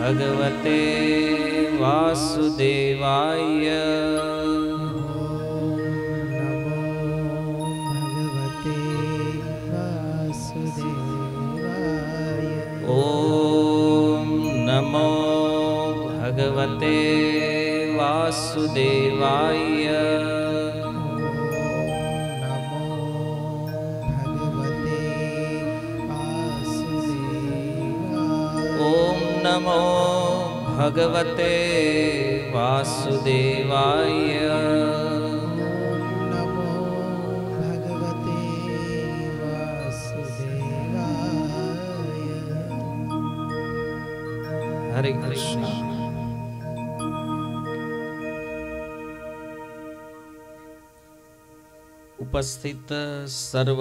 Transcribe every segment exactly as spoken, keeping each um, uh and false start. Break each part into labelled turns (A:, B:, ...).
A: भगवते वासुदेवाय। ओम नमो भगवते वासुदेवाय। ओम नमो भगवते वासुदेवाय। हरे कृष्ण। उपस्थित सर्व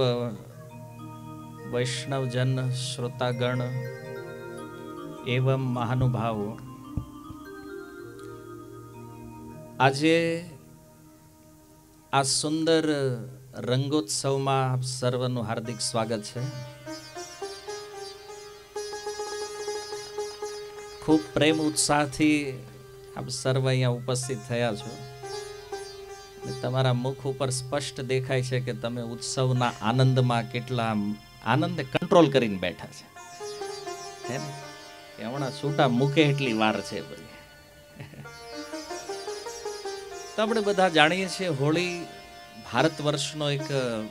A: वैष्णवजन, श्रोतागण एवं महानुभावो, આજે આ સુંદર રંગોત્સવમાં આપ સર્વનું હાર્દિક સ્વાગત છે. ખૂબ પ્રેમ ઉત્સાહથી આપ સર્વ અહીંયા ઉપસ્થિત થયા છો. તમારા મુખ ઉપર સ્પષ્ટ દેખાય છે કે તમે ઉત્સવના આનંદમાં કેટલા આનંદ કંટ્રોલ કરીને બેઠા છે. હે ને? કે હમણાં છૂટા મૂકે એટલી વાર છે બધી. તો આપણે બધા જાણીએ છીએ હોળી ભારત વર્ષનો એક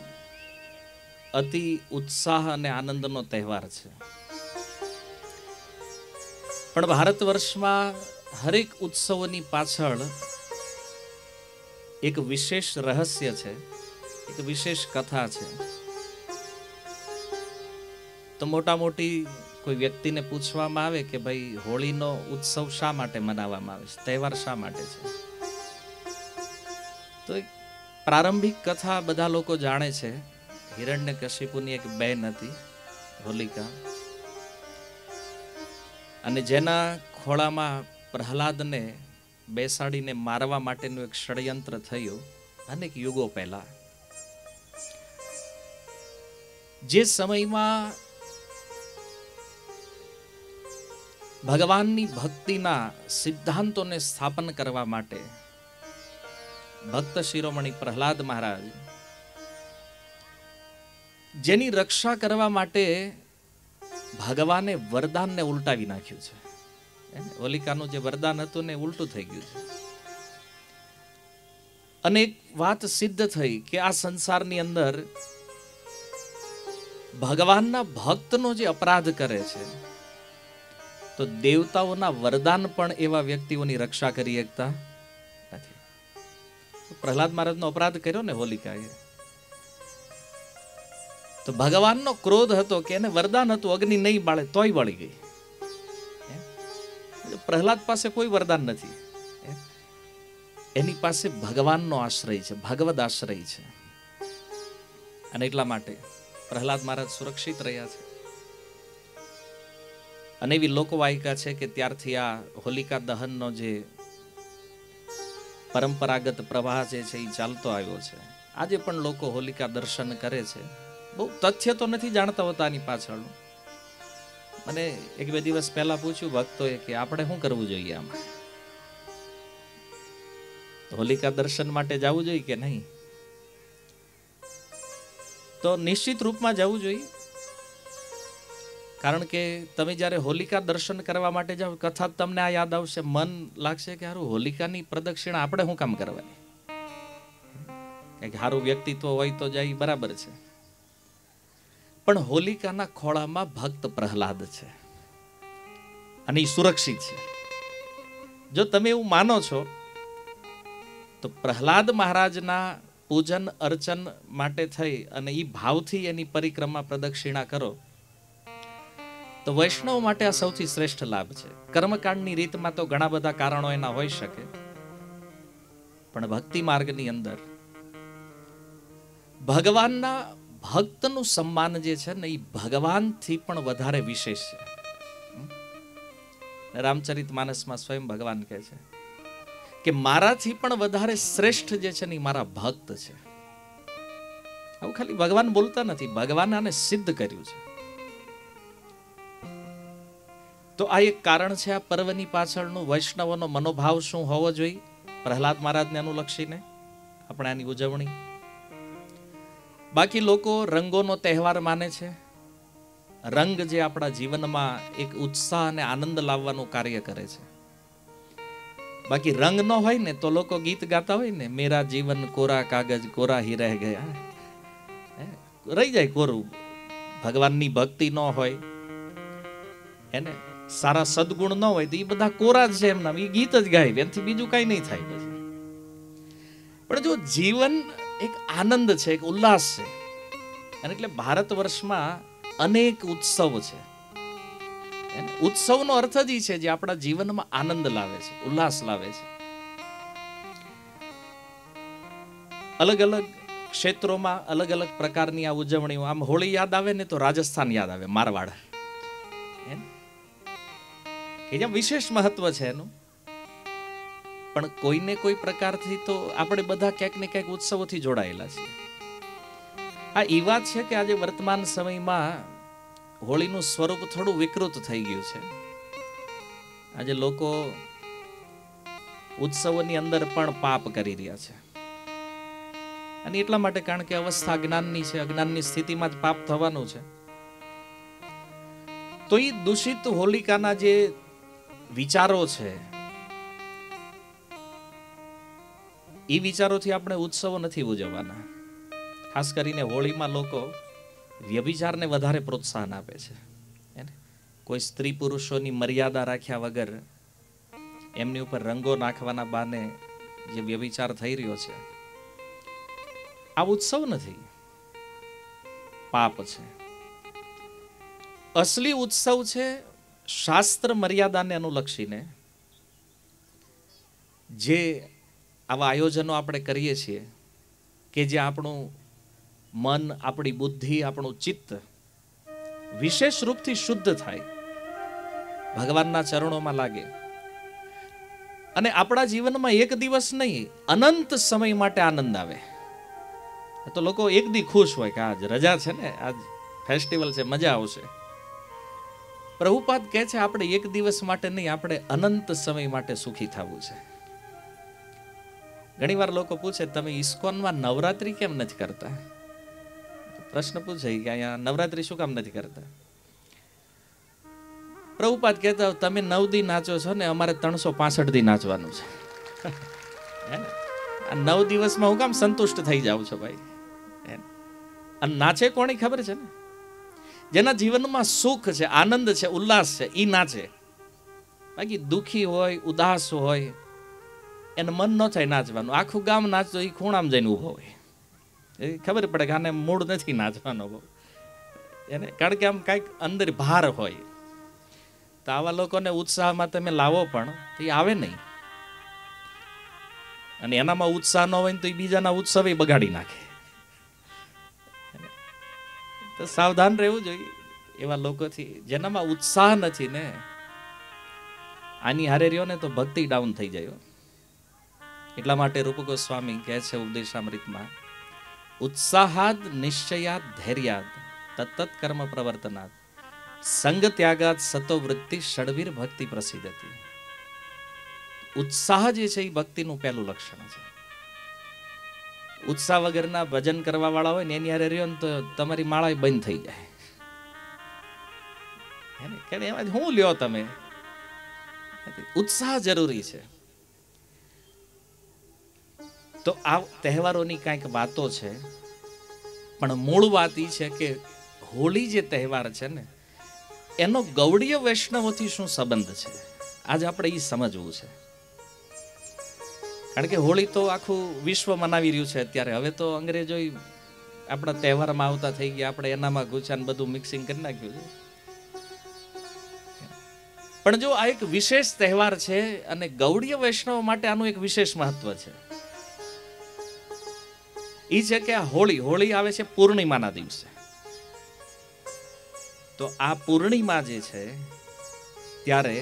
A: અતિ ઉત્સાહ અને આનંદનો તહેવાર છે. પણ ભારત વર્ષમાં હરેક ઉત્સવોની પાછળ એક વિશેષ રહસ્ય છે, એક વિશેષ કથા છે. તો મોટા મોટી કોઈ વ્યક્તિને પૂછવામાં આવે કે ભાઈ હોળીનો ઉત્સવ શા માટે મનાવવામાં આવે છે, તહેવાર શા માટે છે, તો એક પ્રારંભિક કથા બધા લોકો જાણે છે. હિરણ્યકશિપુની એક બહેન હતી હોલિકા, અને જેના ખોળામાં પ્રહલાદને બેસાડીને મારવા માટેનું એક ષડયંત્ર થયું અનેક યુગો પહેલા. જે સમયમાં ભગવાનની ભક્તિના સિદ્ધાંતોને સ્થાપન કરવા માટે ભક્ત શિરોમણી પ્રહલાદ મહારાજ, જેની રક્ષા કરવા માટે ભગવાને વરદાનને ઉલટાવી નાખ્યું છે. હોલિકાનું જે વરદાન હતું ને ઉલટું થઈ ગયું છે. અને એક વાત સિદ્ધ થઈ કે આ સંસારની અંદર ભગવાનના ભક્તનો જે અપરાધ કરે છે, તો દેવતાઓના વરદાન પણ એવા વ્યક્તિઓની રક્ષા કરી શકતા નથી. પ્રહલાદ મહારાજનો અપરાધ કર્યો ને હોલિકાએ, તો ભગવાનનો ક્રોધ હતો કે એને વરદાન હતું અગ્નિ નહીં બાળે તોય બાળી ગઈ. પ્રહલાદ પાસે કોઈ વરદાન નથી, એની પાસે ભગવાનનો આશ્રય છે, ભગવદ આશ્રય છે. અને એટલા માટે પ્રહલાદ મહારાજ સુરક્ષિત રહ્યા છે. અને એવી લોકવાયકા છે કે ત્યારથી આ હોલિકા દહનનો જે પરંપરાગત પ્રવાહ જે છે એ ચાલતો આવ્યો છે. આજે પણ લોકો હોલિકા દર્શન કરે છે. બહુ તથ્ય તો નથી જાણતા હોતા આની પાછળ. મને એક બે દિવસ પહેલા પૂછ્યું ભક્તોએ કે આપણે શું કરવું જોઈએ, આમાં હોલિકા દર્શન માટે જવું જોઈએ કે નહીં? તો નિશ્ચિત રૂપમાં જવું જોઈએ. કારણ કે તમે જ્યારે હોલિકા દર્શન કરવા માટે જાઓ, કથા તમને આ યાદ આવશે, મન લાગશે કે હારું હોલિકાની પ્રદક્ષિણા આપણે શું કામ કરવાની? કંઈક સારું વ્યક્તિત્વ હોય તો જાય, બરાબર છે. પણ હોલિકાના ખોળામાં ભક્ત પ્રહલાદ છે અને એ સુરક્ષિત છે. જો તમે એવું માનો છો તો પ્રહલાદ મહારાજના પૂજન અર્ચન માટે થઈ અને એ ભાવથી એની પરિક્રમા પ્રદક્ષિણા કરો તો વૈષ્ણવ માટે આ સૌથી શ્રેષ્ઠ લાભ છે. કર્મકાંડની રીતમાં તો ઘણા બધા કારણો એના હોઈ શકે, પણ ભક્તિ માર્ગની અંદર ભગવાનના ભક્તનું સન્માન જે છે ને એ ભગવાનથી પણ વધારે વિશેષ છે. રામચરિત માનસમાં સ્વયં ભગવાન કહે છે કે મારાથી પણ વધારે શ્રેષ્ઠ જે છે ને એ મારા ભક્ત છે. આવું ખાલી ભગવાન બોલતા નથી, ભગવાને આને સિદ્ધ કર્યું છે. તો તો આ એક કારણ છે આ પર્વની પાછળનું વૈષ્ણવોનો મનોભાવ શું હોવો જોઈએ, પ્રહલાદ મહારાજને અનુલક્ષીને આપણે આની ઉજવણી. બાકી લોકો રંગોનો તહેવાર માને છે. રંગ જે આપણા જીવનમાં એક ઉત્સાહ અને આનંદ લાવવાનું કાર્ય કરે છે. બાકી રંગ ન હોય ને તો લોકો ગીત ગાતા હોય ને, મેરા જીવન કોરા કાગજ કોરા હી રહે ગયા, રહી જાય કોરું. ભગવાનની ભક્તિ ન હોય એને સારા સદગુણ ન હોય તો એ બધા કોરા જ છે એમના, એ ગીત જ ગાય, એનાથી બીજું કઈ નહીં થાય પછી. પણ જો જીવન એક આનંદ છે, એક ઉલ્લાસ છે, અને એટલે ભારત વર્ષમાં અનેક ઉત્સવ છે. ઉત્સવનો અર્થ જ છે જે આપણા જીવનમાં આનંદ લાવે છે, ઉલ્લાસ લાવે છે. અલગ અલગ ક્ષેત્રોમાં અલગ અલગ પ્રકારની આ ઉજવણીઓ. આમ હોળી યાદ આવે ને તો રાજસ્થાન યાદ આવે, મારવાડ, કે જ્યાં વિશેષ મહત્વ છે એનું. પણ કોઈને કોઈ પ્રકારથી તો આપણે બધા ક્યાંક ને ક્યાંક ઉત્સવોથી જોડાયેલા છીએ. આ એ વાત છે કે આજે વર્તમાન સમયમાં હોળીનું સ્વરૂપ થોડું વિકૃત થઈ ગયું છે. આજે લોકો ઉત્સવોની અંદર પણ પાપ કરી રહ્યા છે. અને એટલા માટે કારણ કે અવસ્થા અજ્ઞાનની છે, અજ્ઞાનની સ્થિતિમાં જ પાપ થવાનું છે. તો એ દૂષિત હોલિકાના જે વિચારો છે, એ વિચારોથી આપણે ઉત્સવો નથી ઉજવવાના. ખાસ કરીને હોળીમાં લોકો વ્યભિચારને વધારે પ્રોત્સાહન આપે છે. કોઈ સ્ત્રી પુરુષોની મર્યાદા રાખ્યા વગર એમની ઉપર રંગો નાખવાના બહાને જે વ્યભિચાર થઈ રહ્યો છે, આ ઉત્સવ નથી, પાપ છે. અસલી ઉત્સવ છે શાસ્ત્ર મર્યાદાને અનુલક્ષીને જે આવા આયોજનો આપણે કરીએ છીએ, કે જે આપણું મન, આપણી બુદ્ધિ, આપણું ચિત્ત વિશેષ રૂપથી શુદ્ધ થાય, ભગવાનના ચરણોમાં લાગે, અને આપણા જીવનમાં એક દિવસ નહીં અનંત સમય માટે આનંદ આવે. તો લોકો એક દી ખુશ હોય કે આજ રજા છે ને, આજ ફેસ્ટિવલ છે, મજા આવશે. પ્રભુપાદ કહે છે આપણે એક દિવસ માટે નહીં, આપણે અનંત સમય માટે સુખી થવું છે. ઘણી વાર લોકો પૂછે તમે ઇસ્કોનમાં નવરાત્રી કેમ નથી કરતા? પ્રશ્ન પૂછે કે અહીંયા નવરાત્રી શું કામ નથી કરતા? પ્રભુપાદ કહેતા તમે નવ દી નાચો છો ને, અમારે ત્રણસો પાસઠ દી નાચવાનું છે. આ નવ દિવસમાં હું કામ સંતુષ્ટ થઈ જાઉં છો ભાઈ? અને નાચે કોની ખબર છે ને? જેના જીવનમાં સુખ છે, આનંદ છે, ઉલ્લાસ છે, ઈ નાચે. બાકી દુખી હોય, ઉદાસ હોય, એને મન ન થાય નાચવાનું. આખું ગામ નાચતો એ ખૂણામાં જઈને ઊભો હોય, એ ખબર પડે કે આને મૂડ નથી નાચવાનો બહુ એને, કારણ કે આમ કાંઈક અંદર ભાર હોય. તો આવા લોકોને ઉત્સાહમાં તમે લાવો પણ એ આવે નહીં, અને એનામાં ઉત્સાહ ન હોય તો એ બીજાના ઉત્સવે બગાડી નાખે. તો સાવધાન રહેવું જોઈએ એવા લોકોથી જેનામાં ઉત્સાહ નથી ને. આની હારે રહ્યો ને તો ભક્તિ ડાઉન થઈ જાય. એટલા માટે રૂપ ગોસ્વામી કહે છે ઉપદેશામૃતમાં, ઉત્સાહાદ નિશ્ચયાદ ધૈર્યાદ તત્તત કર્મ પ્રવર્તનાદ સંગ ત્યાગાત સતો વૃત્તિ ષડવીર ભક્તિ પ્રસિદ્ધતી. ઉત્સાહ જે છે એ ભક્તિનું પહેલું લક્ષણ છે. ઉત્સાહ વગરના ભજન કરવા વાળા હોય ને એની હારે રહ્યો ને તો તમારી માળા બંધ થઈ જાય. એમાં હું લ્યો તમે? ઉત્સાહ જરૂરી છે. તો આ તહેવારોની કાંઈક વાતો છે, પણ મૂળ વાત એ છે કે હોળી જે તહેવાર છે ને, એનો ગૌડીય વૈષ્ણવોથી શું સંબંધ છે, આજે આપણે એ સમજવું છે. કારણ કે હોળી તો આખું વિશ્વ મનાવી રહ્યું છે અત્યારે. હવે તો અંગ્રેજો આપણા તહેવારમાં આવતા થઈ ગયા, આપણે એનામાં ગુચ્છાને બધું મિક્સિંગ કરી નાખ્યું છે. પણ જો આ એક વિશેષ તહેવાર છે અને ગૌડીય વૈષ્ણવ માટે આનું એક વિશેષ મહત્વ છે. એ છે કે આ હોળી હોળી આવે છે પૂર્ણિમાના દિવસે. તો આ પૂર્ણિમા જે છે ત્યારે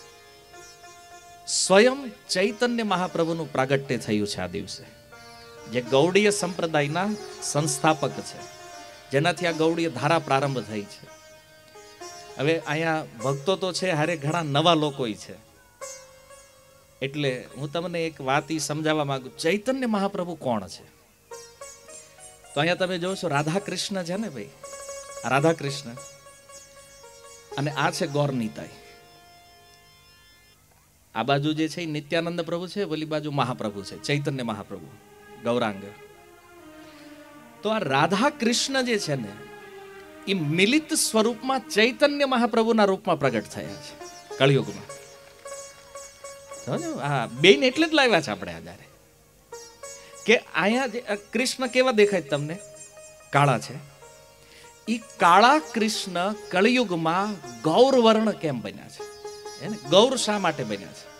A: સ્વયં ચૈતન્ય મહાપ્રભુનું પ્રાગટ્ય થયું છે આ દિવસે, જે ગૌડીય સંપ્રદાયના સંસ્થાપક છે, જેનાથી આ ગૌડીય ધારા પ્રારંભ થઈ છે. હવે અહીંયા ભક્તો તો છે, હારે ઘણા નવા લોકો છે, એટલે હું તમને એક વાત ઈ સમજાવવા માંગુ. ચૈતન્ય મહાપ્રભુ કોણ છે? તો અહીંયા તમે જોશો રાધા કૃષ્ણ છે ને ભાઈ, રાધા કૃષ્ણ અને આ છે ગૌરનીતાઈ. આ બાજુ જે છે નિત્યાનંદ પ્રભુ છે, ઓલી બાજુ મહાપ્રભુ છે, ચૈતન્ય મહાપ્રભુ ગૌરાંગ. તો આ રાધા કૃષ્ણ જે છે ને એ મિલિત સ્વરૂપમાં ચૈતન્ય મહાપ્રભુના રૂપમાં પ્રગટ થયા છે કળિયુગમાં. હા, બેન એટલે જ લાવ્યા છે આપણે આધારે કે અહીંયા જે કૃષ્ણ કેવા દેખાય તમને? કાળા છે. ઈ કાળા કૃષ્ણ કળિયુગમાં ગૌર વર્ણ કેમ બન્યા છે? એને ગૌર શા માટે બન્યા છે?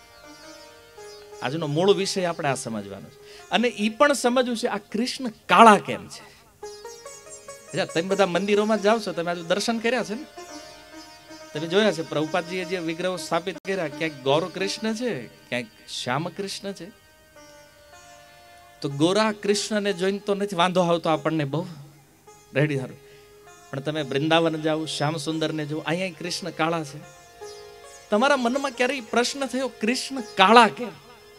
A: આજનો મૂળ વિષય આપણે આ સમજવાનો છે. અને ઈ પણ સમજવું છે આ કૃષ્ણ કાળા કેમ છે. તમે બધા મંદિરોમાં જાવ છો, તમે આજુ દર્શન કર્યા છે ને, તમે જોયા છે પ્રભુપાદજીએ જે વિગ્રહો સ્થાપિત કર્યા, ક્યાંક ગૌર કૃષ્ણ છે, ક્યાંક શ્યામ કૃષ્ણ છે. તો ગોરા કૃષ્ણને જોઈને તો નથી વાંધો આવતો આપણને બહુ રેડી સારું, પણ તમે વૃંદાવન જાઓ, શ્યામ સુંદર ને જો, અહીંયા કૃષ્ણ કાળા છે. તમારા મનમાં ક્યારેય પ્રશ્ન થયો કૃષ્ણ કાળા કેમ?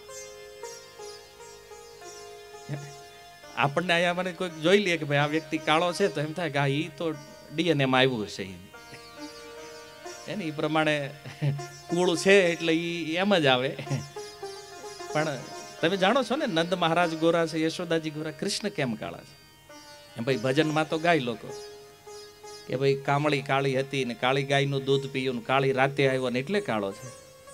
A: આપણને અહીંયા મને કોઈ જોઈ લે કે ભાઈ આ વ્યક્તિ કાળો છે તો એમ થાય કે આ ઈ તો ડીએનએ માં આવ્યું છે, એને એ પ્રમાણે કુળ છે એટલે ઈ એમ જ આવે. પણ તમે જાણો છો ને નંદ મહારાજ ગોરા છે, યશોદાજી ગોરા, કૃષ્ણ કેમ કાળા છે? એમ ભાઈ ભજનમાં તો ગાય લોકો કે ભાઈ કામળી કાળી હતી ને કાળી ગાયનું દૂધ પીયું ને કાળી રાતે આવ્યો ને એટલે કાળો છે.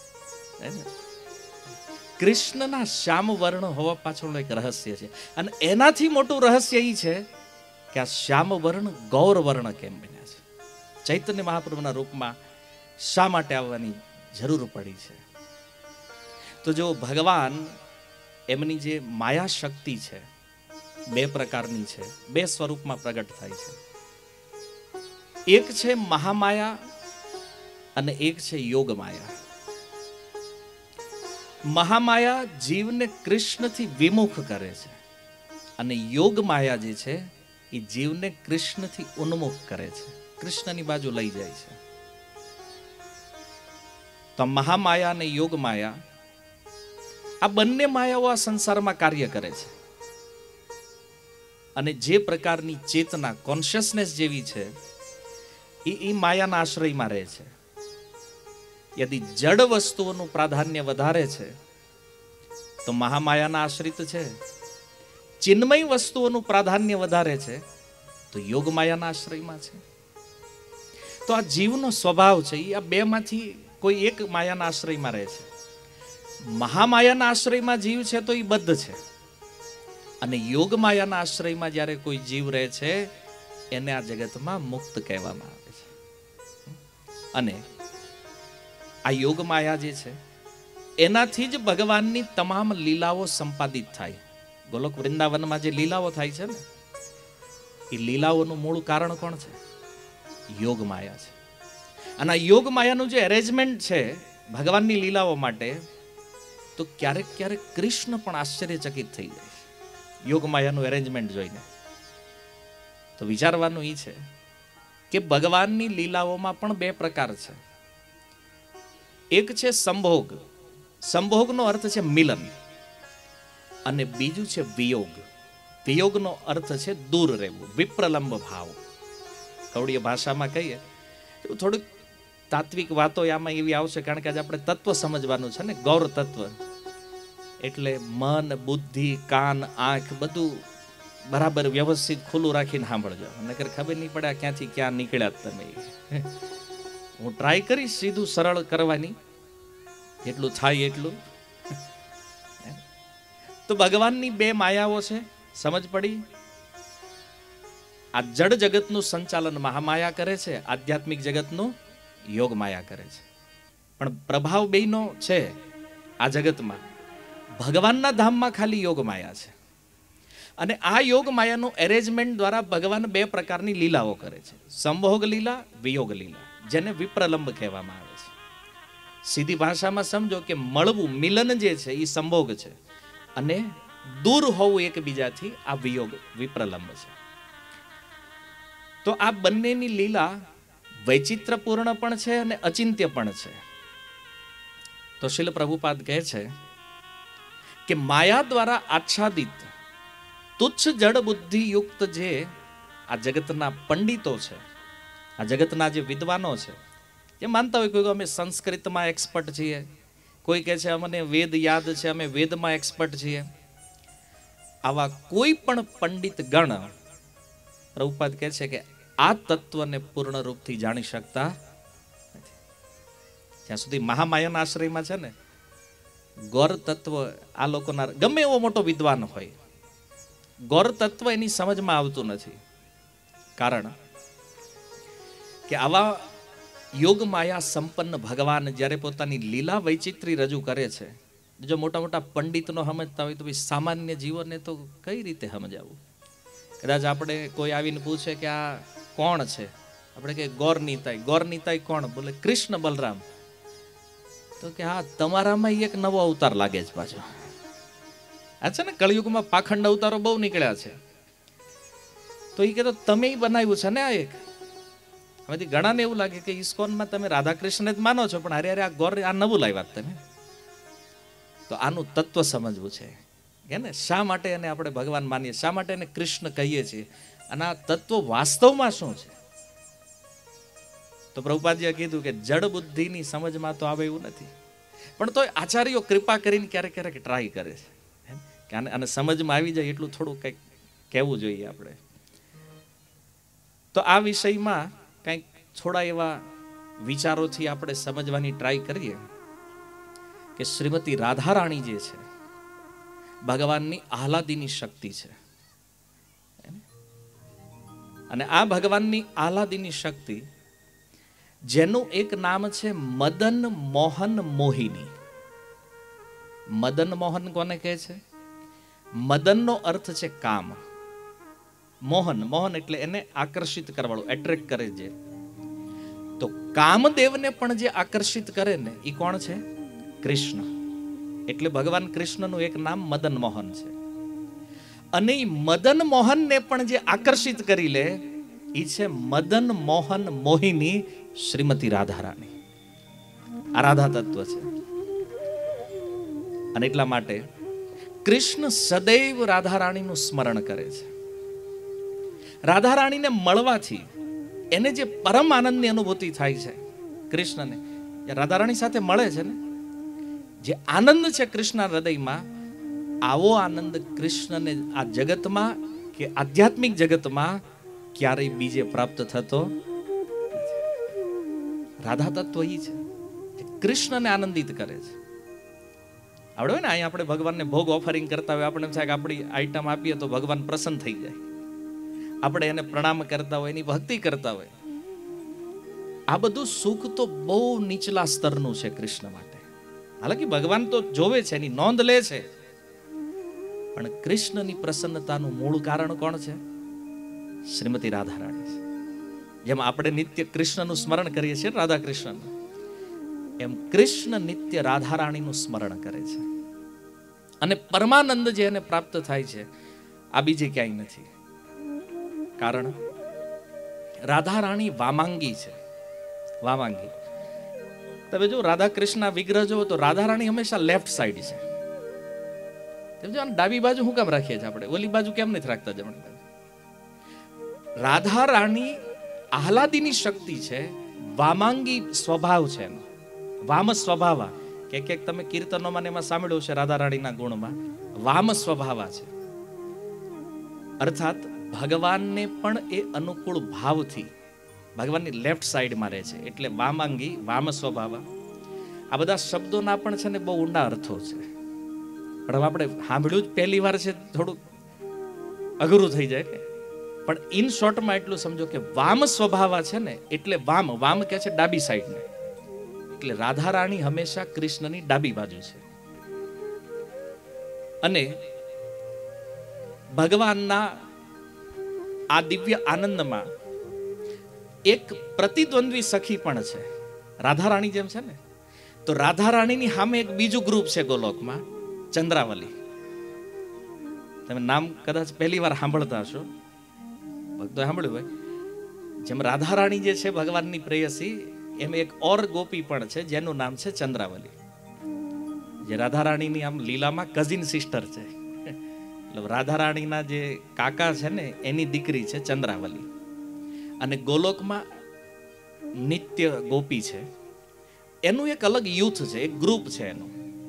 A: કૃષ્ણના શ્યામ વર્ણ હોવા પાછળનું એક રહસ્ય છે, અને એનાથી મોટું રહસ્ય એ છે કે આ શ્યામ વર્ણ ગૌર વર્ણ કેમ બન્યા છે? ચૈતન્ય મહાપ્રભુના રૂપમાં શા માટે આવવાની જરૂર પડી છે? તો જો ભગવાન એમની જે માયા શક્તિ છે બે પ્રકારની છે, બે સ્વરૂપમાં પ્રગટ થાય છે. એક છે મહામાયા અને એક છે યોગ માયા. મહામાયા જીવને કૃષ્ણથી વિમુખ કરે છે અને યોગ માયા જે છે એ જીવને કૃષ્ણથી ઉન્મુખ કરે છે, કૃષ્ણની બાજુ લઈ જાય છે. તો મહામાયા અને યોગ માયા, આ બંને માયાઓ આ સંસારમાં કાર્ય કરે છે. અને જે પ્રકારની ચેતના, કોન્શિયસનેસ જેવી છે એ એ માયાના આશ્રયમાં રહે છે. યદિ જડ વસ્તુઓનું પ્રાધાન્ય વધારે છે તો મહામાયાના આશ્રિત છે. ચિન્મય વસ્તુઓનું પ્રાધાન્ય વધારે છે તો યોગ માયાના આશ્રયમાં છે. તો આ જીવનો સ્વભાવ છે એ આ બે માંથી કોઈ એક માયાના આશ્રયમાં રહે છે. મહામાયાના આશ્રયમાં જીવ છે તો એ બદ્ધ છે, અને યોગ માયાના આશ્રયમાં જ્યારે કોઈ જીવ રહે છે એને આ જગતમાં મુક્ત કહેવામાં આવે છે. અને આ યોગ માયા જે છે એનાથી જ ભગવાનની તમામ લીલાઓ સંપાદિત થાય. ગોલોક વૃંદાવનમાં જે લીલાઓ થાય છે ને એ લીલાઓનું મૂળ કારણ કોણ છે? યોગ માયા છે. અને આ યોગ માયાનું જે એરેન્જમેન્ટ છે ભગવાનની લીલાઓ માટે, તો ક્યારેક ક્યારેક કૃષ્ણ પણ આશ્ચર્યચકિત થઈ જાય યોગ માયાનું એરેન્જમેન્ટ જોઈને. તો વિચારવાનું એ છે કે ભગવાનની લીલાઓમાં પણ બે પ્રકાર છે. એક છે સંભોગ. સંભોગનો અર્થ છે મિલન, અને બીજું છે વિયોગ. વિયોગનો અર્થ છે દૂર રહેવું, વિપ્રલંબ ભાવ. કૌડીય ભાષામાં કહીએ થોડુંક તાત્વિક વાતો આમાં એવી આવશે, કારણ કે આજે આપણે તત્વ સમજવાનું છે ને, ગૌર તત્વ. એટલે મન, બુદ્ધિ, કાન, આંખ બધું બરાબર વ્યવસ્થિત ખુલ્લું રાખીને સાંભળજો, નકર ખબર નહીં પડે ક્યાંથી ક્યાં નીકળ્યા તમે. હું ટ્રાય કરીશ સીધું સરળ કરવાની, એટલું થાય એટલું. તો ભગવાનની બે માયાઓ છે, સમજ પડી? આ જડ જગતનું સંચાલન મહામાયા કરે છે, આધ્યાત્મિક જગતનું યોગ માયા કરે છે. પણ પ્રભાવ બેયનો છે આ જગતમાં. ભગવાનના ધામમાં ખાલી યોગ માયા છે, અને આ યોગ માયાનું એરેન્જમેન્ટ દ્વારા ભગવાન બે પ્રકારની લીલાઓ કરે છે, સંભોગ લીલા, વિયોગ લીલા, જેને વિપ્રલંબ કહેવામાં આવે છે. સીધી ભાષામાં સમજો કે મળવું, મિલન જે છે એ સંભોગ છે, અને દૂર હોવું એકબીજાથી આ વિયોગ, વિપ્રલંબ છે. તો આ બંનેની લીલા વૈચિત્રપૂર્ણ પણ છે અને અચિંત્ય પણ છે. તો શીલ પ્રભુપાદ કહે છે કે માયા દ્વારા આચ્છાદિત તુચ્છ જડ બુદ્ધિ યુક્ત જે આ જગતના પંડિતો છે, આ જગતના જે વિદ્વાનો છે, જે માનતા હોય કોઈ અમે સંસ્કૃતમાં એક્સપર્ટ છીએ, કોઈ કહે છે અમને વેદ યાદ છે, અમે વેદમાં એક્સપર્ટ છીએ, આવા કોઈ પણ પંડિત ગણ પ્રભુપાદ કહે છે કે આ તત્વને પૂર્ણ રૂપથી જાણી શકતા નથી. જ્યાં સુધી મહામાયાના આશ્રયમાં છે ને ગૌર તત્વ આ લોકોના ગમે એવો મોટો વિદ્વાન હોય, ગૌર તત્વ એની સમજમાં આવતું નથી. કારણ કે આવા યોગ માયા સંપન્ન ભગવાન જ્યારે પોતાની લીલા વૈચિત્રી રજૂ કરે છે, જો મોટા મોટા પંડિતનો સમજતા હોય તો ભાઈ સામાન્ય જીવનને તો કઈ રીતે સમજાવવું? કદાચ આપણે કોઈ આવીને પૂછે કે આ કોણ છે, આપણે કે ગૌર નીતાઈ. ગૌર નીતાઈ કોણ? બોલે કૃષ્ણ બલરામ. તો કે હા, તમારામાં એક નવો અવતાર લાગે છે પાછો. આ છે ને કળિયુગમાં પાખંડ અવતારો બહુ નીકળ્યા છે. તો એ કે તો તમે બનાવ્યું છે ને આ એક. હવેથી ઘણાને એવું લાગે કે ઇસ્કોનમાં તમે રાધા કૃષ્ણને જ માનો છો, પણ અરે અરે આ ગોર આ નવું લાવ્યા તમે. તો આનું તત્વ સમજવું છે કે ને શા માટે એને આપણે ભગવાન માનીએ, શા માટે એને કૃષ્ણ કહીએ છીએ, અને આ તત્વ વાસ્તવમાં શું છે. તો પ્રભુપાદજીએ કીધું કે જડ બુદ્ધિની સમજમાં તો આવે એવું નથી, પણ તો આચાર્યો કૃપા કરીને ક્યારેક ક્યારેક ટ્રાય કરે છે કે આને આને સમજમાં આવી જાય એટલું થોડું કંઈક કહેવું જોઈએ આપણે. તો આ વિષયમાં કંઈક થોડા એવા વિચારોથી આપણે સમજવાની ટ્રાય કરીએ કે શ્રીમતી રાધારાણી જે છે ભગવાનની આહલાદીની શક્તિ છે, અને આ ભગવાનની આહલાદીની શક્તિ જેનું એક નામ છે મદન મોહન મોહિની. મદન મોહન કોને કહે છે? મદનનો અર્થ છે કામ. મોહન, મોહન એટલે એને આકર્ષિત કરવાળું, એટ્રેક્ટ કરે છે. તો કામદેવને પણ જે આકર્ષિત કરે ને એ કોણ છે? કૃષ્ણ. એટલે ભગવાન કૃષ્ણનું એક નામ મદન મોહન છે. અને એ મદન મોહનને પણ જે આકર્ષિત કરી લે એ છે મદન મોહન મોહિની શ્રીમતી રાધારાણી. આ રાધા તત્વ છે. અને એટલા માટે કૃષ્ણ સદૈવ રાધારાણીનું સ્મરણ કરે છે. રાધારાણીને મળવાથી એને જે પરમ આનંદની અનુભૂતિ થાય છે કૃષ્ણને, રાધારાણી સાથે મળે છે ને, જે આનંદ છે કૃષ્ણ હૃદયમાં, આવો આનંદ કૃષ્ણને આ જગતમાં કે આધ્યાત્મિક જગતમાં ક્યારેય બીજે પ્રાપ્ત થતો. રાધા તત્વ એ છે જે કૃષ્ણને આનંદિત કરે છે. આવડે હોય ને, અહીંયા આપણે ભગવાનને ભોગ ઓફરિંગ કરતા હોય, આપણે એમ થાય કે આપણી આઈટમ આપીએ તો ભગવાન પ્રસન્ન થઈ જાય, આપણે એને પ્રણામ કરતા હોય, એની ભક્તિ કરતા હોય. આ બધું સુખ તો બહુ નીચલા સ્તરનું છે કૃષ્ણ માટે. હાલાકી ભગવાન તો જોવે છે, એની નોંધ લે છે, પણ કૃષ્ણની પ્રસન્નતાનું મૂળ કારણ કોણ છે? શ્રીમતી રાધારાણી છે. જેમ આપણે નિત્ય કૃષ્ણનું સ્મરણ કરીએ છીએ રાધા કૃષ્ણ, એમ કૃષ્ણ નિત્ય રાધારાણીનું સ્મરણ કરે છે. અને પરમાનંદ જે એને પ્રાપ્ત થાય છે આ બીજે ક્યાંય નથી. કારણ રાધારાણી વામાંગી છે. વામાંગી. તમે જો રાધા કૃષ્ણ વિગ્રહ જો તો રાધારાણી હંમેશા લેફ્ટ સાઈડ છે. તમે જો ડાબી બાજુ શું કામ રાખીએ છીએ આપણે, ઓલી બાજુ કેમ નથી રાખતા જમણી બાજુ? રાધારાણી આહલાદીની શક્તિ છે, વામાંગી સ્વભાવ છે એનો, વામ સ્વભાવા. કે કે તમે કીર્તનોમાં એમાં સાંભળ્યું છે રાધારાણીના ગુણમાં વામ સ્વભાવા છે. અર્થાત ભગવાનને પણ એ અનુકૂળ ભાવથી ભગવાનની લેફ્ટ સાઈડમાં રહે છે, એટલે વામાંગી, વામ સ્વભાવા. આ બધા શબ્દોના પણ છે ને બહુ ઊંડા અર્થો છે, પણ હવે આપણે સાંભળ્યું જ પહેલી વાર છે, થોડું અઘરું થઈ જાય કે. પણ ઇન શોર્ટમાં એટલું સમજો કે વામ સ્વભાવા છે ને, એટલે વામ, વામ કે છે ડાબી સાઈડને, એટલે રાધારાણી હંમેશા કૃષ્ણની ડાબી બાજુ છે. અને ભગવાનના આ દિવ્ય આનંદમાં એક પ્રતિદ્વંદ્વી સખી પણ છે રાધારાણી જેમ છે ને. તો રાધારાણીની સામે એક બીજું ગ્રુપ છે ગોલોકમાં, ચંદ્રાવલી. તમે નામ કદાચ પહેલી વાર સાંભળતા હશો, ભક્તો સાંભળ્યું હોય. જેમ રાધારાણી જે છે ભગવાનની પ્રેયસી, એમ એક ઓર ગોપી પણ છે જેનું નામ છે ચંદ્રાવલી, જે રાધારાણીની આમ લીલામાં કઝિન સિસ્ટર છે. એટલે રાધારાણીના જે કાકા છે ને એની દીકરી છે ચંદ્રાવલી. અને ગોલોકમાં નિત્ય ગોપી છે, એનું એક અલગ યુથ છે, એક ગ્રુપ છે એનું.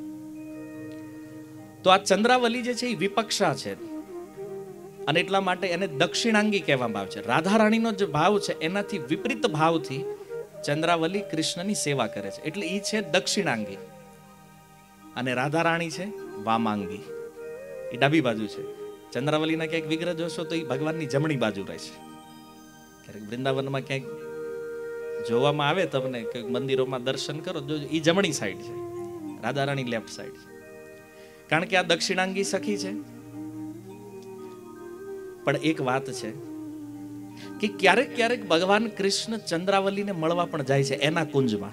A: તો આ ચંદ્રાવલી જે છે એ વિપક્ષા છે, અને એટલા માટે એને દક્ષિણાંગી કહેવામાં આવે છે. રાધારાણીનો જે ભાવ છે એનાથી વિપરીત ભાવથી ચંદ્રાવલી કૃષ્ણની સેવા કરે છે, એટલે એ છે દક્ષિણાંગી. અને રાધારાણી છે વામાંગી, એ ડાબી બાજુ છે. ચંદ્રાવલીના ક્યાંક વિગ્રહ જોશો તો એ ભગવાનની જમણી બાજુ રહે છે. ક્યારેક વૃંદાવનમાં ક્યાંક જોવામાં આવે તમને કે મંદિરોમાં દર્શન કરો, જો એ જમણી સાઈડ છે, રાધારાણી લેફ્ટ સાઈડ છે, કારણ કે આ દક્ષિણાંગી સખી છે. પણ એક વાત છે કે ક્યારેક ક્યારેક ભગવાન કૃષ્ણ ચંદ્રાવલીને મળવા પણ જાય છે એના કુંજમાં.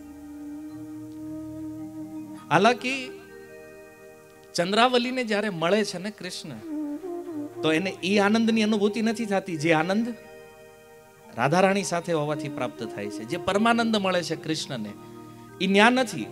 A: હાલાકી ચંદ્રાવલીને જ્યારે મળે છે ને કૃષ્ણ, તો એને એ આનંદની અનુભૂતિ નથી થતી જે આનંદ રાધારાણી સાથે હોવાથી પ્રાપ્ત થાય છે. જે પરમાનંદ મળે છે કૃષ્ણને એ ન્યા નથી.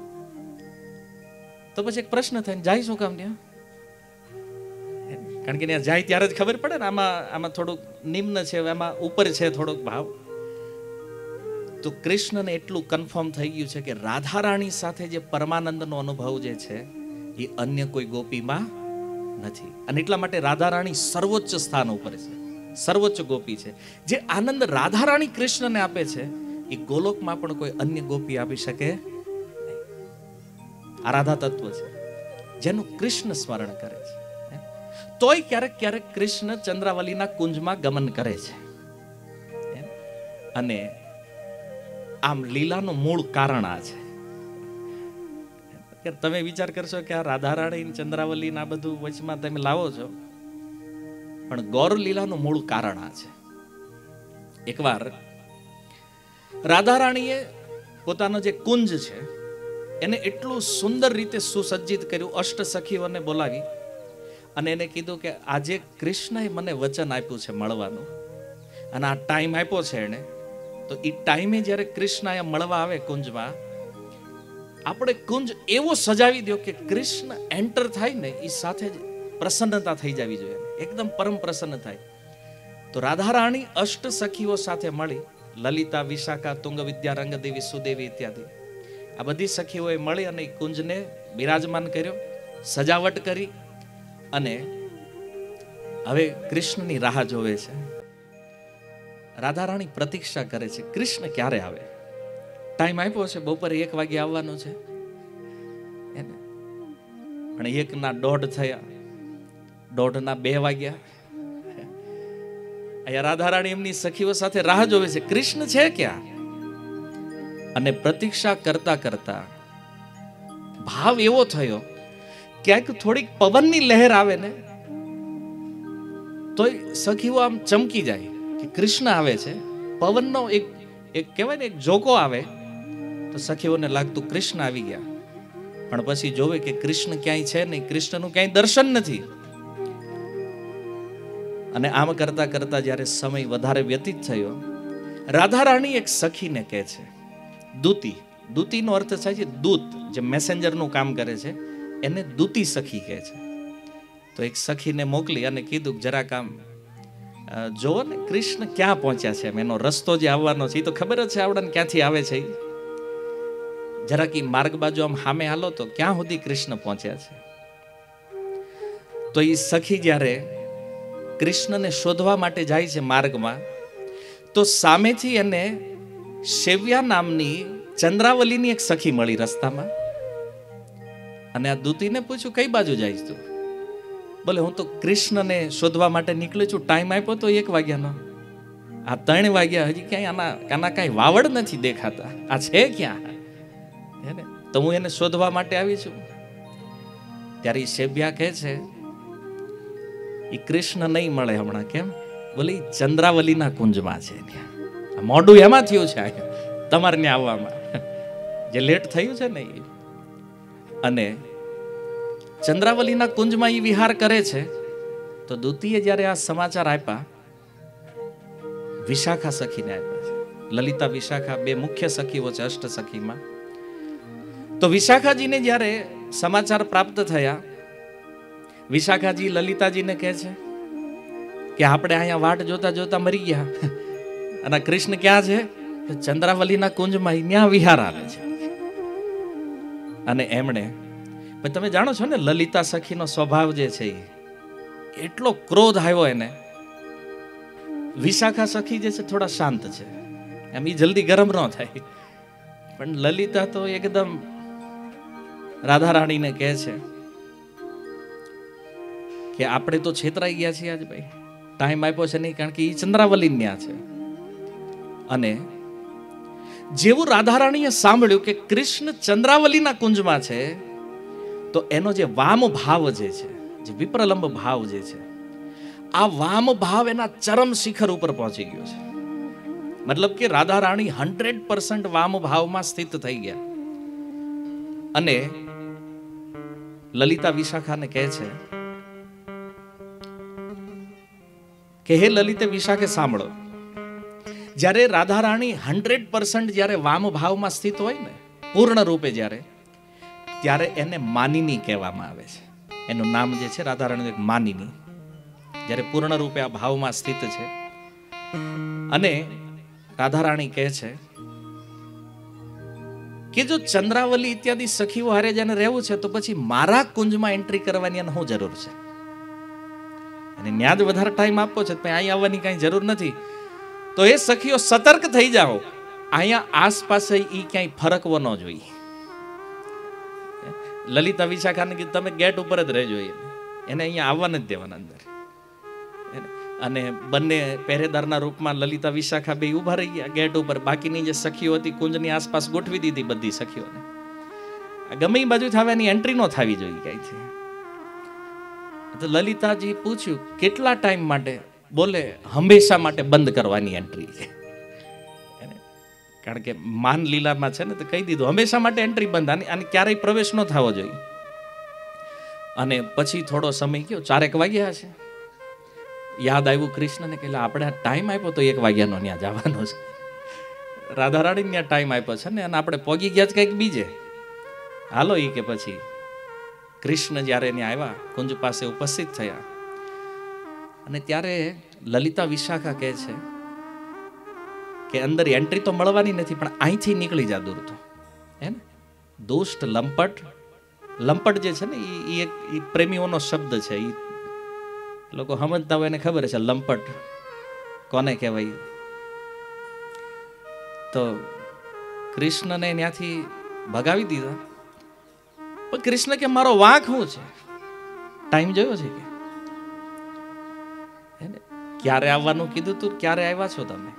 A: તો પછી એક પ્રશ્ન થાય, જાય શું કામ ત્યાં? કારણ કે ત્યાં જાય ત્યારે જ ખબર પડે ને આમાં આમાં થોડુંક નિમ્ન છે, એમાં ઉપર છે થોડોક ભાવ. તો કૃષ્ણને એટલું કન્ફર્મ થઈ ગયું છે કે રાધારાણી સાથે જે પરમાનંદનો અનુભવ જે છે એ અન્ય કોઈ ગોપીમાં નથી. અને એટલા માટે રાધારાણી સર્વોચ્ચ સ્થાન ઉપર છે, સર્વોચ્ચ ગોપી છે. જે આનંદ રાધારાણી કૃષ્ણને આપે છે એ ગોલોકમાં પણ કોઈ અન્ય ગોપી આપી શકે નહીં. આ રાધા તત્વ છે જેનું કૃષ્ણ સ્મરણ કરે છે. તોય ક્યારેક ક્યારેક કૃષ્ણ ચંદ્રાવલીના કુંજમાં ગમન કરે છે. અને આમ લીલાનું મૂળ કારણ આ છે. તમે વિચાર કરશો કે આ રાધારાણી ચંદ્રાવલી ના બધું વચમાં તમે લાવો છો, પણ ગૌર લીલાનું મૂળ કારણ આ છે. એકવાર રાધારાણીએ પોતાનો જે કુંજ છે એને એટલું સુંદર રીતે સુસજ્જિત કર્યું, અષ્ટ સખીઓને બોલાવી અને એને કીધું કે આજે કૃષ્ણએ મને વચન આપ્યું છે મળવાનું, અને આ ટાઈમ આપ્યો છે એને, તો એ ટાઈમે જ્યારે કૃષ્ણ અહીંયા મળવા આવે કુંજમાં, આપણે કુંજ એવો સજાવી દો કે કૃષ્ણ એન્ટર થાય ને એ સાથે જ પ્રસન્નતા થઈ જવી જોઈએ, એકદમ પરમ પ્રસન્ન થાય. તો રાધારાણી અષ્ટ સખીઓ સાથે મળી, લલિતા, વિશાખા, તુંગ વિદ્યા, રંગદેવી, સુદેવી ઇત્યાદિ, આ બધી સખીઓએ મળી અને કુંજને બિરાજમાન કર્યો, સજાવટ કરી, અને હવે કૃષ્ણની રાહ જોવે છે. રાધારાણી પ્રતીક્ષા કરે છે કૃષ્ણ ક્યારે આવે. ટાઈમ આપ્યો છે, બપોરે એક વાગે આવવાનો છે એને, પણ એક ના દોઢ થયા, દોઢ ના બે વાગ્યા. અહીંયા રાધારાણી એમની સખીઓ સાથે રાહ જોવે છે, કૃષ્ણ છે ક્યાં? અને પ્રતીક્ષા કરતા કરતા ભાવ એવો થયો, ક્યાંક થોડીક પવનની લહેર આવે ને તો સખીઓ આમ ચમકી જાય કે કૃષ્ણ આવે છે. પવનનો એક એક કહેવાય ને એક ઝોકો આવે તો સખીઓને લાગતું કૃષ્ણ આવી ગયા. પણ પછી જોવે કે કૃષ્ણ ક્યાંય છે નહીં, કૃષ્ણનું ક્યાંય દર્શન નથી. અને આમ કરતા કરતા જ્યારે સમય વધારે વ્યતીત થયો, રાધારાણી એક સખીને કહે છે, દૂતી. દૂતીનો અર્થ થાય છે દૂત, જે મેસેન્જરનું કામ કરે છે એને દૂતી સખી કહે છે. તો એક સખીને મોકલી અને કીધું જરાક આમ જોવો ને કૃષ્ણ ક્યાં પહોંચ્યા છે, એનો રસ્તો જે આવવાનો છે એ તો ખબર જ છે આવડાને ક્યાંથી આવે છે, જરાક ઈ માર્ગ બાજુ આમ સામે હાલો તો ક્યાં સુધી કૃષ્ણ પહોંચ્યા છે. તો એ સખી જ્યારે કૃષ્ણને શોધવા માટે જાય છે માર્ગમાં, તો સામેથી એને શેવ્યા નામની ચંદ્રાવલીની એક સખી મળી રસ્તામાં. અને આ દૂતીને પૂછ્યું કઈ બાજુ જાય તું? બોલે હું તો કૃષ્ણને શોધવા માટે નીકળ્યો છું, ટાઈમ આપ્યો તો એક વાગ્યાનો, આ ત્રણ વાગ્યા, હજી ક્યાંય આના આના કાંઈ વાવડ નથી દેખાતા, આ છે ક્યાં? હે ને, તો હું એને શોધવા માટે આવી છું. ત્યારે એ શેવ્યા કહે છે એ કૃષ્ણ નહીં મળે હમણાં. કેમ? બોલે ચંદ્રાવલીના કુંજમાં છે. મોઢું એમાં થયું છે તમારે ને આવવામાં, જે લેટ થયું છે ને એ. અને ચંદ્રાવલીના કુંજમાં એ વિહાર કરે છે. તો દૂતીએ જ્યારે આ સમાચાર આપ્યા, વિશાખા સખીને આપ્યા છે. લલિતા વિશાખા બે મુખ્ય સખીઓ છે અષ્ટ સખીમાં. તો વિશાખાજીને જ્યારે સમાચાર પ્રાપ્ત થયા, વિશાખાજી લલિતાજીને કહે છે કે આપણે અહીંયા વાટ જોતા જોતા મરી ગયા, અને કૃષ્ણ ક્યાં છે? ચંદ્રાવલીના કુંજમાં ત્યાં વિહાર આવે છે. અને એમણે, તમે જાણો છો ને લલિતા સખીનો સ્વભાવ જે છે એટલો ક્રોધ આવ્યો એને. વિશાખા સખી જે છે થોડા શાંત છે, એમ ઈ જલ્દી ગરમ ન થાય, પણ લલિતા તો એકદમ રાધા રાણીને કહે છે કે આપણે તો છેતરાઈ ગયા છીએ આજ ભાઈ, ટાઈમ આપ્યો છે નહીં, કારણ કે એ ચંદ્રાવલી ન્યા છે. અને જેવું રાધા રાણીએ સાંભળ્યું કે કૃષ્ણ ચંદ્રાવલીના કુંજમાં છે, તો એનો જે વામ ભાવ જે છે, જે વિપ્રલંબ ભાવ જે છે, આ વામ ભાવ એના ચરમ શિખર ઉપર પહોંચી ગયો છે. મતલબ કે રાધા રાણી હંડ્રેડ પર્સન્ટ વામ ભાવમાં સ્થિત થઈ ગયા. અને લલિતા વિશાખાને કહે છે કે હે લલિતે વિશાખે સાંભળો, જ્યારે રાધા રાણી હંડ્રેડ પર્સન્ટ જ્યારે વામ ભાવમાં સ્થિત હોય ને, પૂર્ણ રૂપે જ્યારે, ત્યારે એને માનિની કહેવામાં આવે છે. એનું નામ જે છે રાધા રાણી માનિની, જ્યારે પૂર્ણ રૂપે આ ભાવમાં સ્થિત છે. અને રાધા રાણી કહે છે કે જો ચંદ્રાવલી ઇત્યાદિ સખીઓ હારે જેને રહેવું છે, તો પછી મારા કુંજમાં એન્ટ્રી કરવાની એને શું જરૂર છે? અને ન્યા જ વધારે ટાઈમ આપવો છે, પણ અહીં આવવાની કઈ જરૂર નથી. તો એ સખીઓ સતર્ક થઈ જાઓ, અહીંયા આસપાસ ઈ ક્યાંય ફરકવો ન જોઈએ. લલિતા વિશાખાને કીધું તમે ગેટ ઉપર જ રહેજો, એને અહીંયા આવવા નથી દેવાના અંદર. અને બંને પહેરેદારના રૂપમાં લલિતા વિશાખા બે ઉભા રહી ગયા ગેટ ઉપર. બાકીની જે સખીઓ હતી કુંજની આસપાસ ગોઠવી દીધી બધી સખીઓને. ગમે એ બાજુ થવાની એન્ટ્રી ન થવી જોઈએ ક્યાંયથી. તો લલિતાજી પૂછ્યું કેટલા ટાઈમ માટે? બોલે હંમેશા માટે બંધ કરવાની એન્ટ્રી. કારણ કે માન લીલામાં છે ને, તો કહી દીધું હંમેશા માટે એન્ટ્રી બંધ, આની આની ક્યારેય પ્રવેશ ન થવો જોઈએ. અને પછી થોડો સમય ગયો, ચારેક વાગ્યા હશે, યાદ આવ્યું કૃષ્ણને કે આપણે ટાઈમ આપ્યો તો એક વાગ્યાનો ત્યાં જવાનો છે. રાધા રાણી ત્યાં ટાઈમ આપ્યો છે ને, અને આપણે પોગી ગયા જ કંઈક બીજે. હાલો એ કે પછી કૃષ્ણ જ્યારે ત્યાં આવ્યા, કુંજ પાસે ઉપસ્થિત થયા, અને ત્યારે લલિતા વિશાખા કહે છે કે અંદર એન્ટ્રી તો મળવાની નથી, પણ અહીંથી નીકળી જા દૂર. તો હે ને દુષ્ટ લંપટ, લંપટ જે છે ને એ એક પ્રેમીઓનો શબ્દ છે. એ લોકો સમજતા હોય એને ખબર છે લંપટ કોને કહેવાય. તો કૃષ્ણને ત્યાંથી ભગાવી દીધા. પણ કૃષ્ણ કે મારો વાંક શું છે? ટાઈમ જોયો છે કે ક્યારે આવવાનું કીધું તું, ક્યારે આવ્યા છો તમે?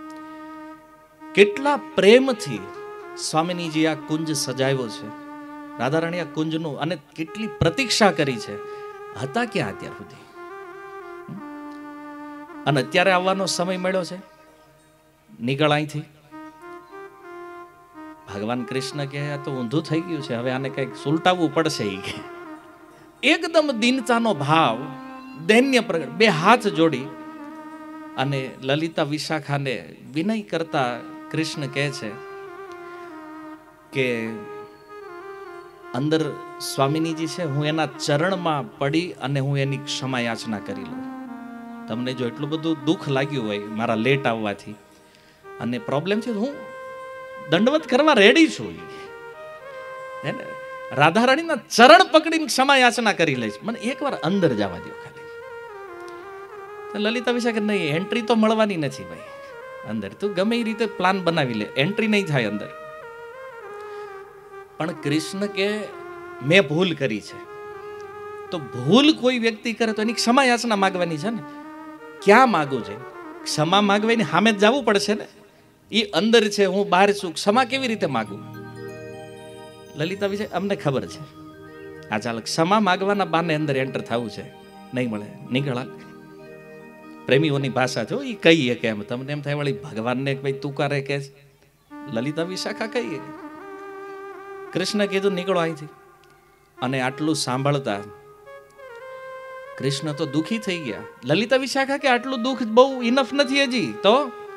A: કેટલા પ્રેમથી સ્વામીજીએ આ કુંજ સજાવ્યો છે, રાધા રાણી આ કુંજનું, અને કેટલી પ્રતીક્ષા કરી છે. હતા ક્યાં અત્યાર સુધી? અને અત્યારે આવવાનો સમય મળ્યો છે, નીકળ અહીંથી. ભગવાન કૃષ્ણ કે આ તો ઊંધું થઈ ગયું છે, હવે આને કંઈક સુલટાવવું પડશે. એ કે એકદમ દીનતાનો ભાવ, દૈન્ય પ્રગટ, બે હાથ જોડી અને લલિતા વિશાખાને વિનય કરતા કૃષ્ણ કહે છે કે અંદર સ્વામીનીજી છે, હું એના ચરણમાં પડી અને હું એની ક્ષમા યાચના કરી લઉં. તમને જો એટલું બધું દુઃખ લાગ્યું હોય મારા લેટ આવવાથી અને પ્રોબ્લેમ છે, હું દંડવત કરવા રેડી છું. હે ને રાધા રાણીના ચરણ પકડીને ક્ષમા યાચના કરી લઈશ, મને એકવાર અંદર જવા દો ખાલી. લલિતા વિશાખે નહીં, એન્ટ્રી તો મળવાની નથી ભાઈ અંદર, તું ગમે એ રીતે પ્લાન બનાવી લે, એન્ટ્રી નહીં થાય અંદર. પણ કૃષ્ણ કે મેં ભૂલ કરી છે, તો ભૂલ કોઈ વ્યક્તિ કરે તો એની ક્ષમા યાચના માગવાની છે ને. ક્યાં માગવું છે? ક્ષમા માગવાની સામે જ જવું પડશે ને. એ અંદર છે, હું બહાર છું, ક્ષમા કેવી રીતે માગું? લલિતા વિશે અમને ખબર છે, આ ચાલ ક્ષમા માગવાના બાને અંદર એન્ટર થવું છે, નહીં મળે, નીકળા. પ્રેમીઓની ભાષા જો એ કહીએ કે એમ તમને એમ થાય વળી ભગવાનને ભાઈ તુકારે કે લલિતા વિશાખા કહીએ. કૃષ્ણ કીધું નીકળો અહીંથી. અને આટલું સાંભળતા કૃષ્ણ તો દુખી થઈ ગયા. લલિતા વિશાખા કે આટલું દુઃખ બહુ ઇનફ નથી હજી, તો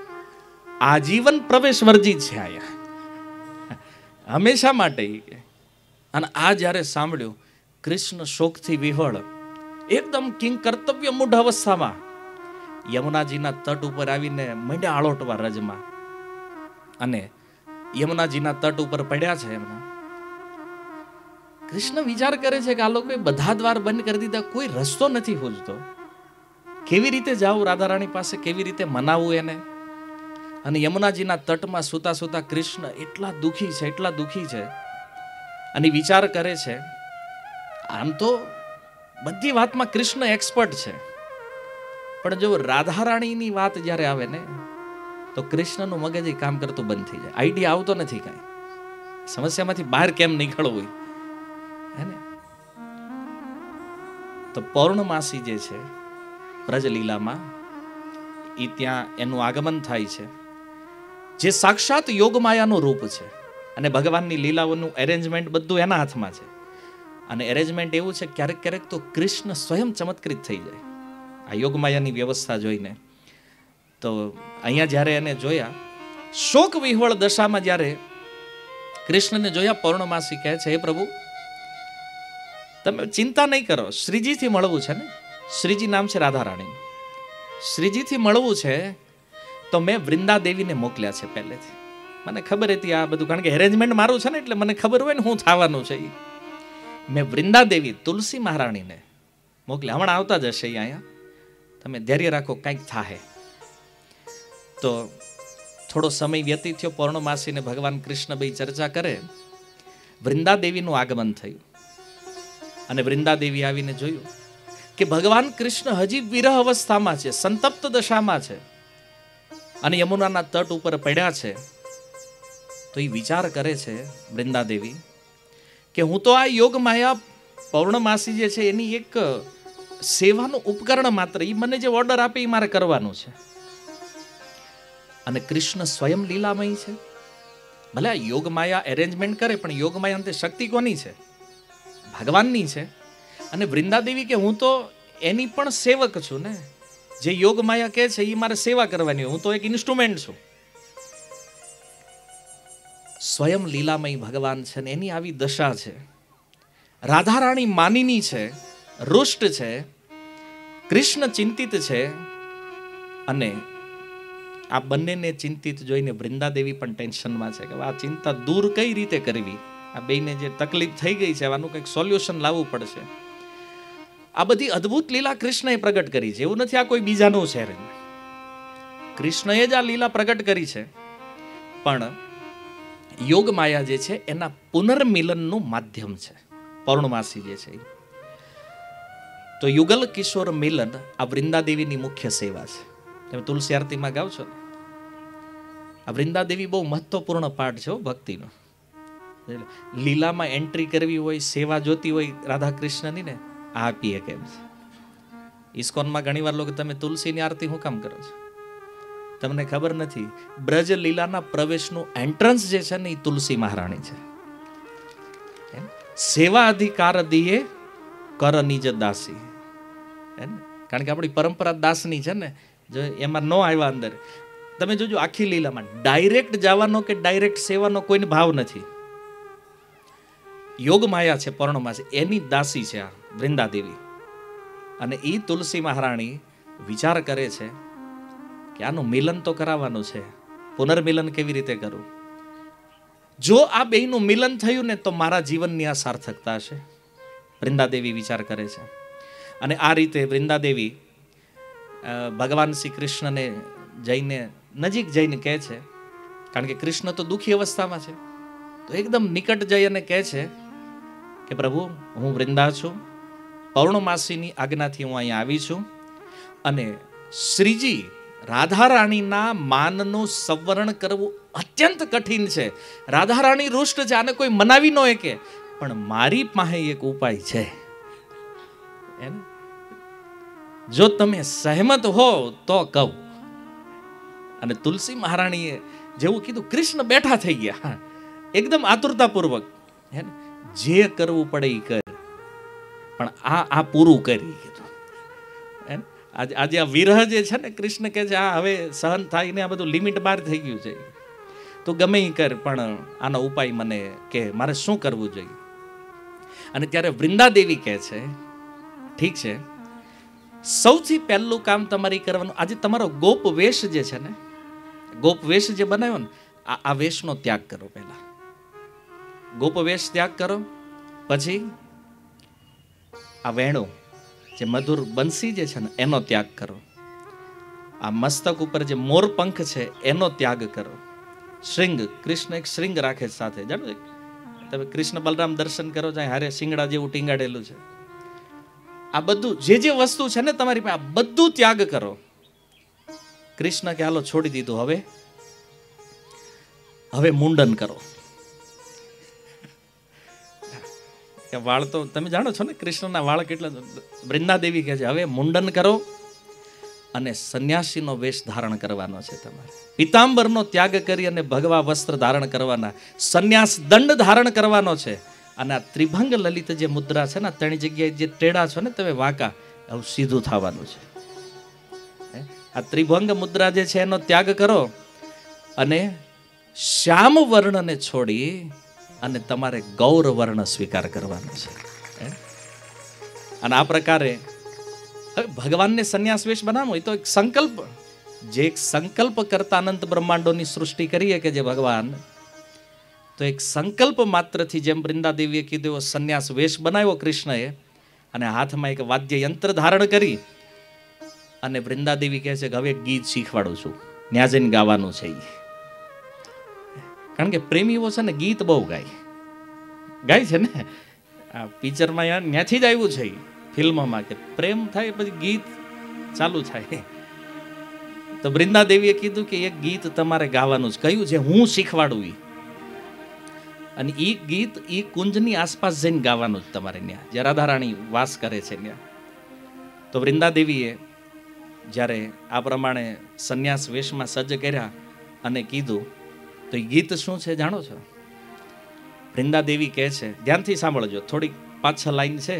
A: આજીવન પ્રવેશ વર્જિત છે આયા, હંમેશા માટે. અને આ જ્યારે સાંભળ્યું, કૃષ્ણ શોકથી વિહળ, એકદમ કિંગ કર્તવ્ય મૂઢ અવસ્થામાં યમુનાજીના તટ ઉપર આવીને મંડ્યા આળોટવા રજમાં. અને યમુનાજીના તટ ઉપર પડ્યા છે એમના. કૃષ્ણ વિચાર કરે છે કે આ લોકોએ બધા દ્વાર બંધ કરી દીધા, કોઈ રસ્તો નથી ખોજતો, કેવી રીતે જાવું રાધારાણી પાસે, કેવી રીતે મનાવવું એને. અને યમુનાજીના તટમાં સૂતા સૂતા કૃષ્ણ એટલા દુઃખી છે, એટલા દુઃખી છે. અને વિચાર કરે છે, આમ તો બધી વાતમાં કૃષ્ણ એક્સપર્ટ છે, પણ જો રાધારાણીની વાત જ્યારે આવે ને તો કૃષ્ણનું મગજ કામ કરતું બંધ થઈ જાય, આઈડિયા આવતો નથી કાંઈ, સમસ્યામાંથી બહાર કેમ નીકળવું હે ને. તો પૌર્ણમાસી જે છે બ્રજલીલામાં, એ ત્યાં એનું આગમન થાય છે, જે સાક્ષાત યોગમાયાનું રૂપ છે. અને ભગવાનની લીલાઓનું એરેન્જમેન્ટ બધું એના હાથમાં છે. અને એરેન્જમેન્ટ એવું છે, ક્યારેક ક્યારેક તો કૃષ્ણ સ્વયં ચમત્કૃત થઈ જાય આ યોગમાયાની વ્યવસ્થા જોઈને. તો અહીંયા જ્યારે એને જોયા, શોક વિહવળ દશામાં જ્યારે કૃષ્ણને જોયા, પૌર્ણમાસી કહે છે, હે પ્રભુ તમે ચિંતા નહીં કરો, શ્રીજીથી મળવું છે ને, શ્રીજી નામ છે રાધારાણી, શ્રીજીથી મળવું છે તો મેં વૃંદા દેવીને મોકલ્યા છે પહેલેથી. મને ખબર હતી આ બધું, કારણ કે એરેન્જમેન્ટ મારું છે ને, એટલે મને ખબર હોય ને શું થવાનું છે. મેં વૃંદા દેવી તુલસી મહારાણીને મોકલ્યા, હમણાં આવતા જ હશે અહીંયા, તમે ધૈર્ય રાખો, કંઈક થાય. તો થોડો સમય વ્યતીત થયો, પૌર્ણમાસીને ભગવાન કૃષ્ણ ભાઈ ચર્ચા કરે, વૃંદા દેવીનું આગમન થયું. અને વૃંદા દેવી આવીને જોયું કે ભગવાન કૃષ્ણ હજી વિરહ અવસ્થામાં છે, સંતપ્ત દશામાં છે, અને યમુનાના તટ ઉપર પડ્યા છે. તો એ વિચાર કરે છે વૃંદા દેવી કે હું તો આ યોગ માયા પૌર્ણમાસી જે છે એની એક સેવાનું ઉપકરણ માત્ર, એ મને જે ઓર્ડર આપે એ મારે કરવાનું છે. અને કૃષ્ણ સ્વયં લીલામય છે. ભલે આ યોગ માયા એરેન્જમેન્ટ કરે, પણ યોગ માયા અંતે શક્તિ કોની છે? ભગવાનની છે. અને વૃંદા દેવી કે હું તો એની પણ સેવક છું ને, જે યોગ માયા કહે છે એ મારે સેવા કરવાની હોય, હું તો એક ઇન્સ્ટ્રુમેન્ટ છું. સ્વયં લીલામય ભગવાન છે ને એની આવી દશા છે. રાધારાણી માનીની છે, રૂષ્ટ છે, કૃષ્ણ ચિંતિત છે. અને આ બંનેને ચિંતિત જોઈને વૃંદા દેવી પણ ટેન્શનમાં છે કે આ ચિંતા દૂર કઈ રીતે કરવી, આ બેને જે તકલીફ થઈ ગઈ છે આનું કંઈક સોલ્યુશન લાવવું પડશે. આ બધી અદ્ભુત લીલા કૃષ્ણએ પ્રગટ કરી છે, એવું નથી આ કોઈ બીજાનું છે, કૃષ્ણએ જ આ લીલા પ્રગટ કરી છે. પણ યોગ માયા જે છે એના પુનર્મિલનનું માધ્યમ છે પૌર્ણમાસી જે છે. તો યુગલ કિશોર મિલન આ વૃંદા દેવીની મુખ્ય સેવા છે. તમે તુલસી આરતીમાં ગાવ છો, આ વૃંદા દેવી બહુ મહત્વપૂર્ણ પાઠ છે ભક્તિનો. લીલામાં એન્ટ્રી કરવી હોય, સેવા જોતી હોય રાધા કૃષ્ણની ને, આ આપીએ કેમ છે. ઇસ્કોનમાં ઘણી વાર લોકો તમે તુલસીની આરતી હું કામ કરો છો? તમને ખબર નથી, બ્રજ લીલાના પ્રવેશનું એન્ટ્રન્સ જે છે ને એ તુલસી મહારાણી છે. સેવા અધિકાર દીએ કર નિજ દાસી, કારણ કે આપણી પરંપરા દાસની છે ને, જો એમાં ન આવ્યા અંદર. તમે જોજો આખી લીલામાં ડાયરેક્ટ જવાનો કે ડાયરેક્ટ સેવાનો કોઈને ભાવ નથી. યોગ માયા છે પૌર્ણમાસી, એની દાસી છે આ વૃંદા દેવી. અને એ તુલસી મહારાણી વિચાર કરે છે કે આનું મિલન તો કરાવવાનું છે, પુનર્મિલન કેવી રીતે કરું? જો આ બેયનું મિલન થયું ને તો મારા જીવનની આ સાર્થકતા હશે, વૃંદા દેવી વિચાર કરે છે. અને આ રીતે વૃંદા દેવી ભગવાન શ્રી કૃષ્ણને જઈને નજીક જઈને કહે છે, કારણ કે કૃષ્ણ તો દુઃખી અવસ્થામાં છે, તો એકદમ નિકટ જઈ અને કહે છે કે પ્રભુ હું વૃંદા છું, પૌર્ણમાસીની આજ્ઞાથી હું અહીંયા આવી છું, અને શ્રીજી રાધારાણીના માનનું સંવરણ કરવું અત્યંત કઠિન છે. રાધારાણી રૂષ્ટ છે, આને કોઈ મનાવી ન શકે, પણ મારી પાસે એક ઉપાય છે. જો તમે સહેમત હો તો કહું. અને તુલસી મહારાણીએ જેવું કીધું, કૃષ્ણ બેઠા થઈ ગયા એકદમ આતુરતાપૂર્વક. જે કરવું પડે એ કર, પણ આ આ પૂરું કરી કીધું. આજે આજે આ વિરહ જે છે ને, કૃષ્ણ કહે છે આ હવે સહન થાય ને, આ બધું લિમિટ બહાર થઈ ગયું છે, તું ગમે એ કર પણ આનો ઉપાય મને કે મારે શું કરવું જોઈએ. અને ત્યારે વૃંદાદેવી કહે છે ઠીક છે, સૌથી પહેલું કામ તમારે કરવાનું, આજે તમારો ગોપ વેશ જે છે ને, ગોપ વેશ જે બનાવ્યો ને, આ વેશનો ત્યાગ કરો. પહેલા ગોપ વેશ ત્યાગ કરો, પછી આ વેણું જે મધુર બંસી જે છે ને એનો ત્યાગ કરો, આ મસ્તક ઉપર જે મોર પંખ છે એનો ત્યાગ કરો. શ્રીંગ, કૃષ્ણ એક શ્રીંગ રાખે સાથે, જાણો તમે કૃષ્ણ બલરામ દર્શન કરો જાય હારે શિંગડા જેવું ટીંગાડેલું છે. આ બધું જે જે વસ્તુ છે ને તમારી પાસે, આ બધું ત્યાગ કરો. કૃષ્ણ કે હાલો છોડી દીધું, હવે હવે મુંડન કરો. વાળ તો તમે જાણો છો ને, કૃષ્ણના વાળ કેટલા. વૃંદાદેવી કહે છે હવે મુંડન કરો અને સંન્યાસીનો વેશ ધારણ કરવાનો છે તમારે. પિતાંબરનો ત્યાગ કરી અને ભગવા વસ્ત્ર ધારણ કરવાના, સંન્યાસ દંડ ધારણ કરવાનો છે. અને આ ત્રિભંગ લલિત જે મુદ્રા છે ને, ત્રણ જગ્યાએ જે ટેડા છો ને તમે વાંકા, આવું સીધું થવાનું છે. આ ત્રિભંગ મુદ્રા જે છે એનો ત્યાગ કરો અને શ્યામ વર્ણને છોડી અને તમારે ગૌર વર્ણ સ્વીકાર કરવાનો છે. અને આ પ્રકારે હવે ભગવાનને સંન્યાસ વેશ બનાવો એ તો એક સંકલ્પ, જે એક સંકલ્પ કરતા અનંત બ્રહ્માંડોની સૃષ્ટિ કરીએ કે જે ભગવાન, તો એક સંકલ્પ માત્રથી જેમ વૃંદાદેવીએ કીધું એવો સંન્યાસ વેશ બનાવ્યો કૃષ્ણએ, અને હાથમાં એક વાદ્ય યંત્ર ધારણ કરી અને વૃંદાદેવી કહે છે કે હવે ગીત શીખવાડું છું, ન્યા જઈને ગાવાનું છે. કારણ કે પ્રેમીઓ છે ને ગીત બહુ ગાય ગાય છે ને, આ પિક્ચરમાં ત્યાંથી જ આવ્યું છે, ફિલ્મમાં કે પ્રેમ થાય પછી ગીત ચાલુ થાય. તો વૃંદાદેવીએ કીધું કે એક ગીત તમારે ગાવાનું છે. કયું છે? હું શીખવાડું. ઈ અને ઈ ગીત ઈ કુંજની આસપાસ જઈને ગાવાનું જ તમારે ત્યાં, જે રાધારાણી વાસ કરે છે ત્યાં. તો વૃંદાદેવીએ જ્યારે આ પ્રમાણે સંન્યાસ વેશમાં સજ્જ કર્યા અને કીધું, તો એ ગીત શું છે જાણો છો? વૃંદાદેવી કહે છે, ધ્યાનથી સાંભળજો, થોડીક પાંચ છ લાઈન છે.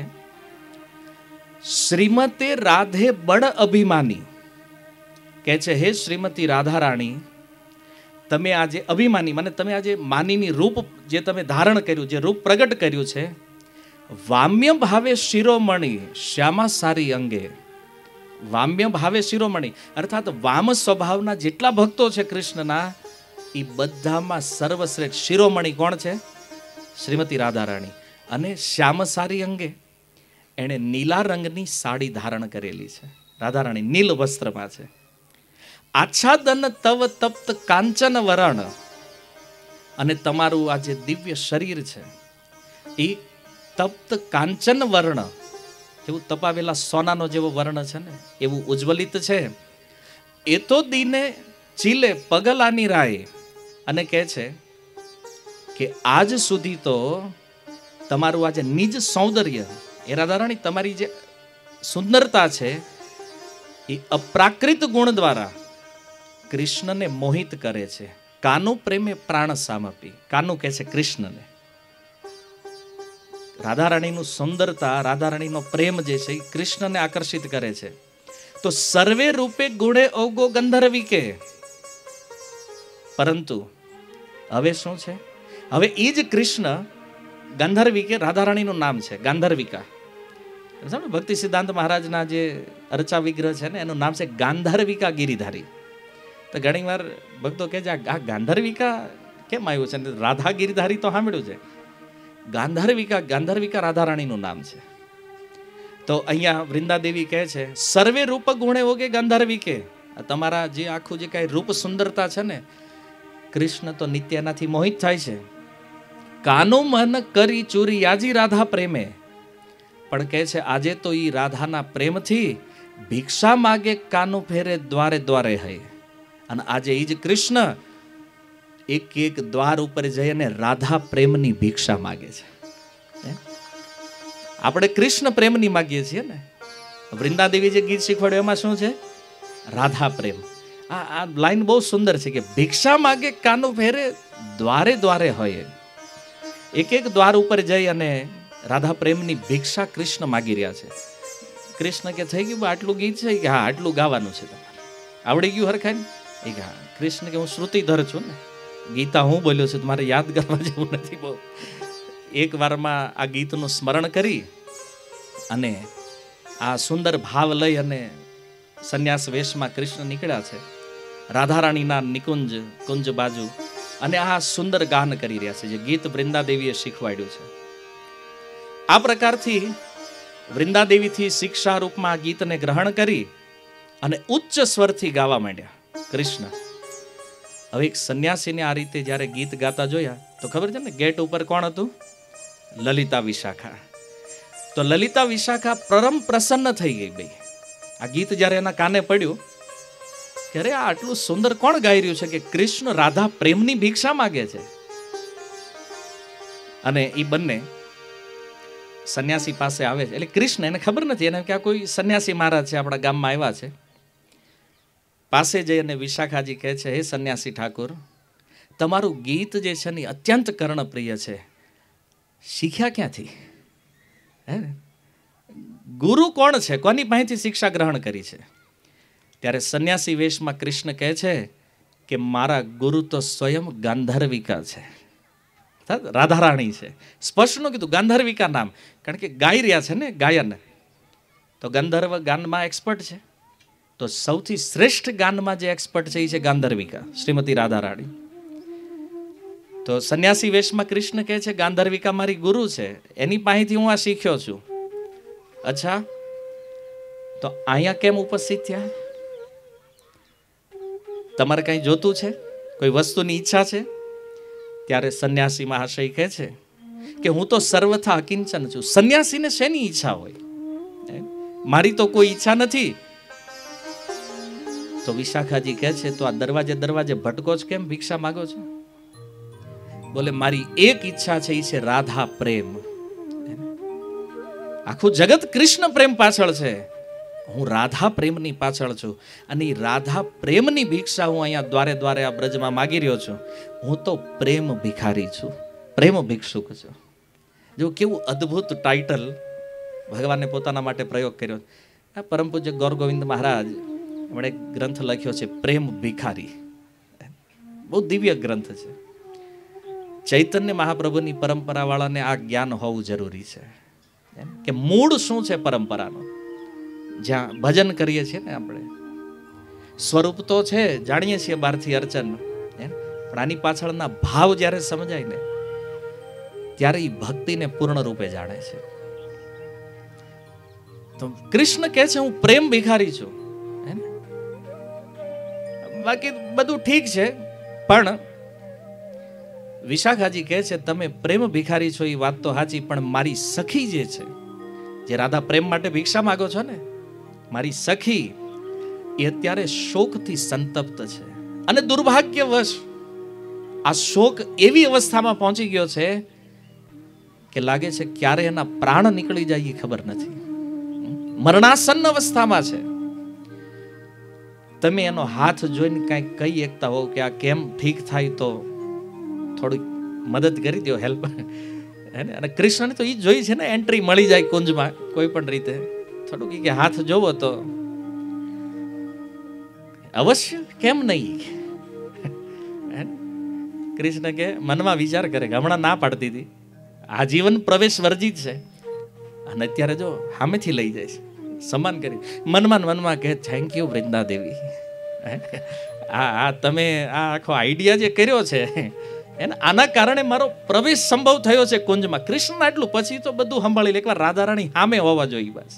A: શ્રીમતે રાધે બડ અભિમાની, કહે છે હે શ્રીમતી રાધા રાણી, તમે આજે અભિમાની, મને તમે આજે માનીની રૂપ જે તમે ધારણ કર્યું, જે રૂપ પ્રગટ કર્યું છે, વામ્ય ભાવે શિરોમણી શ્યામા સારી અંગે. વામ્ય ભાવે શિરોમણી અર્થાત વામ સ્વભાવના જેટલા ભક્તો છે કૃષ્ણના, એ બધામાં સર્વશ્રેષ્ઠ શિરોમણી કોણ છે? શ્રીમતી રાધા રાણી. અને શ્યામ સારી અંગે, એણે નીલા રંગની સાડી ધારણ કરેલી છે. રાધા રાણી નીલ વસ્ત્રમાં છે. આચ્છાદન તવ તપ્ત કાંચન વરણ, અને તમારું આ જે દિવ્ય શરીર છે એ તપ્ત કાંચન વર્ણ, એવું તપાવેલા સોનાનો જેવો વર્ણ છે ને એવું ઉજ્જવલિત છે. એ તો દીને ચીલે પગલાની રાય, અને કહે છે કે આજ સુધી તો તમારું આ જે નિજ સૌંદર્ય, એ રાધારાણી તમારી જે સુંદરતા છે એ અપ્રાકૃત ગુણ દ્વારા કૃષ્ણને મોહિત કરે છે. કાનુ પ્રેમે પ્રાણ સામપી, કાનુ કહે છે કૃષ્ણને. રાધારાણીનું સુંદરતા, રાધારાણીનો પ્રેમ જે છે એ કૃષ્ણને આકર્ષિત કરે છે. તો સર્વે રૂપે ગુણે ઓગો ગંધર્વિકે, પરંતુ હવે શું છે? હવે એ જ કૃષ્ણ ગાંધર્વિકે, રાધારાણીનું નામ છે ગાંધર્વિકા. ભક્તિ સિદ્ધાંત મહારાજના જે અર્ચા વિગ્રહ છે ને એનું નામ છે ગાંધર્વિકા ગિરિધારી. તો ઘણી વાર ભક્તો કહે છે આ ગાંધર્વિકા કેમ આવ્યું છે? રાધા ગિરિધારી તો સાંભળ્યું છે, ગાંધર્વિકા, ગાંધર્વિકા રાધારાણીનું નામ છે. તો અહીંયા વૃંદાદેવી કહે છે સર્વે રૂપ ગુણે ઓગે ગાંધર્વિકે, તમારા જે આખું જે કાંઈ રૂપ સુંદરતા છે ને, કૃષ્ણ તો નિત્ય એનાથી મોહિત થાય છે. કાનો મન કરી ચૂરી યાજી રાધા પ્રેમે, પણ કહે છે આજે તો ઈ રાધાના પ્રેમથી ભિક્ષા માગે કાનો ફેરે દ્વારે દ્વારે હૈ. અને આજે ઈ જ કૃષ્ણ એક એક દ્વાર ઉપર જઈ અને રાધા પ્રેમની ભિક્ષા માગે છે. આપણે કૃષ્ણ પ્રેમની માગીએ છીએ ને. વૃંદાદેવી જે ગીત શીખવાડ્યું એમાં શું છે? રાધા પ્રેમ. આ આ લાઈન બહુ સુંદર છે કે ભિક્ષા માગે કાનો ફેરે દ્વારે દ્વારે હોય. એક એક દ્વાર ઉપર જઈ અને રાધા પ્રેમની ભિક્ષા કૃષ્ણ માગી રહ્યા છે. કૃષ્ણ કે થઈ ગયું આટલું ગીત છે કે હા આટલું ગાવાનું છે તમારે, આવડી ગયું હરખાઈ? એ કે હા. કૃષ્ણ કે હું શ્રુતિધર છું ને, ગીતા હું બોલ્યો છું, તમારે યાદ કરવા જેવું નથી બહુ. એક વારમાં આ ગીતનું સ્મરણ કરી અને આ સુંદર ભાવ લઈ અને સંન્યાસ વેશમાં કૃષ્ણ નીકળ્યા છે રાધારાણીના નિકુંજ કુંજ બાજુ, અને આ સુંદર ગાન કરી રહ્યા છે જે ગીત વૃંદાદેવીએ શીખવાડ્યું છે. આ પ્રકારથી વૃંદાદેવીથી શિક્ષા રૂપમાં આ ગીતને ગ્રહણ કરી અને ઉચ્ચ સ્વરથી ગાવા માંડ્યા કૃષ્ણ. હવે એક સંન્યાસીને આ રીતે જ્યારે ગીત ગાતા જોયા તો ખબર છે ને, ગેટ ઉપર કોણ હતું? લલિતા વિશાખા. તો લલિતા વિશાખા પરમ પ્રસન્ન થઈ ગઈ ભાઈ. આ ગીત જ્યારે એના કાને પડ્યું કે અરે આ આટલું સુંદર કોણ ગાઈ રહ્યું છે કે કૃષ્ણ રાધા પ્રેમની ભિક્ષા માગે છે. અને એ બંને સંન્યાસી પાસે આવે છે. એટલે કૃષ્ણ એને ખબર નથી, એને કે આ કોઈ સંન્યાસી મહારાજ છે આપણા ગામમાં આવ્યા છે. પાસે જઈ અને વિશાખાજી કહે છે, હે સંન્યાસી ઠાકોર, તમારું ગીત જે છે ને અત્યંત કર્ણપ્રિય છે, શીખ્યા ક્યાંથી? હે, ગુરુ કોણ છે? કોની પાસેથી શિક્ષા ગ્રહણ કરી છે? ત્યારે સંન્યાસી વેશમાં કૃષ્ણ કહે છે કે મારા ગુરુ તો સ્વયં ગાંધર્વિકા છે, રાધારાણી છે. સ્પષ્ટ નું કીધું ગાંધર્વિકા નામ, કારણ કે ગાઈ રહ્યા છે ને ગાયન. તો ગંધર્વ ગાનમાં એક્સપર્ટ છે, તો સૌથી શ્રેષ્ઠ ગાનમાં જે એક્સપર્ટ છે એ છે ગાંધર્વિકા, શ્રીમતી રાધારાણી. તો સંન્યાસી વેશમાં કૃષ્ણ કહે છે ગાંધર્વિકા મારી ગુરુ છે, એની પાસેથી હું આ શીખ્યો છું. અચ્છા, તો અહીંયા કેમ ઉપસ્થિત થયા? તમારે કઈ જોતું છે? કોઈ વસ્તુની ઈચ્છા છે? ત્યારે સંન્યાસી મહાશય કહે છે કે હું તો સર્વથા અકિંચન છું. સંન્યાસીને શેની ઈચ્છા હોય? મારી તો કોઈ ઈચ્છા નથી. તો વિશાખાજી કહે છે તો આ દરવાજે દરવાજે ભટકો જ કેમ, ભિક્ષા માગો છો? બોલે મારી એક ઈચ્છા છે, એ છે રાધા પ્રેમ. આખું જગત કૃષ્ણ પ્રેમ પાછળ છે, હું રાધા પ્રેમની પાછળ છું, અને એ રાધા પ્રેમની ભિક્ષા હું અહીંયા દ્વારે દ્વારે આ બ્રજમાં માગી રહ્યો છું. હું તો પ્રેમ ભિખારી છું, પ્રેમ ભિક્ષુક છું. જો કેવું અદ્ભુત ટાઇટલ ભગવાને પોતાના માટે પ્રયોગ કર્યો. આ પરમ પૂજ્ય ગૌર ગોવિંદ મહારાજ એમણે એક ગ્રંથ લખ્યો છે પ્રેમ ભિખારી. બહુ દિવ્ય ગ્રંથ છે. ચૈતન્ય મહાપ્રભુની પરંપરા વાળાને આ જ્ઞાન હોવું જરૂરી છે કે મૂળ શું છે પરંપરાનો. જ્યાં ભજન કરીએ છીએ ને આપણે, સ્વરૂપ તો છે જાણીએ છીએ બહારથી અર્ચન, પણ આની પાછળના ભાવ જ્યારે સમજાય ને ત્યારે એ ભક્તિને પૂર્ણ રૂપે જાણે છે. તો કૃષ્ણ કહે છે હું પ્રેમ ભિખારી છું. બાકી બધું ઠીક છે, પણ વિશાખાજી કહે છે તમે પ્રેમ ભિખારી છો એ વાત તો સાચી, પણ મારી સખી જે છે, જે રાધા પ્રેમ માટે ભિક્ષા માંગો છો ને, મારી સખી એ અત્યારે શોકથી સંતપ્ત છે. અને દુર્ભાગ્યવશ આ શોક એવી અવસ્થામાં પહોંચી ગયો છે કે લાગે છે ક્યારે એના પ્રાણ નીકળી જાય એ ખબર નથી. મરણાસન્ન અવસ્થામાં છે. તમે એનો હાથ જોઈને કાંઈક કહી એકતા હોવ કે આ કેમ ઠીક થાય તો થોડીક મદદ કરી દો, હેલ્પ. અને કૃષ્ણને તો એ જોઈ છે ને, એન્ટ્રી મળી જાય કુંજમાં કોઈ પણ રીતે, થોડુંક કે હાથ જોવો તો અવશ્ય, કેમ નહીં. કૃષ્ણ કે મનમાં વિચાર કરે કે હમણાં ના પાડતી હતી, આજીવન પ્રવેશ વર્જિત છે, અને અત્યારે જો સામેથી લઈ જાય છે, સમાન કરી. મનમાં મનમાં કહે થેન્ક યુ વૃંદાદેવી, આ આ તમે આ આખો આઈડિયા જે કર્યો છે એને આના કારણે મારો પ્રવેશ સંભવ થયો છે કુંજમાં. કૃષ્ણ આટલું, પછી તો બધું સંભાળી લે. એકવાર રાધારાણી સામે હોવા જોઈએ બસ.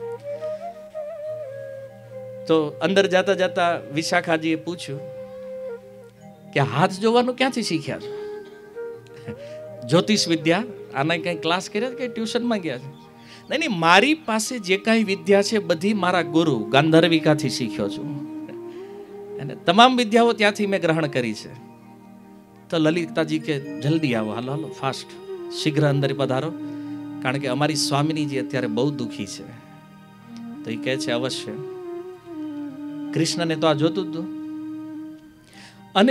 A: તો અંદર જાતા જાતા વિશાખાજીએ પૂછ્યું કે હાથ જોવાનું ક્યાંથી શીખ્યા છો? જ્યોતિષ વિદ્યા આના કઈ ક્લાસ કર્યા કે ટ્યુશનમાં ગયા છે? નહીં નહીં, મારી પાસે જે કાંઈ વિદ્યા છે બધી મારા ગુરુ ગાંધર્વિકાથી શીખ્યો છું, અને તમામ વિદ્યાઓ ત્યાંથી મેં ગ્રહણ કરી છે. તો લલિતાજી કે જલ્દી આવો, હાલો હાલો ફાસ્ટ, શીઘ્ર અંદર પધારો, કારણ કે અમારી સ્વામિનીજી અત્યારે બહુ દુઃખી છે. તો એ કહે છે અવશ્ય. કૃષ્ણને તો આ જોતું જ હતું. અને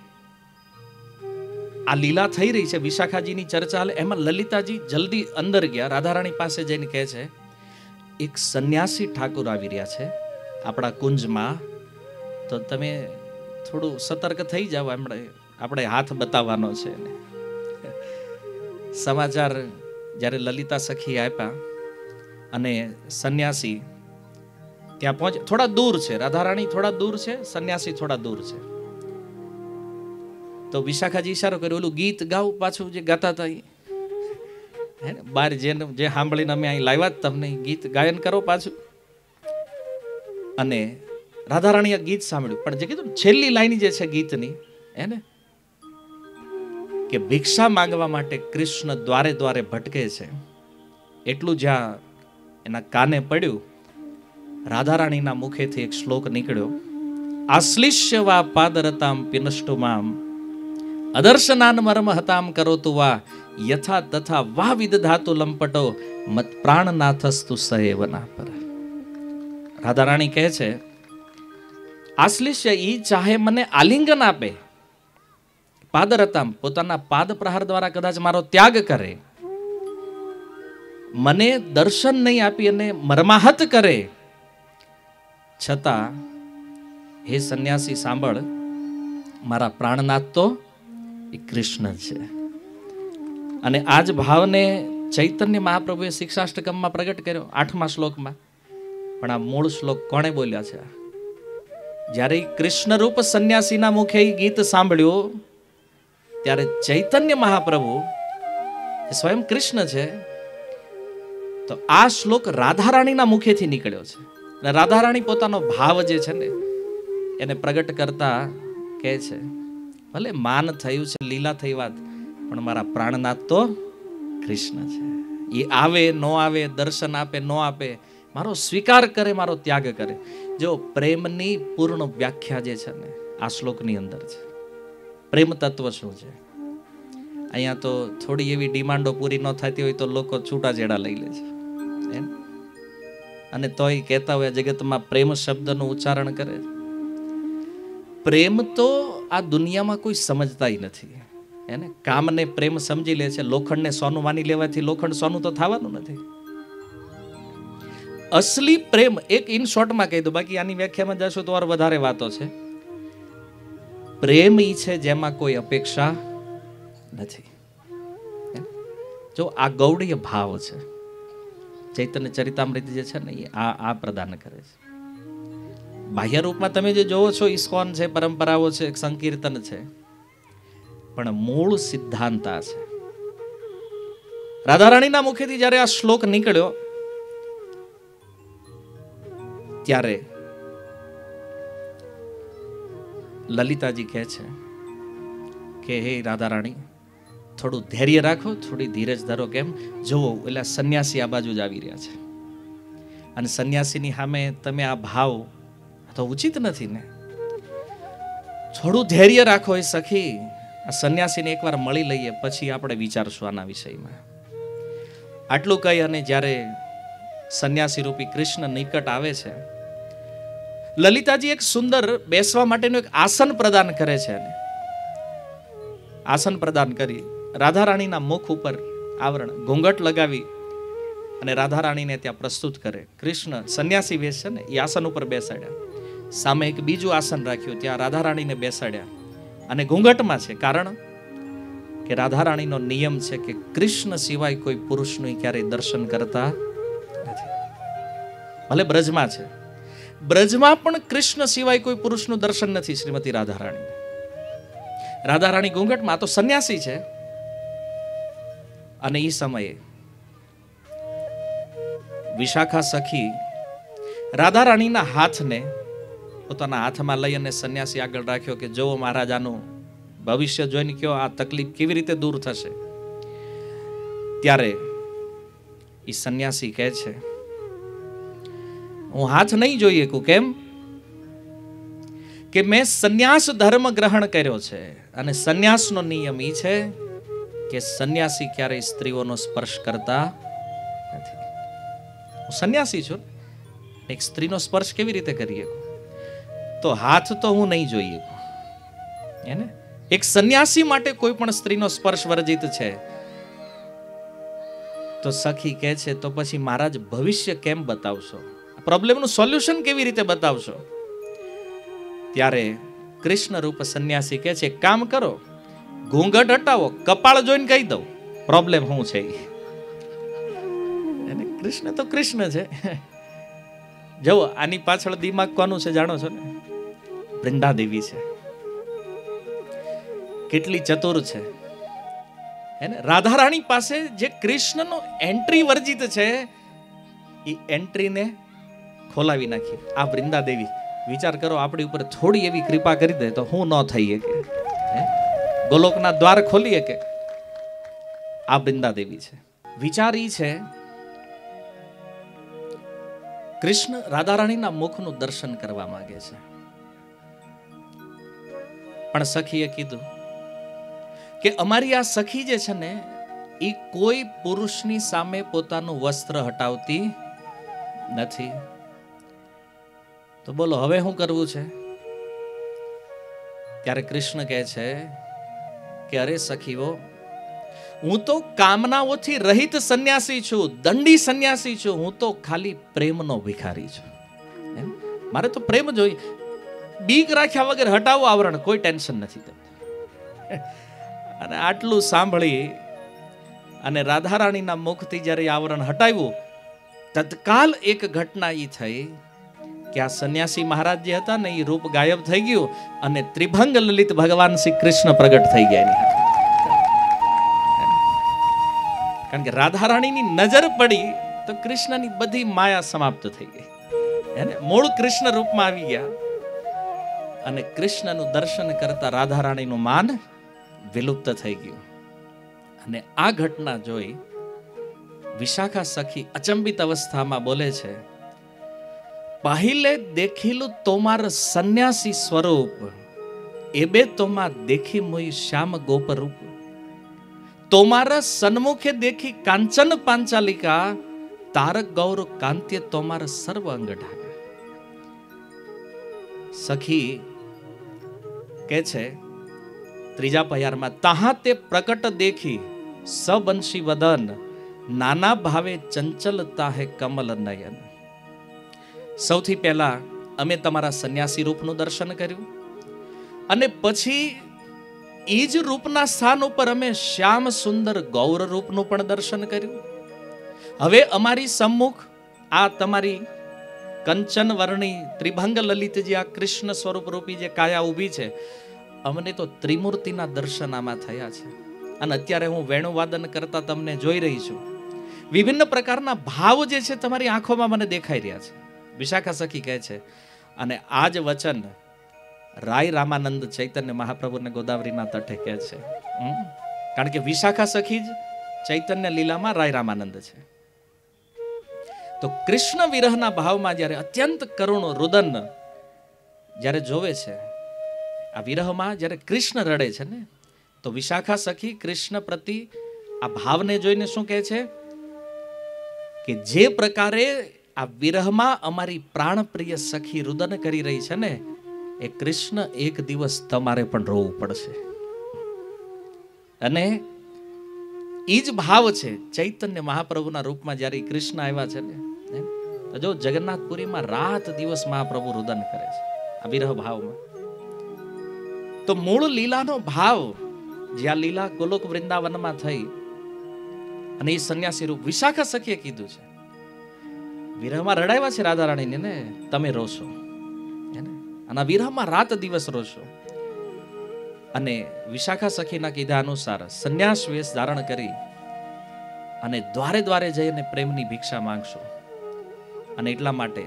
A: આ લીલા થઈ રહી છે, વિશાખાજીની ચર્ચા હાલે, એમાં લલિતાજી જલ્દી અંદર ગયા, રાધારાણી પાસે જઈને કહે છે એક સંન્યાસી ઠાકુર આવી રહ્યા છે આપણા કુંજમાં, તો તમે થોડું સતર્ક થઈ જાવ, આપણે આપણે હાથ બતાવવાનો છે. સમાચાર જ્યારે લલિતા સખી આપ્યા અને સંન્યાસી ત્યાં પહોંચ, થોડા દૂર છે, રાધારાણી થોડા દૂર છે, સંન્યાસી થોડા દૂર છે. તો વિશાખાજી ઈશારો કર્યો, ઓલું ગીત ગાવ પાછું જે ગાતા હતા હે ને, બાર જે જે સાંભળીને અમે અહીં લાવ્યા તમને ગીત ગાયન કરો પાછું. અને રાધારાણીએ ગીત સાંભળ્યું, પણ જે કીધું છેલ્લી લાઈન જે છે ગીતની હે ને, કે ભિક્ષા માંગવા માટે કૃષ્ણ દ્વારે દ્વારે ભટકે છે, એટલું જ્યાં એના કાને પડ્યું, રાધારાણીના મુખેથી એક શ્લોક નીકળ્યો, આશ્લિષ્ય વા પાદરતામ પિનષ્ટુમામ અદર્શનાન મર્મ હતામ કરોતુ વા યથા તથા વા વિદધાતુ લંપટો મત પ્રાણનાથસ્તુ સહેવના પર. રાધારાણી કહે છે, આશ્લિષ્ય ઈ ચાહે મને આલિંગન આપે, પાદરતામ પોતાના પાદ પ્રહાર દ્વારા કદાચ મારો ત્યાગ કરે, મને દર્શન નહીં આપી અને મર્માહત કરે, છતાં હે સંન્યાસી સાંભળ, મારા પ્રાણનાથ તો એ કૃષ્ણ છે. અને આજ ભાવને ચૈતન્ય મહાપ્રભુએ શિક્ષાષ્ટકમમાં પ્રગટ કર્યો આઠમા શ્લોકમાં. પણ આ મૂળ શ્લોક કોણે બોલ્યા છે? જ્યારે કૃષ્ણ રૂપ સંન્યાસીના મુખે ગીત સાંભળ્યું ત્યારે ચૈતન્ય મહાપ્રભુ સ્વયં કૃષ્ણ છે, તો આ શ્લોક રાધારાણીના મુખેથી નીકળ્યો છે. અને રાધારાણી પોતાનો ભાવ જે છે ને એને પ્રગટ કરતા કહે છે, ભલે માન થયું છે, લીલા થઈ વાત, પણ મારા પ્રાણનાથ તો કૃષ્ણ છે. એ આવે નો આવે, દર્શન આપે નો આપે, મારો સ્વીકાર કરે, મારો ત્યાગ કરે. જો પ્રેમની પૂર્ણ વ્યાખ્યા જે છે ને આ શ્લોકની અંદર છે. પ્રેમ તત્વ શું છે? અહીંયા તો થોડી એવી ડિમાન્ડો પૂરી ન થતી હોય તો લોકો છૂટાછેડા લઈ લે છે એમ, અને તોય કહેતા હોય જગતમાં પ્રેમ શબ્દનું ઉચ્ચારણ કરે. પ્રેમ તો આ દુનિયામાં કોઈ સમજતા નથી એને. કામને પ્રેમ સમજી લે છે, લોખંડને સોનું માની લેવાથી લોખંડ સોનું તો થવાનું નથી. અસલી પ્રેમ એક ઇન શોર્ટમાં કહી દઉં, બાકી આની વ્યાખ્યામાં જશો તો વધારે વાતો છે. પ્રેમ ઈ છે જેમાં કોઈ અપેક્ષા નથી. જો આ ગૌડીય ભાવ છે, ચૈતન્ય ચરિતામૃત જે છે ને એ આ આ પ્રદાન કરે છે. બાહ્ય રૂપમાં તમે જે જોવો છો ઇસ્કોન છે, પરંપરાઓ છે, સંકીર્તન છે, પણ મૂળ સિદ્ધાંત આ છે. રાધારાણીના મુખેથી જ્યારે આ શ્લોક નીકળ્યો ત્યારે લલિતાજી કહે છે કે હે રાધારાણી, થોડું ધૈર્ય રાખો, થોડી ધીરજ ધરો. કેમ? જુઓ એટલે સંન્યાસી આ બાજુ જ આવી રહ્યા છે, અને સંન્યાસીની સામે તમે આ ભાવ તો ઉચિત નથી ને. થોડું ધૈર્ય રાખો એ સખી, આ સંન્યાસીને એકવાર મળી લઈએ પછી આપણે વિચારશું આના વિષયમાં. આટલું કહી અને જ્યારે સંન્યાસી રૂપી કૃષ્ણ નિકટ આવે છે, લલિતાજી એક સુંદર બેસવા માટેનું એક આસન પ્રદાન કરે છે. આસન પ્રદાન કરી રાધારાણીના મુખ ઉપર આવરણ ઘૂંઘટ લગાવી અને રાધારાણીને ત્યાં પ્રસ્તુત કરે. કૃષ્ણ સંન્યાસી વેશ છે ને એ આસન ઉપર બેસાડ્યા, સામે એક બીજું આસન રાખ્યું, ત્યાં રાધારાણીને બેસાડ્યા અને ઘૂંઘટમાં છે. કારણ કે રાધારાણીનો નિયમ છે કે કૃષ્ણ સિવાય કોઈ પુરુષનું ક્યારેય દર્શન કરતા નથી. ભલે બ્રજમાં છે, બ્રજમાં પણ કૃષ્ણ સિવાય કોઈ પુરુષનું દર્શન નથી શ્રીમતી રાધારાણી. રાધારાણી ઘૂંઘટમાં, તો સંન્યાસી છે. અને એ સમયે વિશાખા સખી રાધારાણીના હાથને પોતાના હાથમાં લઈ અને સંન્યાસી આગળ રાખ્યો કે જો મહારાજાનું ભવિષ્ય જોઈને કયો આ તકલીફ કેવી રીતે દૂર થશે. ત્યારે એ સંન્યાસી કહે છે, હું હાથ નહીં જોઈ શકું. કેમ? કે મેં સંન્યાસ ધર્મ ગ્રહણ કર્યો છે, અને સંન્યાસનો નિયમ એ છે કે સંન્યાસી ક્યારેય સ્ત્રીઓનો સ્પર્શ કરતા નથી. હું સંન્યાસી છું, એક સ્ત્રીનો સ્પર્શ કેવી રીતે કરી શકું? તો હાથ તો હું નહીં જોઈ શકું એને. એક સંન્યાસી માટે કોઈ પણ સ્ત્રીનો સ્પર્શ વર્જિત છે. તો સખી કહે છે તો પછી મહારાજ ભવિષ્ય કેમ બતાવશો, પ્રોબ્લેમનું સોલ્યુશન કેવી રીતે બતાવશો? ત્યારે કૃષ્ણ રૂપ સંન્યાસી કહે છે કામ કરો, ઘૂંઘટ હટાવો, કપાળ જોઈને કહી દઉં પ્રોબ્લેમ શું છે. અને કૃષ્ણ તો કૃષ્ણ છે. જો આની પાછળ દિમાગ કોનું છે જાણો છો ને? વૃંદા દેવી છે. કેટલી ચતુર છે. રાધા રાણી પાસે જે કૃષ્ણનો એન્ટ્રી વર્જિત છે એ એન્ટ્રીને ખોલાવી નાખી આ વૃંદા દેવી. વિચાર કરો આપણી ઉપર થોડી એવી કૃપા કરી દે તો હું ન થઈ કે ગોલોકના દ્વાર ખોલીએ કે આ વૃંદા દેવી છે. વિચાર ઈ છે કૃષ્ણ રાધા રાણીના મુખનું દર્શન કરવા માંગે છે, પણ સખીએ કીધું કે અમારી આ સખી જે છે ને એ કોઈ પુરુષની સામે પોતાનું વસ્ત્ર હટાવતી નથી. તો બોલો હવે શું કરવું છે? ત્યારે કૃષ્ણ કહે છે કે અરે સખીઓ, હું તો કામનાઓથી રહિત સંન્યાસી છું, દંડી સંન્યાસી છું. હું તો ખાલી પ્રેમનો ભિખારી છું. મારે તો પ્રેમ જોઈએ. બીક રાખ્યા વગર હટાવો આવરણ, કોઈ ટેન્શન નથી તમને. અને આટલું સાંભળી અને રાધા રાણીના મુખથી જ્યારે આવરણ હટાવ્યું, તત્કાલ એક ઘટના ઈ થઈ કે આ સંન્યાસી મહારાજ જે હતા ને એ રૂપ ગાયબ થઈ ગયું અને ત્રિભંગ લલિત ભગવાન શ્રી કૃષ્ણ પ્રગટ થઈ ગયા. કારણ કે રાધા રાણીની નજર પડી તો કૃષ્ણની બધી માયા સમાપ્ત થઈ ગઈ. એને મૂળ કૃષ્ણ રૂપમાં આવી ગયા અને કૃષ્ણનું દર્શન કરતા રાધા રાણીનું માન વિલુપ્ત થઈ ગયું. અને આ ઘટના જોઈ વિશાખા સખી અચંબિત અવસ્થામાં બોલે છે, પાहिले દેખીલું તોમાર સંન્યાસી સ્વરૂપ, એબે તોમા દેખી મોઈ શ્યામ ગોપ રૂપ. તોમારા સન્મુખે દેખી કાંચન પાંચાલિકા, તારક ગૌર કાંત્ય તોમાર સર્વ અંગ ઢાકા. સખી કે છે ત્રીજા પયારમાં, તાહા તે પ્રકટ દેખી સબંશી વદન, નાના ભાવે ચંચલતા હે કમલ નયન. સૌથી પહેલા અમે તમારા સંન્યાસી રૂપનું દર્શન કર્યું અને પછી એ જ રૂપના સ્થાન ઉપર અમે શ્યામ સુંદર ગૌર રૂપનું પણ દર્શન કર્યું. હવે અમારી સમ્મુખ આ તમારી કંચન વર્ણી ત્રિભંગ લલિત જે આ કૃષ્ણ સ્વરૂપ રૂપી જે કાયા ઊભી છે, અમને તો ત્રિમૂર્તિના દર્શન આમાં થયા છે. અને અત્યારે હું વેણુવાદન કરતા તમને જોઈ રહી છું. વિભિન્ન પ્રકારના ભાવ જે છે તમારી આંખોમાં મને દેખાઈ રહ્યા છે. વિશાખા સખી કહે છે અને આ જ વચન રાય રામાનંદ ચૈતન્ય મહાપ્રભુને ગોદાવરીના તટે કહે છે. કારણ કે વિશાખા સખી જ ચૈતન્ય લીલામાં રાય રામાનંદ છે. તો કૃષ્ણ વિરહના ભાવમાં જ્યારે અત્યંત કરુણ રુદન જ્યારે જોવે છે, આ વિરહમાં જ્યારે કૃષ્ણ રડે છે ને, તો વિશાખા સખી કૃષ્ણ પ્રતિ આ ભાવને જોઈને શું કહે છે કે જે પ્રકારે આ વિરહમાં અમારી પ્રાણપ્રિય સખી રુદન કરી રહી છે ને, એ કૃષ્ણ એક દિવસ તમારે પણ રોવું પડશે. અને એ જ ભાવ છે ચૈતન્ય મહાપ્રભુના રૂપમાં જ્યારે કૃષ્ણ આવ્યા છે ને, તો જો જગન્નાથપુરીમાં રાત દિવસ મહાપ્રભુ રુદન કરે છે આ વિરહ ભાવમાં. તો મૂળ લીલાનો ભાવ જે આ લીલા ગોલોક વૃંદાવનમાં થઈ અને એ સંન્યાસી રૂપ વિશાખા સખીએ કીધું છે, વિરહમાં રડાવ્યા છે રાધા રાણીને ને, તમે રોશો અને વિરહમાં રાત દિવસ રોશો. અને વિશાખા સખીના કીધા અનુસાર સંન્યાસ વેશ ધારણ કરી અને દ્વારે દ્વારે જઈને પ્રેમની ભિક્ષા માંગશો. અને એટલા માટે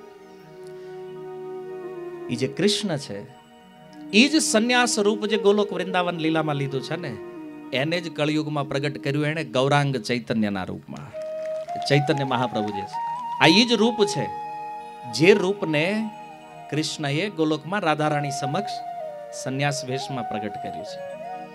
A: એ જે કૃષ્ણ છે એ જ સંન્યાસ રૂપ જે ગોલોક વૃંદાવન લીલામાં લીધું છે ને, એને જ કળિયુગમાં પ્રગટ કર્યું એને ગૌરાંગ ચૈતન્યના રૂપમાં. ચૈતન્ય મહાપ્રભુ જે છે આ એ જ રૂપ છે જે રૂપને કૃષ્ણએ ગોલોકમાં રાધા રાણી સમક્ષ સંન્યાસ વેશમાં પ્રગટ કર્યું છે.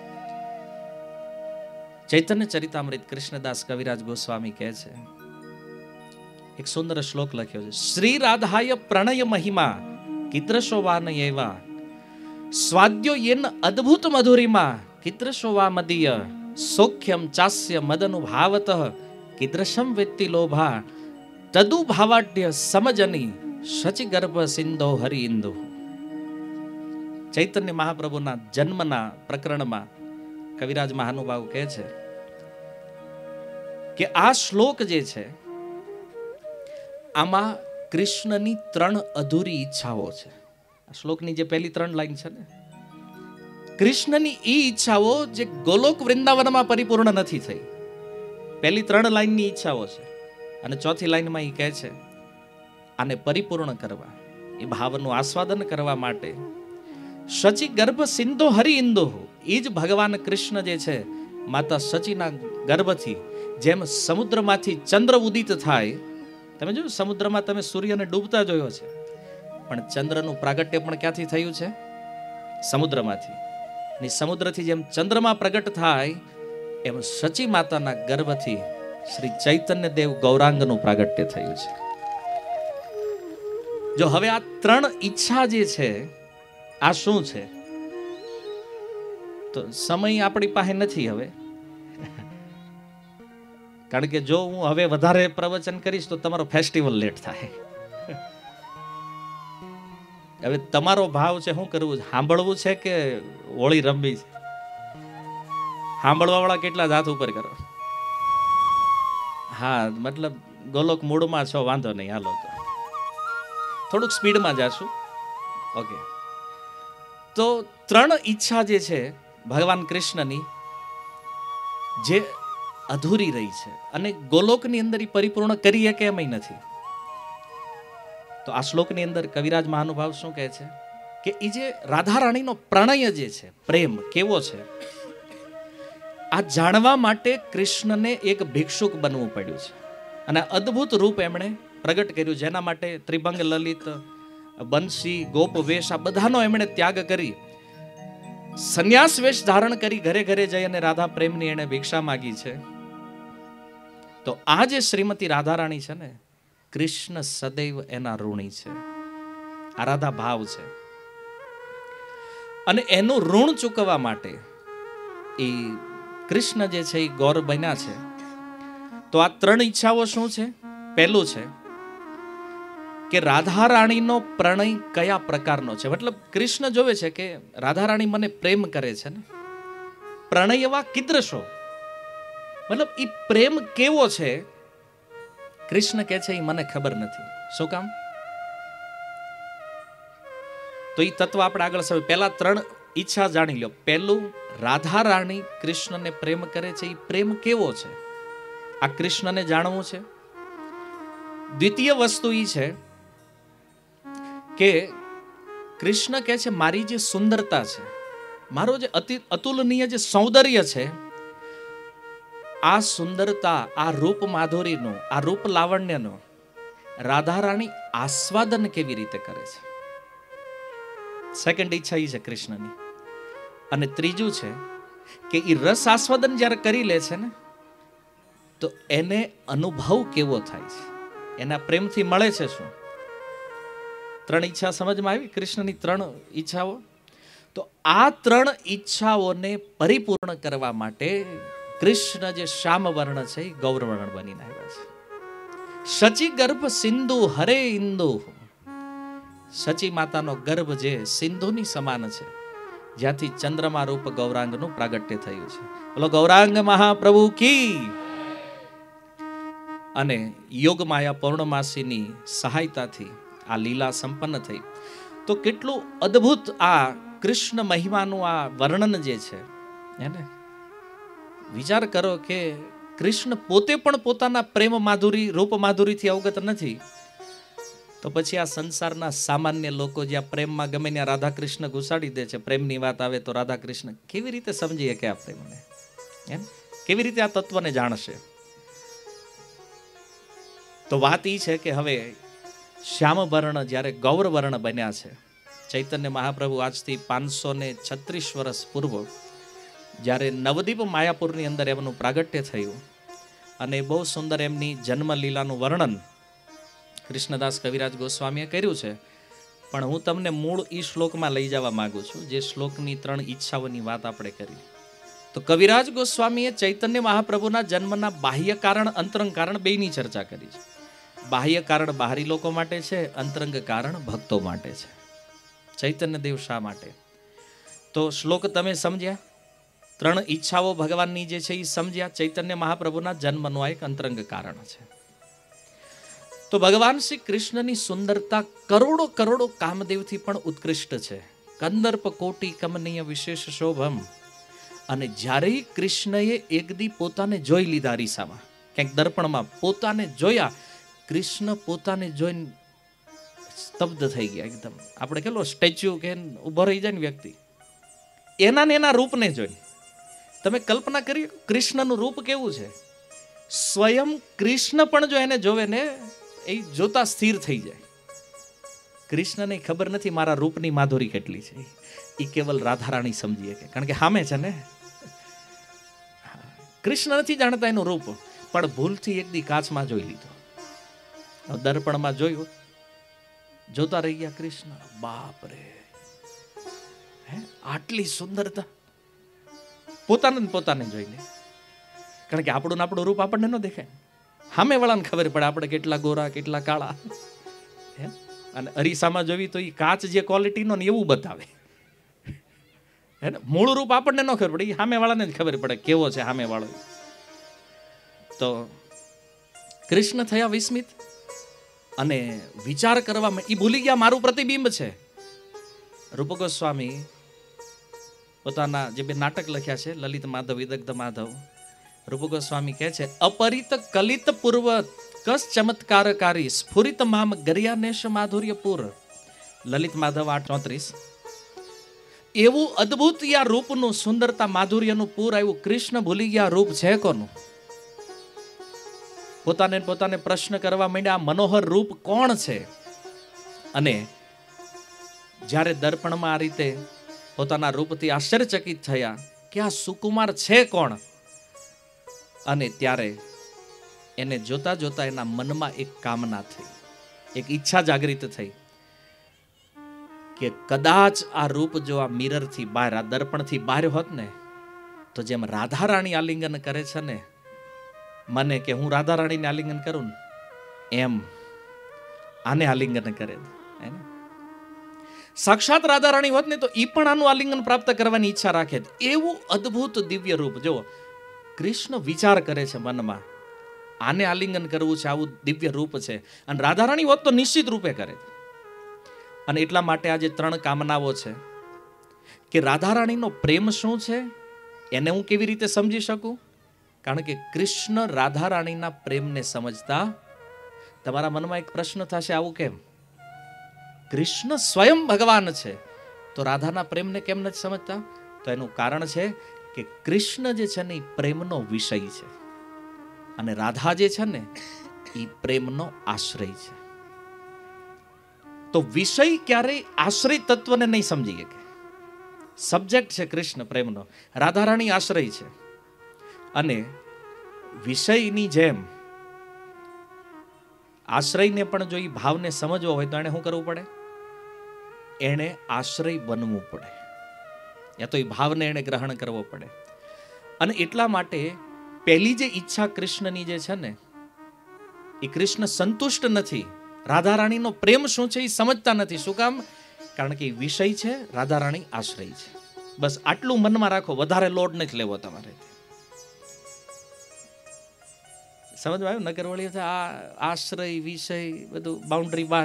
A: ચૈતન્ય ચરિતામૃત કૃષ્ણદાસ કવિરાજ ગોસ્વામી કહે છે, એક સુંદર શ્લોક લખ્યો છે, શ્રી રાધાય પ્રણય મહિમા કિદ્રશોવાન એવા, સ્વાદ્યો યેન અદ્ભુત મધુરીમાં કિદ્રશોવા મદીય, સૌખ્યમ ચાસ્ય મદનુભાવતઃ કીદૃશમ વેત્તિ લોભા તદુ ભાવાઢ્ય સમજની શચી ગર્ભ સિંધો હરિ ઇન્દુ. ચૈતન્ય મહાપ્રભુના જન્મના પ્રકરણમાં કવિરાજ મહાનુભાવ કહે છે કે આ શ્લોક જે છે આમાં કૃષ્ણની ત્રણ અધૂરી ઈચ્છાઓ છે. આ શ્લોકની જે પહેલી ત્રણ લાઈન છે ને, કૃષ્ણની ઈ ઈચ્છાઓ જે ગોલોક વૃંદાવનમાં પરિપૂર્ણ નથી થઈ. પહેલી ત્રણ લાઈનની ઈચ્છાઓ છે અને ચોથી લાઈનમાં એ કહે છે આને પરિપૂર્ણ કરવા, એ ભાવનું આસ્વાદન કરવા માટે શચી ગર્ભ સિંધો હરિ ઇન્દુ, એ જ ભગવાન કૃષ્ણ જે છે માતા શચીના ગર્ભથી જેમ સમુદ્રમાંથી ચંદ્ર ઉદિત થાય. તમે જોયું સમુદ્રમાં તમે સૂર્યને ડૂબતા જોયો છે, પણ ચંદ્રનું પ્રાગટ્ય પણ ક્યાંથી થયું છે? સમુદ્રમાંથી. અને સમુદ્રથી જેમ ચંદ્રમાં પ્રગટ થાય એમ શચી માતાના ગર્ભથી શ્રી ચૈતન્ય દેવ ગૌરાંગનું પ્રાગટ્ય થયું છે. જો હવે આ ત્રણ ઈચ્છા જે છે આ શું છે? તો સમય આપણી પાસે નથી હવે, કારણ કે જો હું હવે વધારે પ્રવચન કરીશ તો તમારો ફેસ્ટિવલ લેટ થાય. હવે તમારો ભાવ છે શું કરવું છે? સાંભળવું છે કે હોળી રમવી છે? સાંભળવા વાળા કેટલા હાથ ઉપર કરો? હા, મતલબ ગોલોક મૂડમાં છો, વાંધો નહીં, હાલો તો થોડુંક સ્પીડમાં જાશું. ઓકે, તો ત્રણ ઈચ્છા જે છે ભગવાન કૃષ્ણની જે અધૂરી રહી છે અને ગોલોકની અંદર પરિપૂર્ણ કરીએ કે એમ નથી. તો આ શ્લોકની અંદર કવિરાજ મહાનુભાવ શું કહે છે કે એ જે રાધા રાણીનો પ્રણય જે છે, પ્રેમ કેવો છે, આ જાણવા માટે કૃષ્ણને એક ભિક્ષુક બનવું પડ્યું છે અને અદ્ભુત રૂપ એમણે પ્રગટ કર્યું, જેના માટે ત્રિભંગ, લલિત, બંસી, ગોપ વેશ આ બધાનો એમણે ત્યાગ કરી સંન્યાસ વેશ ધારણ કરી ઘરે ઘરે જઈ અને રાધા પ્રેમની એણે ભિક્ષા માગી છે. તો આ જે શ્રીમતી રાધા રાણી છે ને, કૃષ્ણ સદૈવ એના ઋણી છે. આ રાધા ભાવ છે અને એનું ઋણ ચૂકવવા માટે એ કૃષ્ણ જે છે એ ગૌર બન્યા છે. તો આ ત્રણ ઈચ્છાઓ શું છે? પહેલું છે કે રાધા રાણીનો પ્રણય કયા પ્રકારનો છે, મતલબ કૃષ્ણ જોવે છે કે રાધા રાણી મને પ્રેમ કરે છે ને, પ્રણય એવા કીદૃશો, મતલબ એ પ્રેમ કેવો છે? કૃષ્ણ કહે છે એ મને ખબર નથી. શું કામ? તો એ તત્વ આપણે આગળ સમજ. પહેલા ત્રણ ઈચ્છા જાણી લો. પહેલું, રાધા રાણી કૃષ્ણને પ્રેમ કરે છે, એ પ્રેમ કેવો છે આ કૃષ્ણને જાણવું છે. દ્વિતીય વસ્તુ એ છે કે કૃષ્ણ કહે છે મારી જે સુંદરતા છે, મારો જે અતિ અતુલનીય જે સૌંદર્ય છે, આ સુંદરતા, આ રૂપ માધુરીનું, આ રૂપ લાવણ્યનું રાધા રાણી આસ્વાદન કેવી રીતે કરે છે. સેકન્ડ ઈચ્છા એ છે કૃષ્ણની. અને ત્રીજું છે કે એ રસ આસ્વાદન જ્યારે કરી લે છે ને તો એને અનુભવ કેવો થાય છે, એના પ્રેમથી મળે છે શું. ત્રણ ઈચ્છા સમજમાં આવી, કૃષ્ણની ત્રણ ઈચ્છાઓ. તો આ ત્રણ ઈચ્છાઓને પરિપૂર્ણ કરવા માટે કૃષ્ણ જે શ્યામ વર્ણ છે એ ગૌર વર્ણ બનીને આવ્યા છે. શચી ગર્ભ સિંધુ હરે ઇન્દુ, શચી માતાનો ગર્ભ જે સિંધુની સમાન છે, જ્યાંથી ચંદ્રમા રૂપ ગૌરાંગનું પ્રાગટ્ય થયું છે. બોલો ગૌરાંગ મહાપ્રભુ કી. અને યોગ માયા પૌર્ણમાસીની સહાયતાથી આ લીલા સંપન્ન થઈ. તો કેટલું અદ્ભુત આ કૃષ્ણ મહિમાનું આ વર્ણન જે છે એને વિચાર કરો કે કૃષ્ણ પોતે પણ પોતાના પ્રેમ માધુરી, રૂપ માધુરીથી અવગત નથી, તો પછી આ સંસારના સામાન્ય લોકો જ્યાં પ્રેમમાં ગમે ત્યાં રાધા કૃષ્ણ ઘુસાડી દે છે, પ્રેમની વાત આવે તો રાધા કૃષ્ણ કેવી રીતે સમજીએ કે આ પ્રેમને, એમ કેવી રીતે આ તત્વને જાણશે. તો વાત એ છે કે હવે શ્યામ વર્ણ જ્યારે ગૌર વર્ણ બન્યા છે, ચૈતન્ય મહાપ્રભુ આજથી પાંચસો ને છત્રીસ વર્ષ પૂર્વ જ્યારે નવદીપ માયાપુરની અંદર એમનું પ્રાગટ્ય થયું અને બહુ સુંદર એમની જન્મ લીલાનું વર્ણન કૃષ્ણદાસ કવિરાજ ગોસ્વામીએ કર્યું છે. પણ હું તમને મૂળ ઈ શ્લોકમાં લઈ જવા માંગુ છું, જે શ્લોકની ત્રણ ઈચ્છાઓની વાત આપણે કરી. તો કવિરાજ ગોસ્વામીએ ચૈતન્ય મહાપ્રભુના જન્મના બાહ્ય કારણ અંતરંગ કારણ બેયની ચર્ચા કરી છે. બાહ્ય કારણ બહારી લોકો માટે છે, અંતરંગ કારણ ભક્તો માટે છે. ચૈતન્ય દેવ શા માટે? તો શ્લોક તમે સમજ્યા, ત્રણ ઈચ્છાઓ ભગવાનની જે છે એ સમજ્યા. ચૈતન્ય મહાપ્રભુના જન્મનું આ એક અંતરંગ કારણ છે. તો ભગવાન શ્રી કૃષ્ણની સુંદરતા કરોડો કરોડો કામદેવથી પણ ઉત્કૃષ્ટ છે. કંદર્પ કોટી કમનીય વિશેષ શોભમ. અને જ્યારે કૃષ્ણએ એક દી પોતાને જોઈ લીધા અરીસામાં, ક્યાંક દર્પણમાં પોતાને જોયા, કૃષ્ણ પોતાને જોઈને સ્તબ્ધ થઈ ગયા એકદમ. આપણે કેટલો સ્ટેચ્યુ કે ઉભો રહી જાય ને વ્યક્તિ, એના ને એના રૂપને જોઈને તમે કલ્પના કરી, કૃષ્ણનું રૂપ કેવું છે. સ્વયં કૃષ્ણ પણ જો એને જોવે ને એ જોતા સ્થિર થઈ જાય. કૃષ્ણને ખબર નથી મારા રૂપની માધુરી કેટલી છે, એ કેવલ રાધારાણી સમજીએ કે, કારણ કે સામે છે ને. કૃષ્ણ નથી જાણતા એનું રૂપ, પણ ભૂલથી એક દી કાચમાં જોઈ લીધો, દર્પણમાં જોયું, જોતા રહી ગયા કૃષ્ણ. બાપ રે, હે આટલી સુંદરતા પોતાને પોતાને જોઈ લે. કારણ કે આપણું આપણું રૂપ આપણને ન દેખાય, સામે વાળાને ખબર પડે આપણે કેટલા ગોરા કેટલા કાળા. અને અરીસામાં જોવી તો એ કાચ જે ક્વોલિટીનો ને એવું બતાવે, હે ને. મૂળ રૂપ આપણને ન ખબર પડે, એ સામે વાળાને જ ખબર પડે કેવો છે સામે વાળો. તો કૃષ્ણ થયા વિસ્મિત અને વિચાર કરવામાં એ ભૂલી ગયા મારું પ્રતિબિંબ છે. રૂપ ગોસ્વામી પોતાના જે બે નાટક લખ્યા છે, લલિત માધવ વિદગ્ધ માધવ, રૂપ ગોસ્વામી કહે છે, અપરિત કલિત પૂર્વ કસ ચમત્કારકારી સ્ફુરિત મામ ગરિયાનેશ માધુર્યપુર. લલિત માધવ આઠ ચોત્રીસ. એવું અદ્ભુત યા રૂપનું સુંદરતા માધુર્યનું પૂર આવ્યું, કૃષ્ણ ભૂલી ગયા રૂપ છે કોનું. પોતાને પોતાને પ્રશ્ન કરવા માંડ્યા, મનોહર રૂપ કોણ છે. અને જ્યારે દર્પણમાં આ રીતે પોતાના રૂપથી આશ્ચર્યચકિત થયા કે આ સુકુમાર છે કોણ. અને ત્યારે એને જોતા જોતા એના મનમાં એક કામના થઈ, એક ઈચ્છા જાગૃત થઈ કે કદાચ આ રૂપ જો આ મિરરથી બહાર, આ દર્પણથી બહાર હોત ને, તો જેમ રાધા રાણી આલિંગન કરે છે ને મને, કે હું રાધા રાણીને આલિંગન કરું ને એમ આને આલિંગન કરે. સાક્ષાત રાધા રાણી હોત ને તો એ પણ આનું આલિંગન પ્રાપ્ત કરવાની ઈચ્છા રાખે. એવું અદ્ભુત દિવ્ય રૂપ. જો કૃષ્ણ વિચાર કરે છે મનમાં, આને આલિંગન કરવું છે, આવું દિવ્ય રૂપ છે. અને રાધા રાણી હોત તો નિશ્ચિત રૂપે કરે. અને એટલા માટે આજે ત્રણ કામનાઓ છે કે રાધા રાણીનો પ્રેમ શું છે એને હું કેવી રીતે સમજી શકું. કારણ કે કૃષ્ણ રાધા રાણીના પ્રેમને સમજતા તમારા મનમાં એક પ્રશ્ન થશે, આવું કેમ? કૃષ્ણ સ્વયં ભગવાન છે તો રાધાના પ્રેમને કેમ નથી સમજતા? તો એનું કારણ છે કે કૃષ્ણ જે છે ને એ પ્રેમનો વિષય છે અને રાધા જે છે ને એ પ્રેમનો આશ્રય છે. તો વિષય ક્યારેય આશ્રય તત્વને નહીં સમજી શકે. સબ્જેક્ટ છે કૃષ્ણ પ્રેમનો, રાધા રાણી આશ્રય છે. અને વિષયની જેમ આશ્રયને પણ જો એ ભાવને સમજવો હોય તો એને શું કરવું પડે? એને આશ્રય બનવું પડે, યા તો એ ભાવને એને ગ્રહણ કરવો પડે. અને એટલા માટે પહેલી જે ઈચ્છા કૃષ્ણની જે છે ને, એ કૃષ્ણ સંતુષ્ટ નથી. રાધા રાણીનો પ્રેમ શું છે એ સમજતા નથી. શું કામ? કારણ કે એ વિષય છે, રાધા રાણી આશ્રય છે. બસ આટલું મનમાં રાખો, વધારે લોડ નથી લેવો તમારે. સમજમાં આવ્યું? નગર વળી આ આશ્રય વિષય બધું બાઉન્ડ્રી બહાર.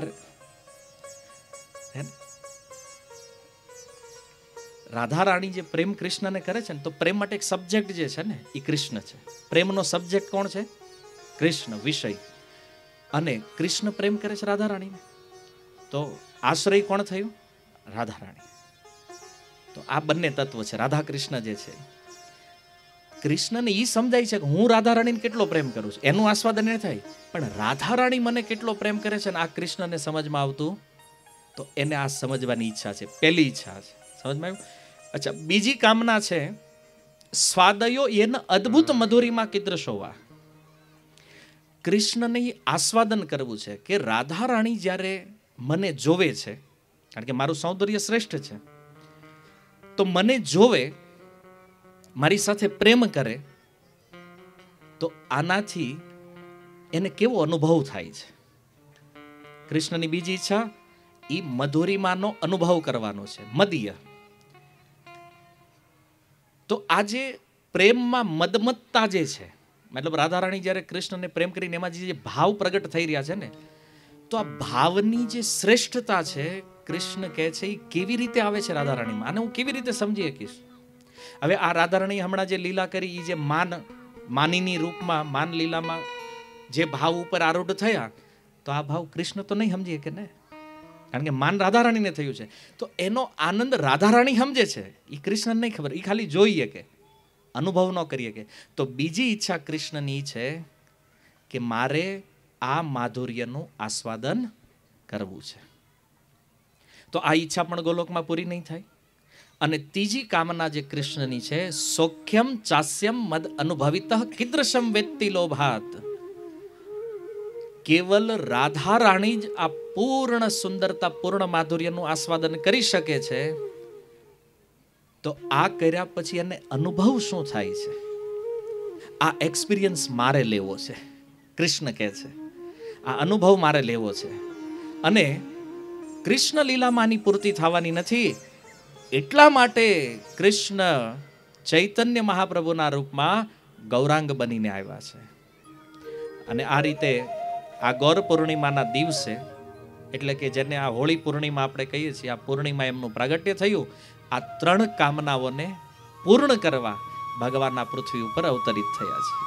A: રાધા રાણી જે પ્રેમ કૃષ્ણને કરે છે ને, તો પ્રેમ માટે એક સબ્જેક્ટ જે છે ને એ કૃષ્ણ છે. પ્રેમનો સબ્જેક્ટ કોણ છે? કૃષ્ણ, વિષય. અને કૃષ્ણ પ્રેમ કરે છે રાધા રાણીને, તો આશ્રય કોણ થયું? રાધા રાણી. તો આ બંને તત્વ છે રાધા કૃષ્ણ જે છે. કૃષ્ણને એ સમજાય છે કે હું રાધા રાણીને કેટલો પ્રેમ કરું છું, એનું આસ્વાદન એ થાય. પણ રાધા રાણી મને કેટલો પ્રેમ કરે છે ને આ કૃષ્ણને સમજમાં આવતું, તો એને આ સમજવાની ઈચ્છા છે. પહેલી ઈચ્છા છે. સમજમાં આવ્યું? અચ્છા, બીજી કામના છે સ્વાદયો એન અદ્ભુત મધુરીમાં કીદૃશોવા. કૃષ્ણને આસ્વાદન કરવું છે કે રાધા રાણી જ્યારે મને જોવે છે, કારણ કે મારું સૌંદર્ય શ્રેષ્ઠ છે, તો મને જોવે મારી સાથે પ્રેમ કરે તો આનાથી એને કેવો અનુભવ થાય છે. કૃષ્ણની બીજી ઈચ્છા એ મધુરીમાનો અનુભવ કરવાનો છે, મદીય. તો આજે પ્રેમમાં મદમત્તા જે છે, મતલબ રાધારાણી જ્યારે કૃષ્ણને પ્રેમ કરીને એમાં જે ભાવ પ્રગટ થઈ રહ્યા છે ને, તો આ ભાવની જે શ્રેષ્ઠતા છે કૃષ્ણ કહે છે એ કેવી રીતે આવે છે રાધારાણીમાં, આને હું કેવી રીતે સમજી શકીશ. હવે આ રાધારાણી હમણાં જે લીલા કરી એ જે માન માનીની રૂપમાં માન લીલામાં જે ભાવ ઉપર આરૂઢ થયા, તો આ ભાવ કૃષ્ણ તો નહીં સમજીએ કે ને, કારણ કે માન રાધારાણીને થયું છે. તો એનો આનંદ રાધારાણી સમજે છે, એ કૃષ્ણ નહીં ખબર, એ ખાલી જોઈએ કે અનુભવ ન કરીએ કે. તો બીજી ઈચ્છા કૃષ્ણની છે કે મારે આ માધુર્યનું આસ્વાદન કરવું છે. તો આ ઈચ્છા પણ ગોલોકમાં પૂરી નહીં થાય. અને ત્રીજી કામના જે કૃષ્ણની છે, સૌખ્યમ ચાસ્યમ મદ અનુભવિત કીદૃશમ વેત્તિ લોભાત. કેવલ રાધા રાણી જ આ પૂર્ણ સુંદરતા પૂર્ણ માધુર્યનું આસ્વાદન કરી શકે છે. તો આ કર્યા પછી એને અનુભવ શું થાય છે, આ એક્સપિરિયન્સ મારે લેવો છે. કૃષ્ણ કહે છે આ અનુભવ મારે લેવો છે. અને કૃષ્ણ લીલામાં આની પૂર્તિ થવાની નથી, એટલા માટે કૃષ્ણ ચૈતન્ય મહાપ્રભુના રૂપમાં ગૌરાંગ બનીને આવ્યા છે. અને આ રીતે આ ગૌર પૂર્ણિમાના દિવસે, એટલે કે જેને આ હોળી પૂર્ણિમા આપણે કહીએ છીએ, આ પૂર્ણિમા એમનું પ્રાગટ્ય થયું. આ ત્રણ કામનાઓને પૂર્ણ કરવા ભગવાન આ પૃથ્વી ઉપર અવતરિત થયા છે.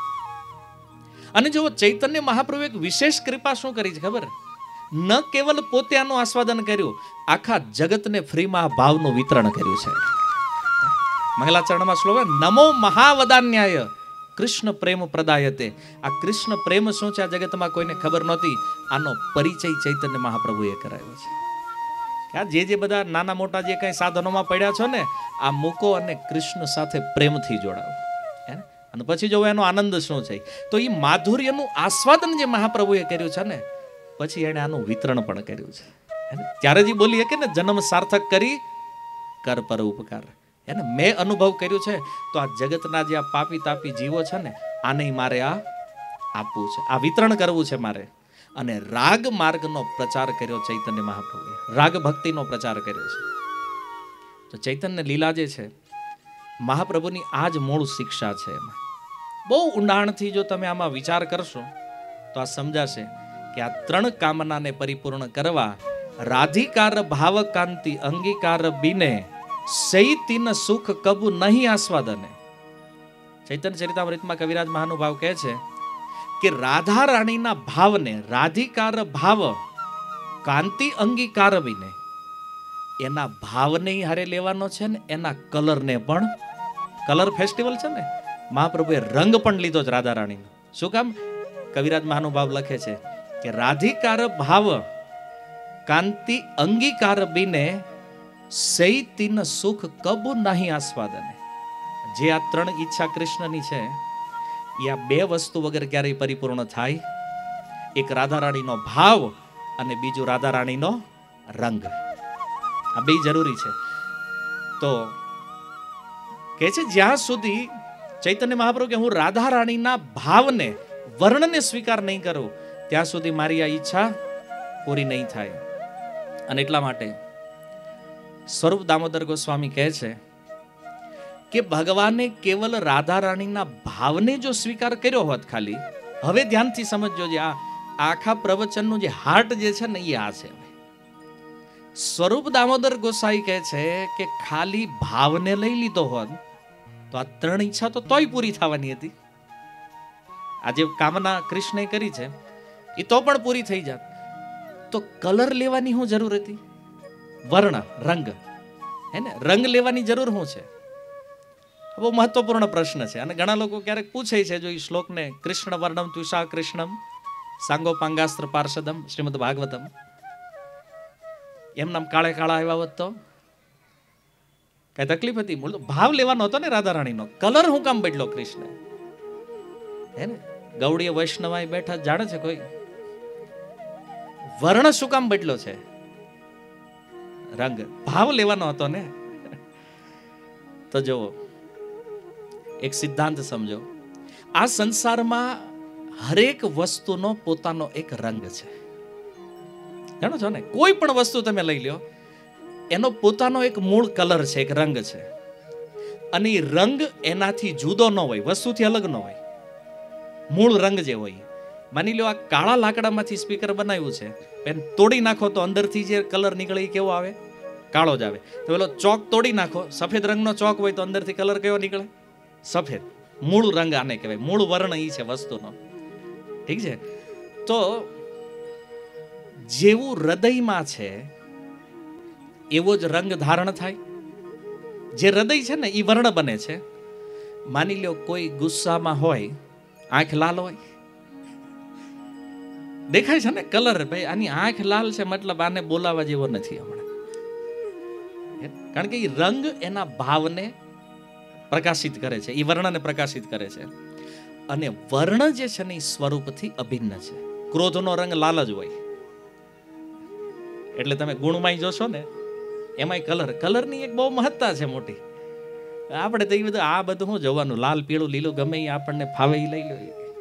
A: અને જો ચૈતન્ય મહાપ્રભુ એક વિશેષ કૃપા શું કરી છે ખબર? ન કેવલ પોતે આનું આસ્વાદન કર્યું, આખા જગતને ફ્રીમાં ભાવનું વિતરણ કર્યું છે. મંગલાચરણમાં શ્લોક નમો મહાવદાન્યાય કૃષ્ણ પ્રેમ પ્રદાયતે. આ કૃષ્ણ પ્રેમ શું છે આ જગતમાં કોઈને ખબર નહોતી, આનો પરિચય ચૈતન્ય મહાપ્રભુએ કરાવ્યો છે. આ જે જે બધા નાના મોટા જે કઈ સાધનોમાં પડ્યા છો ને, આ મૂકો અને કૃષ્ણ સાથે પ્રેમથી જોડાવો, અને પછી જો એનો આનંદ શું છે. તો એ માધુર્યનું આસ્વાદન જે મહાપ્રભુએ કર્યું છે ને, પછી એને આનું વિતરણ પણ કર્યું છે. ત્યારે જ બોલીએ કે ને, જન્મ સાર્થક કરી કર પર ઉપકાર. એને મેં અનુભવ કર્યું છે, તો આ જગતના જે આ પાપી તાપી જીવો છે ને, આને મારે આ આપવું છે, આ વિતરણ કરવું છે મારે. અને રાગ માર્ગનો પ્રચાર કર્યો ચૈતન્ય મહાપ્રભુએ, રાગ ભક્તિનો પ્રચાર કર્યો છે. તો ચૈતન્ય લીલા જે છે મહાપ્રભુની આ જ મૂળ શિક્ષા છે. એમાં બહુ ઊંડાણથી જો તમે આમાં વિચાર કરશો તો આ સમજાશે કે આ ત્રણ કામનાને પરિપૂર્ણ કરવા રાધિકાર ભાવ કાંતિ અંગીકાર બિને સૈતિન સુખ કબુ નહીં આસ્વાદને. ચૈતન્ય ચરિતામૃતમાં કવિરાજ મહાનુભાવ કહે છે કે રાધા રાણીના ભાવને, રાધિકાર ભાવ કાંતિ અંગીકાર બિને, એના ભાવને હારે લેવાનો છે ને એના કલરને પણ. કલર ફેસ્ટિવલ છે ને, મહાપ્રભુએ રંગ પણ લીધો છે રાધા રાણીનો. શું કામ? કવિરાજ મહાનુભાવ લખે છે કે રાધિકાર ભાવ કાંતિ અંગીકાર બિને સૈતિન સુખ કબુ નહીં આસ્વાદને. જે આ ત્રણ ઈચ્છા કૃષ્ણની છે એ આ બે વસ્તુ વગર ક્યારેય પરિપૂર્ણ થાય. એક રાધા રાણીનો ભાવ અને બીજું રાધા રાણીનો રંગ. આ બે જરૂરી છે. તો કે છે જ્યાં સુધી ચૈતન્ય મહાપ્રભુ કે હું રાધા રાણીના ભાવને, વર્ણને સ્વીકાર નહીં કરું, ત્યાં સુધી મારી આ ઈચ્છા પૂરી નહીં થાય. અને એટલા માટે સ્વરૂપ દામોદર ગોસ્વામી કહે છે કે ભગવાને કેવલ રાધા રાણીના ભાવને જો સ્વીકાર કર્યો હોત ખાલી, હવે ધ્યાનથી સમજજો, જે આ આખા પ્રવચનનું જે હાર્ટ જે છે ને એ આ છે. સ્વરૂપ દામોદર ગોસાઈ કહે છે કે ખાલી ભાવને લઈ લીધો હોત તો આ ત્રણ ઈચ્છા તો તોય પૂરી થવાની હતી. આજે કામના કૃષ્ણે કરી છે એ તો પણ પૂરી થઈ જાત. તો કલર લેવાની શું જરૂર હતી? વર્ણ, રંગ, હે ને, રંગ લેવાની જરૂર શું છે? બહુ મહત્વપૂર્ણ પ્રશ્ન છે. અને ઘણા લોકો ક્યારેક પૂછે છે, જો એ શ્લોકને કૃષ્ણ વર્ણમ તુષા કૃષ્ણમ સાંગો પાંગાસ્ત્ર પાર્ષદમ શ્રીમદ ભાગવતમ, એમ નામ કાળે કાળા આવ્યા હોત તો કઈ તકલીફ હતી? મૂળ તો ભાવ લેવાનો હતો ને રાધા રાણીનો. કલર હું કામ બદલો કૃષ્ણ? હે ને, ગૌડીય વૈષ્ણવાય બેઠા જાણે છે કોઈ? વર્ણ શું કામ બદલો છે? રંગ, ભાવ લેવાનો હતો ને. તો જુઓ, એક સિદ્ધાંત સમજો. આ સંસારમાં હરેક વસ્તુનો પોતાનો એક રંગ છે. જાણો છો ને, કોઈ પણ વસ્તુ તમે લઈ લો, એનો પોતાનો એક મૂળ કલર છે, એક રંગ છે. અને એ રંગ એનાથી જુદો ન હોય, વસ્તુથી અલગ ન હોય. મૂળ રંગ જે હોય, માની લો આ કાળા લાકડામાંથી સ્પીકર બનાવ્યું છે, એને તોડી નાખો તો અંદરથી જે કલર નીકળે એ કેવો આવે? કાળો જ આવે. તો પેલો ચોક તોડી નાખો, સફેદ રંગનો ચોક હોય તો અંદરથી કલર કેવો નીકળે? સફેદ. મૂળ રંગ આને કહેવાય, મૂળ વર્ણ એ છે વસ્તુનો. ઠીક છે? તો જેવું હૃદયમાં છે એવો જ રંગ ધારણ થાય. જે હૃદય છે ને એ વર્ણ બને છે. માની લો કોઈ ગુસ્સામાં હોય, આંખ લાલ હોય, દેખાય છે ને કલર, ભાઈ આની આંખ લાલ છે મતલબ આને બોલાવા જેવો નથી હમણાં. કારણ કે એ રંગ એના ભાવને પ્રકાશિત કરે છે, એ વર્ણને પ્રકાશિત કરે છે. અને વર્ણ જે છે ને એ સ્વરૂપથી અભિન્ન છે. ક્રોધનો રંગ લાલ જ હોય. એટલે તમે ગુણમાં જોશો ને એમાંય કલર, કલરની એક બહુ મહત્તા છે મોટી. આપણે તો એ બધું આ બધું શું જોવાનું, લાલ પીળું લીલું ગમે એ આપણને ફાવે એ લઈ લો.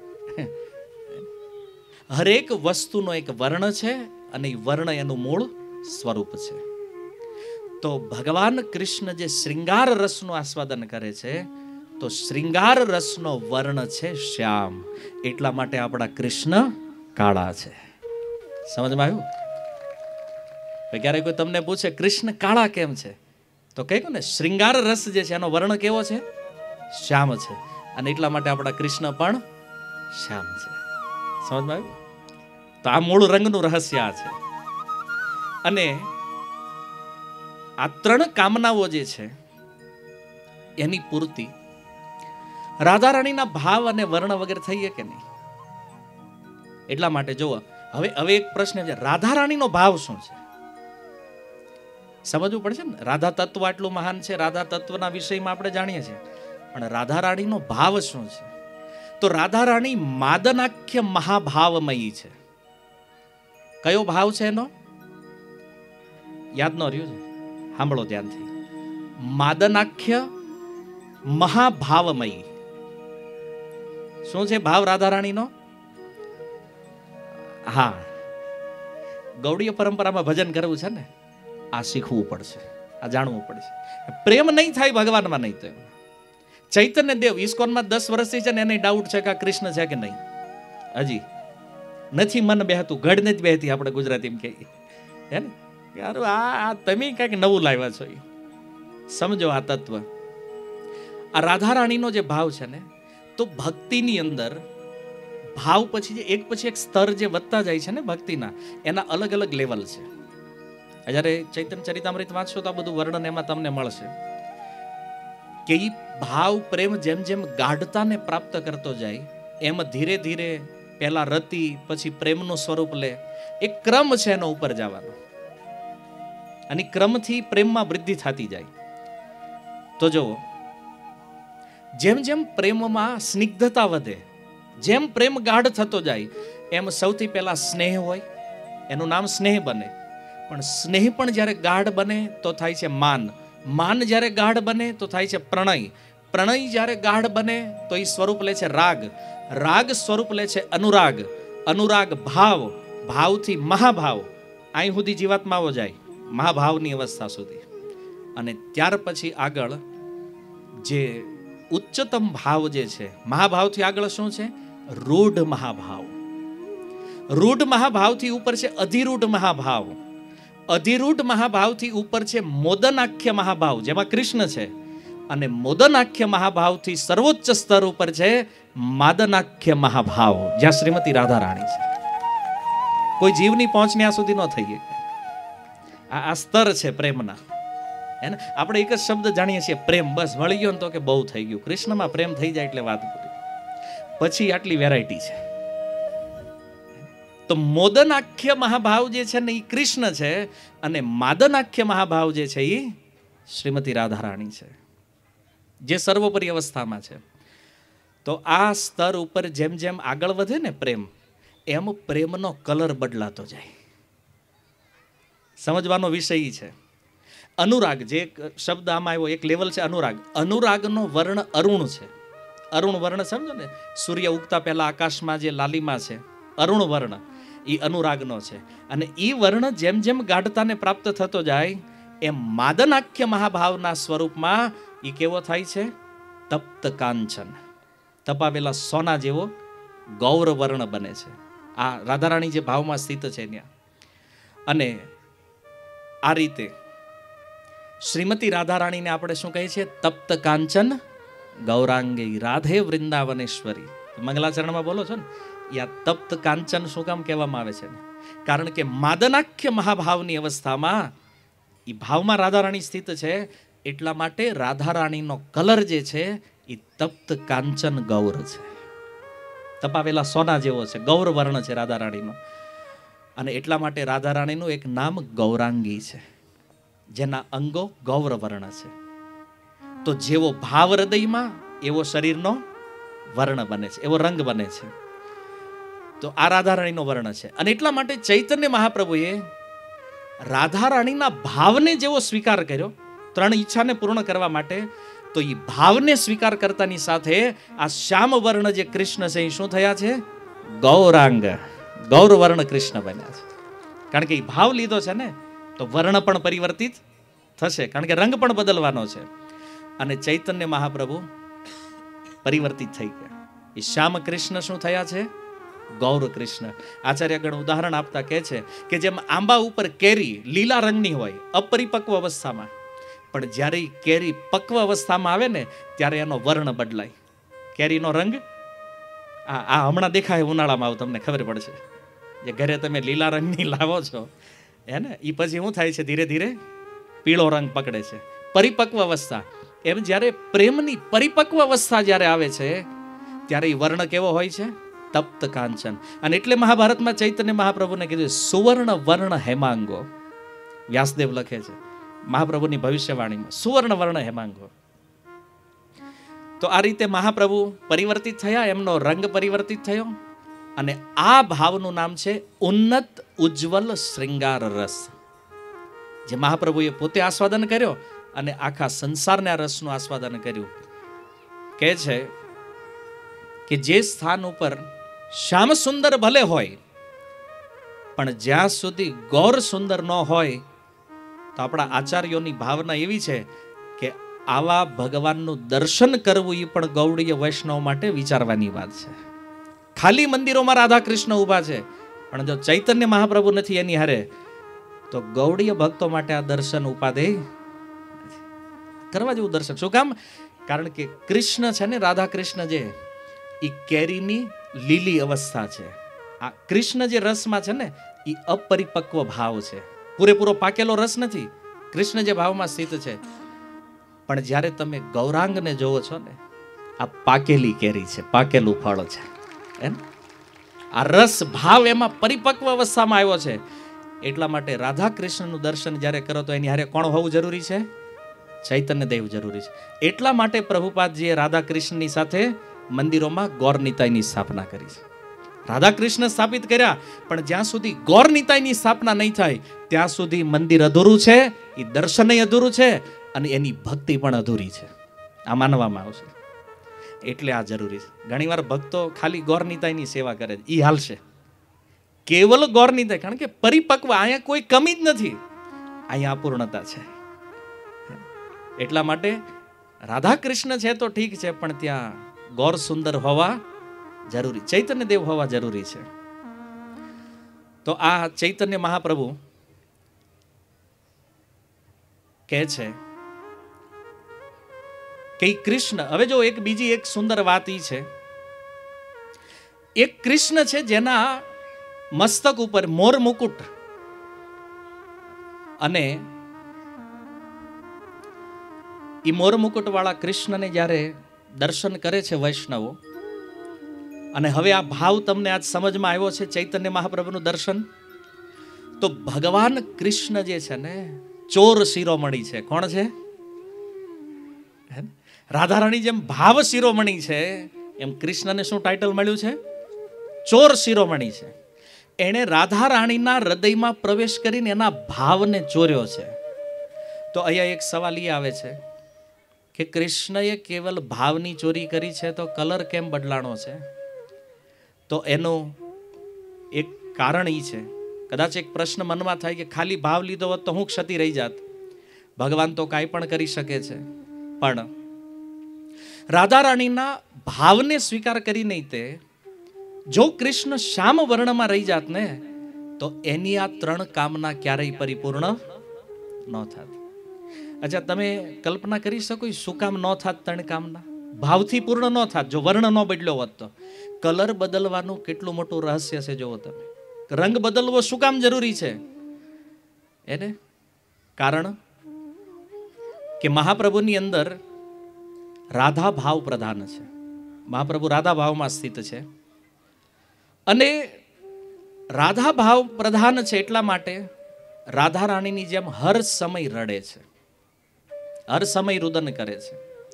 A: હરેક વસ્તુનો એક વર્ણ છે અને એ વર્ણ એનું મૂળ સ્વરૂપ છે. તો ભગવાન કૃષ્ણ જે શ્રૃંગાર રસનું આસ્વાદન કરે છે, તો શ્રૃંગાર રસનો વર્ણ છે શ્યામ. એટલા માટે આપણા કૃષ્ણ કાળા છે. સમજમાં આવ્યું? ક્યારેક કોઈ તમને પૂછે કૃષ્ણ કાળા કેમ છે, તો કહ્યું ને શ્રૃંગાર રસ જે છે એનો વર્ણ કેવો છે? શ્યામ છે. અને એટલા માટે આપણા કૃષ્ણ પણ શ્યામ છે. સમજમાં આવ્યું? તો આ મૂળ રંગનું રહસ્ય આ છે. અને આ ત્રણ કામનાઓ જે છે એની પૂર્તિ રાધા રાણીના ભાવ અને વર્ણ વગેરે થઈએ કે નહીં? એટલા માટે જુઓ, હવે હવે એક પ્રશ્ન છે, રાધા રાણીનો ભાવ શું છે? સમજવું પડશે ને. રાધા તત્વ આટલું મહાન છે, રાધા તત્વના વિષયમાં આપણે જાણીએ છીએ, પણ રાધા રાણીનો ભાવ શું છે? તો રાધા રાણી માદનાખ્ય મહાભાવમયી છે. કયો ભાવ છે એનો? યાદ ન રહ્યું છે? સાંભળો ધ્યાનથી. માદનાખ્ય મહાભાવમયી. શું છે ભાવ રાધા રાણીનો? હા, ગૌડીય પરંપરામાં ભજન કરવું છે ને, આ શીખવું પડશે, આ જાણવું પડશે. પ્રેમ નહીં થાય ભગવાનમાં નહીં તો. ચૈતન્ય દેવ ઇસ્કોનમાં દસ વર્ષથી છે ને, એને ડાઉટ છે કે આ કૃષ્ણ છે કે નહીં. હજી નથી મન બેહતું, ગઢ નથી બેહતી, આપણે ગુજરાતીમાં કહીએ. હે ને? યાર આ તમે કંઈક નવું લાવ્યા છો. સમજો આ તત્વ. આ રાધા રાણીનો જે ભાવ છે ને, તો ભક્તિની અંદર ભાવ પછી જે એક પછી એક સ્તર જે વધતા જાય છે ને ભક્તિના, એના અલગ અલગ લેવલ છે. જ્યારે ચૈતન્ય ચરિતામૃત વાંચશો તો આ બધું વર્ણન એમાં તમને મળશે કે એ ભાવ પ્રેમ જેમ જેમ ગાઢતાને પ્રાપ્ત કરતો જાય, એમ ધીરે ધીરે પહેલા રતિ, પછી પ્રેમનું સ્વરૂપ લે. એક ક્રમ છે એનો ઉપર જવાનો, અને ક્રમથી પ્રેમમાં વૃદ્ધિ થતી જાય. તો જુઓ, જેમ જેમ પ્રેમમાં સ્નિગ્ધતા વધે, જેમ પ્રેમ ગાઢ થતો જાય, એમ સૌથી પહેલા સ્નેહ હોય, એનું નામ સ્નેહ બને. પણ સ્નેહ પણ જ્યારે ગાઢ બને તો થાય છે માન. માન જ્યારે ગાઢ બને તો થાય છે પ્રણય. પ્રણય જ્યારે ગાઢ બને તો એ સ્વરૂપ લે છે રાગ. રાગ સ્વરૂપ લે છે અનુરાગ. અનુરાગ ભાવ. ભાવથી મહાભાવ. અહીં સુધી જીવાત્માઓ જાય, મહાભાવની અવસ્થા સુધી. અને ત્યાર પછી આગળ જે ઉચ્ચતમ ભાવ જે છે, મહાભાવથી આગળ શું છે? રૂઢ મહાભાવ. રૂઢ મહાભાવથી ઉપર છે અધિરૂઢ મહાભાવ. અધિરૂઢ મહાભાવથી ઉપર છે મોદનાખ્ય મહાભાવ, જેમાં કૃષ્ણ છે. અને મોદનાખ્ય મહાભાવથી સર્વોચ્ચ સ્તર ઉપર છે માદનાખ્ય મહાભાવ, જ્યાં શ્રીમતી રાધા રાણી છે. કોઈ જીવની પહોંચ ત્યાં સુધી ન થઈ ગઈ. આ સ્તર છે પ્રેમના. હે ને? આપણે એક જ શબ્દ જાણીએ છીએ, પ્રેમ. બસ મળી ગયો ને તો કે બહુ થઈ ગયું. કૃષ્ણમાં પ્રેમ થઈ જાય એટલે વાત પૂરી. પછી આટલી વેરાયટી છે. તો મોદનાખ્ય મહાભાવ જે છે ને એ કૃષ્ણ છે, અને માદનાખ્ય મહાભાવ જે છે એ શ્રીમતી રાધા રાણી છે, જે સર્વોપરી અવસ્થામાં છે. તો આ સ્તર ઉપર જેમ જેમ આગળ વધે ને પ્રેમ, એમ પ્રેમનો કલર બદલાતો જાય. સમજવાનો વિષય છે. અનુરાગ, જે શબ્દ આમાં આવ્યો, એક લેવલ છે અનુરાગ. અનુરાગનો વર્ણ અરુણ છે. અરુણ વર્ણ સમજો ને, સૂર્ય ઉગતા પહેલા આકાશમાં જે લાલીમા છે, અરુણ વર્ણ, એ અનુરાગનો છે. અને એ વર્ણ જેમ જેમ ગાઢતાને પ્રાપ્ત થતો જાય એમ માદનાખ્ય મહાભાવના સ્વરૂપમાં એ કેવો થાય છે? તપ્ત કાંચન, તપાવેલા સોના જેવો ગૌર વર્ણ બને છે. આ રાધારાણી જે ભાવમાં સ્થિત છે ત્યાં. અને આ રીતે શ્રીમતી રાધારાણીને આપણે શું કહીએ છીએ? તપ્ત કાંચન ગૌરાંગી રાધે વૃંદાવનેશ્વરી. મંગલાચરણમાં બોલો છો ને, યા તપ્ત કાંચન શું કામ કહેવામાં આવે છે? કારણ કે માદનાખ્ય મહાભાવની અવસ્થામાં એ ભાવમાં રાધારાણી સ્થિત છે, એટલા માટે રાધારાણીનો કલર જે છે એ તપ્ત કાંચન ગૌર છે, તપાવેલા સોના જેવો છે, ગૌર વર્ણ છે રાધારાણીનો. અને એટલા માટે રાધારાણીનું એક નામ ગૌરાંગી છે, જેના અંગો ગૌર વર્ણ છે. તો જેવો ભાવ હૃદયમાં એવો શરીરનો વર્ણ બને છે, એવો રંગ બને છે. તો આ રાધારાણીનો વર્ણ છે. અને એટલા માટે ચૈતન્ય મહાપ્રભુએ રાધારાણીના ભાવને જેવો સ્વીકાર કર્યો, ત્રણ ઈચ્છાને પૂર્ણ કરવા માટે, તો એ ભાવને સ્વીકાર કરતાની સાથે આ શ્યામ વર્ણ જે કૃષ્ણ છે એ શું થયા છે? ગૌરાંગ, ગૌર વર્ણ કૃષ્ણ બન્યા છે. કારણ કે એ ભાવ લીધો છે ને, તો વર્ણ પણ પરિવર્તિત થશે, કારણ કે રંગ પણ બદલવાનો છે. અને ચૈતન્ય મહાપ્રભુ પરિવર્તિત થઈ ગયા. એ શ્યામ કૃષ્ણ શું થયા છે? ગૌર કૃષ્ણ. આચાર્યગણ ઉદાહરણ આપતા કહે છે કે જેમ આંબા ઉપર કેરી લીલા રંગની હોય અપરિપક્વ અવસ્થામાં, પણ જ્યારે કેરી પક્વ અવસ્થામાં આવે ને ત્યારે એનો વર્ણ બદલાય. કેરીનો રંગ આ આ હમણાં દેખાય ઉનાળામાં, આવું તમને ખબર પડશે. જે ઘરે તમે લીલા રંગની લાવો છો હે ને, એ પછી શું થાય છે? ધીરે ધીરે પીળો રંગ પકડે છે, પરિપક્વ અવસ્થા. એમ જ્યારે પ્રેમની પરિપક્વ અવસ્થા જ્યારે આવે છે ત્યારે એ વર્ણ કેવો હોય છે? તપ્ત કાંચન. અને એટલે મહાભારતમાં ચૈતન્ય મહાપ્રભુને કીધું સુવર્ણ વર્ણ હેમાંગો. વ્યાસદેવ લખે છે મહાપ્રભુની ભવિષ્યવાણીમાં, સુવર્ણ વર્ણ હેમાંગો. તો આ રીતે મહાપ્રભુ પરિવર્તિત થયા, એમનો રંગ પરિવર્તિત થયો. અને આ ભાવનું નામ છે ઉન્નત ઉજ્જવલ શ્રૃંગાર રસ, જે મહાપ્રભુએ પોતે આસ્વાદન કર્યો અને આખા સંસારને આ રસનું આસ્વાદન કર્યું. કહે છે કે જે સ્થાન ઉપર શ્યામ સુંદર ભલે હોય, પણ જ્યાં સુધી ગૌર સુંદર ન હોય, તો આપણા આચાર્યોની ભાવના એવી છે કે આવા ભગવાનનું દર્શન કરવું એ પણ ગૌડીય વૈષ્ણવ માટે વિચારવાની વાત છે. ખાલી મંદિરોમાં રાધા કૃષ્ણ ઊભા છે, પણ જો ચૈતન્ય મહાપ્રભુ નથી એની હારે, તો ગૌડીય ભક્તો માટે આ દર્શન ઉપાદેય કરવા જેવું દર્શન. શું કામ? કારણ કે કૃષ્ણ છે ને, રાધા કૃષ્ણ જે એ કેરીની લીલી અવસ્થા છે. આ કૃષ્ણ જે રસમાં છે ને એ અપરિપક્વ ભાવ છે, પૂરેપૂરો પાકેલો રસ નથી. કૃષ્ણ જે ભાવમાં સ્થિત છે, પણ જ્યારે તમે ગૌરાંગને જોવો છો ને, આ પાકેલી કેરી છે, પાકેલું ફળ છે. એમ આ રસ ભાવ એમાં પરિપક્વ અવસ્થામાં આવ્યો છે. એટલા માટે રાધા કૃષ્ણનું દર્શન જ્યારે કરો તો એની હારે કોણ હોવું જરૂરી છે? ચૈતન્ય દેવ જરૂરી છે. એટલા માટે પ્રભુપાદજીએ રાધા કૃષ્ણની સાથે મંદિરોમાં ગૌરનિતાયની સ્થાપના કરી છે. રાધા કૃષ્ણ સ્થાપિત કર્યા, પણ જ્યાં સુધી ગૌરનિતાયની સ્થાપના નહીં થાય ત્યાં સુધી મંદિર અધૂરું છે, એ દર્શન અધૂરું છે, અને એની ભક્તિ પણ અધૂરી છે, આ માનવામાં આવશે. એટલે આ જરૂરી છે. ઘણીવાર ભક્તો ખાલી ગૌરનિતાયની સેવા કરે છે, એ હાલશે. કેવલ ગૌરનિતાય, કારણ કે પરિપક્વ, અહીંયા કોઈ કમી જ નથી, અહીંયા અપૂર્ણતા છે. એટલા માટે રાધા કૃષ્ણ છે તો ઠીક છે, પણ ત્યાં ગૌર સુંદર હોવા જરૂરી, ચૈતન્ય દેવ હોવા જરૂરી છે. તો આ ચૈતન્ય મહાપ્રભુ કહે છે કે કૃષ્ણ, હવે જો એક બીજી એક સુંદર વાત ઈ છે, એક કૃષ્ણ છે જેના મસ્તક ઉપર મોર મુકુટ, અને એ મોર મુકુટ વાળા કૃષ્ણને જ્યારે દર્શન કરે છે વૈષ્ણવો, અને હવે આ ભાવ તમને આજ સમજમાં આવ્યો છે ચૈતન્ય મહાપ્રભુનું દર્શન, તો ભગવાન કૃષ્ણ જે છે ને ચોર શિરોમણી છે. કોણ છે? રાધારાણી જેમ ભાવ શિરોમણી છે, એમ કૃષ્ણને શું ટાઇટલ મળ્યું છે? ચોર શિરોમણી છે. એણે રાધારાણીના હૃદયમાં પ્રવેશ કરીને એના ભાવને ચોર્યો છે. તો અહીંયા એક સવાલ એ આવે છે કે કૃષ્ણએ કેવલ ભાવની ચોરી કરી છે તો કલર કેમ બદલાણો છે? તો એનું એક કારણ એ છે, કદાચ એક પ્રશ્ન મનમાં થાય કે ખાલી ભાવ લીધો હોત તો હું ક્ષતિ રહી જાત. ભગવાન તો કાંઈ પણ કરી શકે છે, પણ રાધા રાણીના ભાવને સ્વીકાર કરી નહીં તે જો કૃષ્ણ શ્યામ વર્ણમાં રહી જાત ને તો એની આ ત્રણ કામના ક્યારેય પરિપૂર્ણ ન થાત. અચ્છા, તમે કલ્પના કરી શકો શું કામ ન થાત ત્રણ કામના? ભાવથી પૂર્ણ ન થાત જો વર્ણ ન બદલ્યો હોત તો. કલર બદલવાનું કેટલું મોટું રહસ્ય છે જોવો તમે. રંગ બદલવો શું કામ જરૂરી છે? એને કારણ કે મહાપ્રભુની અંદર રાધા ભાવ પ્રધાન છે. મહાપ્રભુ રાધા ભાવમાં સ્થિત છે અને રાધા ભાવ પ્રધાન છે એટલા માટે રાધા રાણીની જેમ હર સમય રડે છે, હર સમય રુદન કરે છે.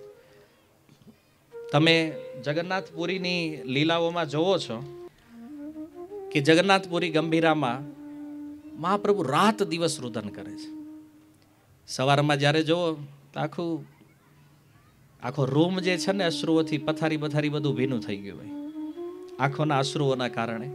A: તમે જગન્નાથપુરીની લીલાઓમાં જોવો છો કે જગન્નાથપુરી ગંભીરામાં મહાપ્રભુ રાત દિવસ રુદન કરે છે. સવારમાં જ્યારે જોવો તો આખું આખો રૂમ જે છે ને અશ્રુઓથી પથારી પથારી બધું ભીનું થઈ ગયું હોય, આંખોના અશ્રુઓના કારણે.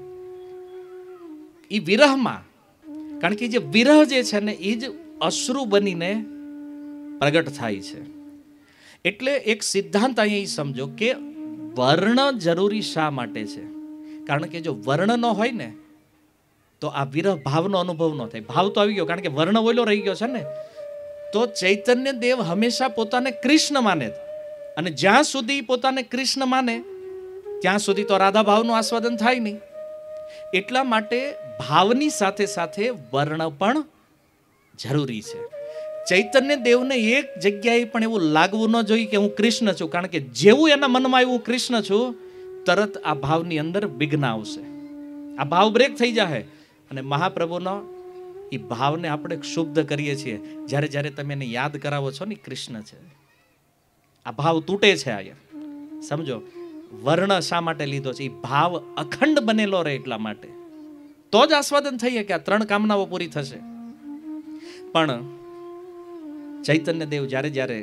A: એ વિરહમાં, કારણ કે જે વિરહ જે છે ને એ જ અશ્રુ બનીને પ્રગટ થાય છે. એટલે એક સિદ્ધાંત અહીંયા સમજો કે વર્ણ જરૂરી શા માટે છે? કારણ કે જો વર્ણ ન હોય ને તો આ વિરહ ભાવનો અનુભવ ન થાય. ભાવ તો આવી ગયો, કારણ કે વર્ણ ઓલો રહી ગયો છે ને. તો ચૈતન્ય દેવ હંમેશા પોતાને કૃષ્ણ માને, અને જ્યાં સુધી પોતાને કૃષ્ણ માને ત્યાં સુધી તો રાધા ભાવનું આસ્વાદન થાય નહીં. એટલા માટે ભાવની સાથે સાથે વર્ણ પણ જરૂરી છે. ચૈતન્ય દેવને એક જગ્યાએ પણ એવું લાગવું ન જોઈએ કે હું કૃષ્ણ છું, કારણ કે જેવું એના મનમાં આવ્યું કૃષ્ણ છું, તરત આ ભાવની અંદર વિઘ્ન આવશે, આ ભાવ બ્રેક થઈ જાય. અને મહાપ્રભુનો એ ભાવને આપણે ક્ષુબ્ધ કરીએ છીએ જ્યારે જ્યારે તમે એને યાદ કરાવો છો ને કૃષ્ણ છે. આ ભાવ તૂટે છે. અહીંયા સમજો વર્ણ શા માટે લીધો છે? એ ભાવ અખંડ બનેલો રહે એટલા માટે, તો જ આસ્વાદન થઈએ કે આ ત્રણ કામનાઓ પૂરી થશે. પણ ચૈતન્ય દેવ જ્યારે જ્યારે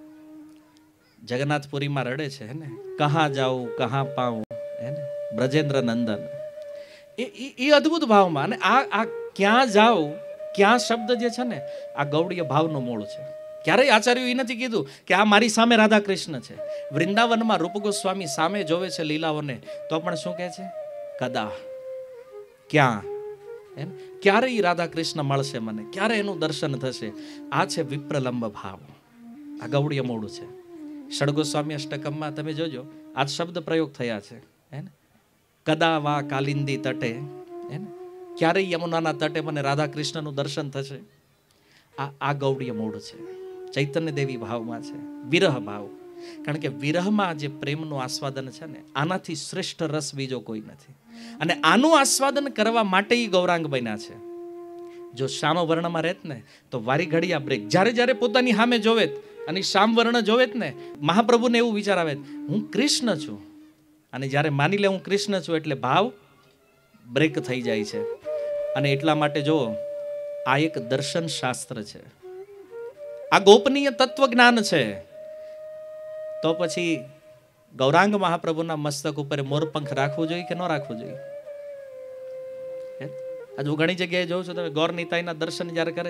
A: જગન્નાથપુરીમાં રડે છે ને, કહા જાઉં કહા પાઉં હે ને બ્રજેન્દ્ર નંદન, એ એ અદ્ભુત ભાવમાં. અને આ આ ક્યાં જાઓ ક્યાં શબ્દ જે છે ને આ ગૌડીય ભાવનો મૂળ છે. ક્યારેય આચાર્યો એ નથી કીધું કે આ મારી સામે રાધા કૃષ્ણ છે. વૃંદાવનમાં રૂપ ગોસ્વામી સામે જોવે છે લીલાઓને તો પણ શું કહે છે? કદા, ક્યાં, એમ ક્યારે એ રાધા કૃષ્ણ મળશે મને, ક્યારે એનું દર્શન થશે? આ છે વિપ્રલંબ ભાવ, આ ગૌડીય મૂળ છે. ષડગોસ્વામી અષ્ટકમમાં તમે જોજો આ શબ્દ પ્રયોગ થયા છે હે ને, કદા વા કાલિંદી તટે, હે ને ક્યારે યમુનાના તટે મને રાધા કૃષ્ણનું દર્શન થશે? આ આ ગૌડીય મૂળ છે, ચૈતન્ય દેવી ભાવમાં છે, વિરહ ભાવ. કારણ કે વિરહમાં જે પ્રેમનું આસ્વાદન છે ને આનાથી શ્રેષ્ઠ રસ બીજો કોઈ નથી. અને આનું આસ્વાદન કરવા માટે એ ગૌરાંગ બન્યા છે. જો શ્યામ વર્ણમાં રહેત ને તો વારી ઘડી આ બ્રેક. જ્યારે જ્યારે પોતાની સામે જોવેત અને શ્યામ વર્ણ જોવેત ને મહાપ્રભુને એવું વિચાર આવે હું કૃષ્ણ છું, અને જ્યારે માની લે હું કૃષ્ણ છું એટલે ભાવ બ્રેક થઈ જાય છે. અને એટલા માટે જો આ એક દર્શન શાસ્ત્ર છે, આ ગોપનીય તત્વજ્ઞાન છે. તો પછી ગૌરાંગ મહાપ્રભુના મસ્તક ઉપર મોરપંખ રાખવું જોઈએ કે ન રાખવું જોઈએ? હજુ ઘણી જગ્યાએ જોઉં છું તમે ગૌર નિતાઈના દર્શન જ્યારે કરે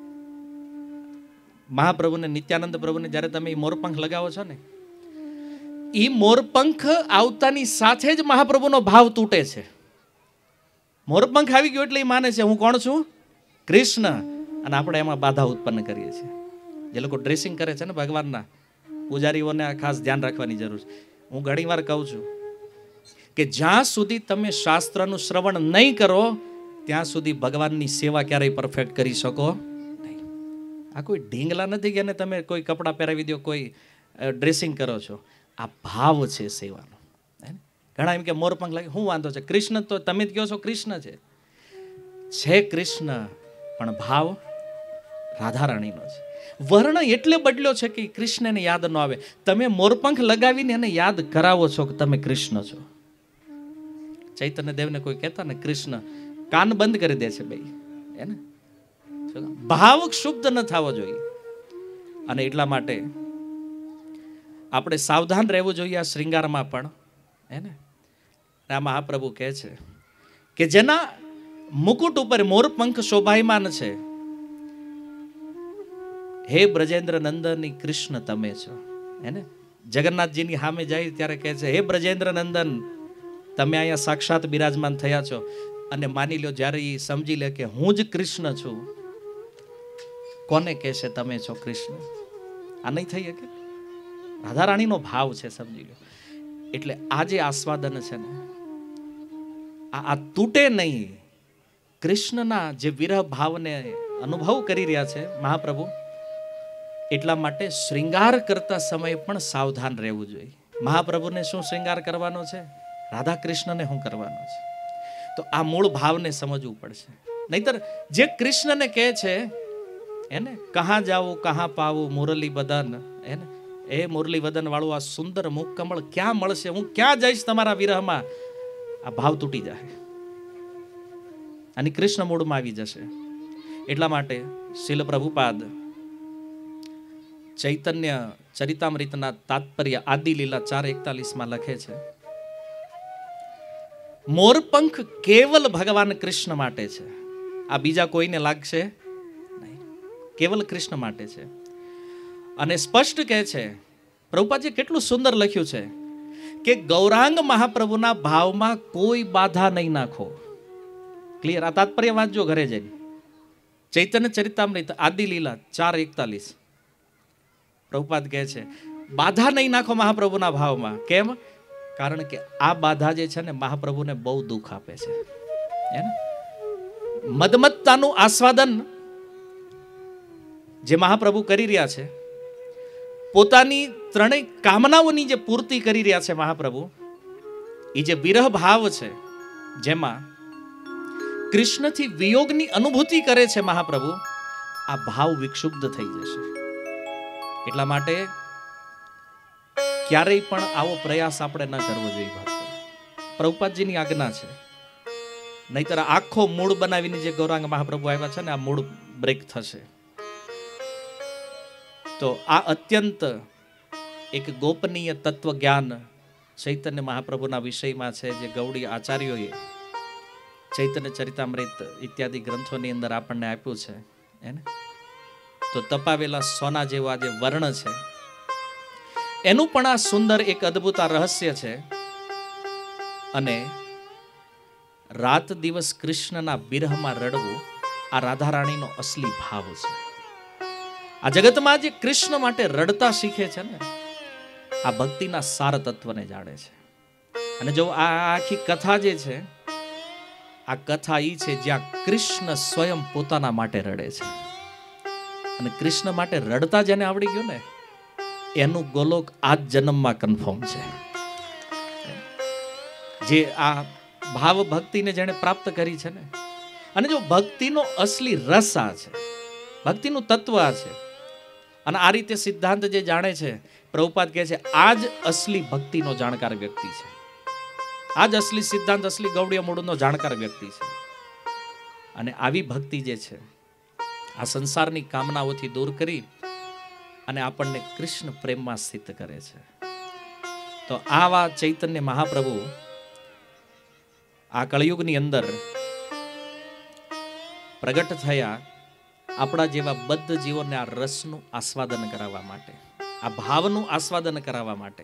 A: મહાપ્રભુને, નિત્યાનંદ પ્રભુને જ્યારે તમે મોરપંખ લગાવો છો ને, એ મોરપંખ આવતાની સાથે જ મહાપ્રભુનો ભાવ તૂટે છે. મોરપંખ આવી ગયો એટલે એ માને છે હું કોણ છું? કૃષ્ણ. અને આપણે એમાં બાધા ઉત્પન્ન કરીએ છીએ. જે લોકો ડ્રેસિંગ કરે છે ને ભગવાનના, પૂજારીઓને આ ખાસ ધ્યાન રાખવાની જરૂર છે. હું ઘણી વાર કહું છું કે જ્યાં સુધી તમે શાસ્ત્રનું શ્રવણ નહીં કરો ત્યાં સુધી ભગવાનની સેવા ક્યારેય પરફેક્ટ કરી શકો નહીં. આ કોઈ ઢીંગલા નથી કે તમે કોઈ કપડાં પહેરાવી દો, કોઈ ડ્રેસિંગ કરો છો. આ ભાવ છે સેવાનો. ઘણા એમ કે મોરપંખ લાગે શું વાંધો છે? કૃષ્ણ તો તમે જ કહો છો કૃષ્ણ છે, છે કૃષ્ણ, પણ ભાવ રાધારાણીનો છે. વર્ણ એટલે બદલ્યો છે કે કૃષ્ણને યાદ ન આવે. તમે મોરપંખ લગાવીને એને યાદ કરાવો છો કે તમે કૃષ્ણ છો. ચૈતન્ય દેવને કોઈ કહેતા ને કૃષ્ણ, કાન બંધ કરી દે છે ભાઈ, હે ને ભાવ ક્ષુબ્ધ ન થવો જોઈએ. અને એટલા માટે આપણે સાવધાન રહેવું જોઈએ આ શ્રૃંગારમાં પણ, હે ને. આ મહાપ્રભુ કહે છે કે જેના મુકુટ ઉપર મોરપંખ શોભાયમાન છે, હે બ્રજેન્દ્ર નંદની કૃષ્ણ તમે છો, હે ને. જગન્નાથજીની સામે જાય ત્યારે કહે છે, હે બ્રજેન્દ્ર નંદન તમે અહીંયા સાક્ષાત બિરાજમાન થયા છો. અને માની લો જ્યારે એ સમજી લે કે હું જ કૃષ્ણ છું, કોને કહેશે તમે છો કૃષ્ણ? આ નહીં થઈ શકે. રાધારાણીનો ભાવ છે, સમજી લો. એટલે આ જે આસ્વાદન છે ને, આ આ તૂટે નહીં. કૃષ્ણના જે વિરહ ભાવને અનુભવ કરી રહ્યા છે મહાપ્રભુ, એટલા માટે શ્રૃંગાર કરતા સમયે પણ સાવધાન રહેવું જોઈએ. મહાપ્રભુને શું શ્રૃંગાર કરવાનો છે, રાધા કૃષ્ણને શું કરવાનો છે? તો આ મૂળ ભાવને સમજવું પડશે. નહીતર જે કૃષ્ણને કહે છે એને કહા જાવું કહા પાવું મુરલી બદન, એને એ મુરલી વદન વાળું આ સુંદર મુખ કમળ ક્યાં મળશે, હું ક્યાં જઈશ તમારા વિરહમાં, આ ભાવ તૂટી જાય અને કૃષ્ણ મૂળમાં આવી જશે. એટલા માટે શીલ પ્રભુપાદ ચૈતન્ય ચરિતામૃતના તાત્પર્ય આદિ લીલા ચાર એકતાલીસ માં લખે છે, મોરપંખ કેવલ ભગવાન કૃષ્ણ માટે છે, આ બીજા કોઈને લાગશે નહીં, કેવલ કૃષ્ણ માટે છે. અને સ્પષ્ટ કહે છે, પ્રભુપાદજી કેટલું સુંદર લખ્યું છે કે ગૌરાંગ મહાપ્રભુના ભાવમાં કોઈ બાધા નહીં નાખો. ક્લિયર? આ તાત્પર્ય વાંચજો ઘરે જઈને. ચૈતન્ય ચરિતામૃત આદિ લીલા ચાર એકતાલીસ. પ્રભુપાદ કહે છે બાધા નહીં નાખો મહાપ્રભુના ભાવમાં. કેમ? કારણ કે આ બાધા જે છે ને મહાપ્રભુને બહુ દુઃખ આપે છે. હે ને? મદમત્તાનું આસ્વાદન જે મહાપ્રભુ કરી રહ્યા છે, પોતાની ત્રણેય કામનાઓની જે પૂર્તિ કરી રહ્યા છે મહાપ્રભુ, એ જે વિરહ ભાવ છે, જેમાં કૃષ્ણથી વિયોગની અનુભૂતિ કરે છે મહાપ્રભુ, આ ભાવ વિક્ષુબ્ધ થઈ જશે. એટલા માટે ક્યારેય પણ આવો પ્રયાસ આપણે ન કરવો જોઈએ ભક્તો. પ્રભુપાદજીની આજ્ઞા છે. નહીતર આખો મૂળ બનાવીને જે ગૌરાંગ મહાપ્રભુ આવ્યા છે ને, આ મૂળ બ્રેક થશે. તો આ અત્યંત એક ગોપનીય તત્વ જ્ઞાન ચૈતન્ય મહાપ્રભુના વિષયમાં છે, જે ગૌડી આચાર્યોએ ચૈતન્ય ચરિતામૃત ઇત્યાદિ ગ્રંથોની અંદર આપણને આપ્યું છે. એને તો તપાવેલા સોના જેવા જે વર્ણ છે, એનું પણ આ સુંદર એક અદ્ભુત આ રહસ્ય છે. અને રાત દિવસ કૃષ્ણના વિરહમાં રડવું, આ રાધારાણીનો અસલી ભાવ છે. આ જગતમાં જે કૃષ્ણ માટે રડતા શીખે છે ને, આ ભક્તિના સાર તત્વને જાણે છે. અને જો આ આખી કથા જે છે, આ કથા ઈ છે જ્યાં કૃષ્ણ સ્વયં પોતાના માટે રડે છે. અને કૃષ્ણ માટે રડતા જેને આવડી ગયું ને, એનું ગોલોક આ જન્મમાં કન્ફર્મ છે. જે આ ભાવ ભક્તિને જેને પ્રાપ્ત કરી છે ને, અને જો ભક્તિનો અસલી રસ આ છે, ભક્તિનું તત્વ આ છે. અને આ રીતે સિદ્ધાંત જે જાણે છે, પ્રભુપાદ કહે છે આ જ અસલી ભક્તિનો જાણકાર વ્યક્તિ છે. આ જ અસલી સિદ્ધાંત, અસલી ગૌડીય મૂળનો જાણકાર વ્યક્તિ છે. અને આવી ભક્તિ જે છે, આ સંસારની કામનાઓથી દૂર કરી અને આપણને કૃષ્ણ પ્રેમમાં સ્થિત કરે છે. તો આવા ચૈતન્ય મહાપ્રભુ આ કળિયુગની અંદર પ્રગટ થયા, આપણા જેવા બદ્ધ જીવોને આ રસનું આસ્વાદન કરાવવા માટે, આ ભાવનું આસ્વાદન કરાવવા માટે.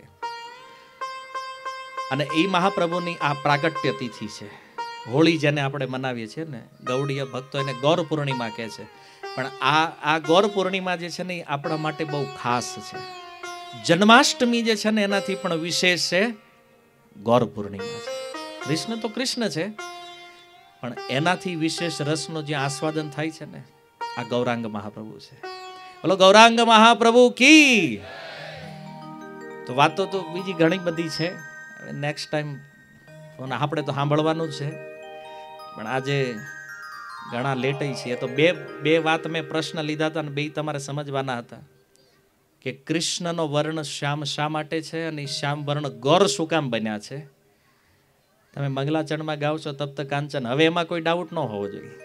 A: અને એ મહાપ્રભુની આ પ્રાગટ્ય તિથિ છે, હોળી જેને આપણે મનાવીએ છીએ ને, ગૌડીય ભક્તો એને ગૌર પૂર્ણિમા કહે છે. પણ આ આ ગૌર પૂર્ણિમા જે છે ને, એ આપણા માટે બહુ ખાસ છે. જન્માષ્ટમી જે છે ને, એનાથી પણ વિશેષ છે ગૌર પૂર્ણિમા છે. કૃષ્ણ તો કૃષ્ણ છે, પણ એનાથી વિશેષ રસનો જે આસ્વાદન થાય છે ને, આ ગૌરાંગ મહાપ્રભુ છે. બોલો ગૌરાંગ મહાપ્રભુ કી. તો વાતો તો બીજી ઘણી બધી છે, નેક્સ્ટ ટાઈમ આપણે તો સાંભળવાનું જ છે. પણ આજે ઘણા લેટ છે, તો બે બે વાત મેં પ્રશ્ન લીધા હતા, અને બે તમારે સમજવાના હતા કે કૃષ્ણનો વર્ણ શ્યામ શા માટે છે, અને શ્યામ વર્ણ ગૌર શું કામ બન્યા છે. તમે મંગલાચરણમાં ગાવ છો તપ્ત કાંચન, હવે એમાં કોઈ ડાઉટ ન હોવો જોઈએ.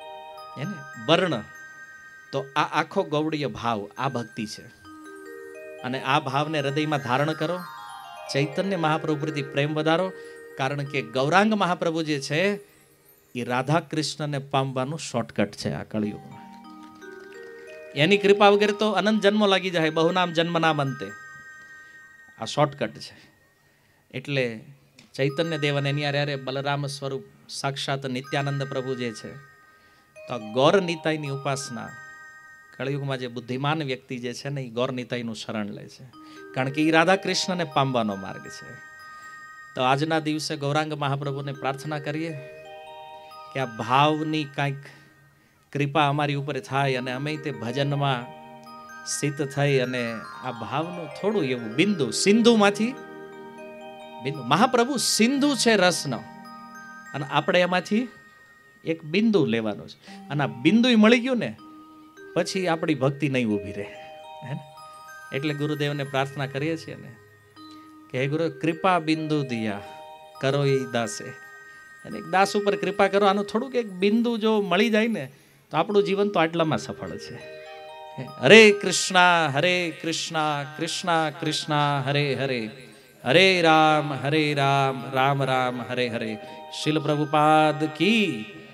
A: એને વર્ણ તો આ આખો ગૌડીય ભાવ, આ ભક્તિ છે. અને આ ભાવને હૃદયમાં ધારણ કરો. ચૈતન્ય મહાપ્રભુ પ્રતિ પ્રેમ વધારો. કારણ કે ગૌરાંગ મહાપ્રભુ જે છે એ રાધા કૃષ્ણને પામવાનું શોર્ટકટ છે આ કળિયુગમાં. એની કૃપા વગર તો અનંત જન્મો લાગી જાય, બહુ નામ જન્મ નામ અંતે. આ શોર્ટકટ છે. એટલે ચૈતન્ય દેવન એની હારે બલરામ સ્વરૂપ સાક્ષાત નિત્યાનંદ પ્રભુ જે છે, તો ગૌર નિતાઈની ઉપાસના કળિયુગમાં જે બુદ્ધિમાન વ્યક્તિ જે છે ને એ ગૌર નિતાઈનું શરણ લે છે. કારણ કે એ રાધા કૃષ્ણને પામવાનો માર્ગ છે. તો આજના દિવસે ગૌરાંગ મહાપ્રભુને પ્રાર્થના કરીએ કે આ ભાવની કાંઈક કૃપા અમારી ઉપર થાય અને અમે તે ભજનમાં સ્થિત થઈ અને આ ભાવનું થોડું એવું બિંદુ, સિંધુમાંથી બિંદુ, મહાપ્રભુ સિંધુ છે રસનો, અને આપણે એમાંથી એક બિંદુ લેવાનો છે. અને આ બિંદુ મળી ગયું ને પછી આપણી ભક્તિ નહીં ઊભી રહે. એટલે ગુરુદેવને પ્રાર્થના કરીએ છીએ ને કે હે ગુરુ કૃપા બિંદુ દિયા કરો એ દાસે. અને એક દાસ ઉપર કૃપા કરો. આનું થોડુંક એક બિંદુ જો મળી જાય ને તો આપણું જીવન તો આટલામાં સફળ છે. હરે કૃષ્ણા હરે કૃષ્ણા કૃષ્ણા કૃષ્ણા હરે હરે, હરે રામ હરે રામ રામ રામ હરે હરે. શીલ પ્રભુપાદ કી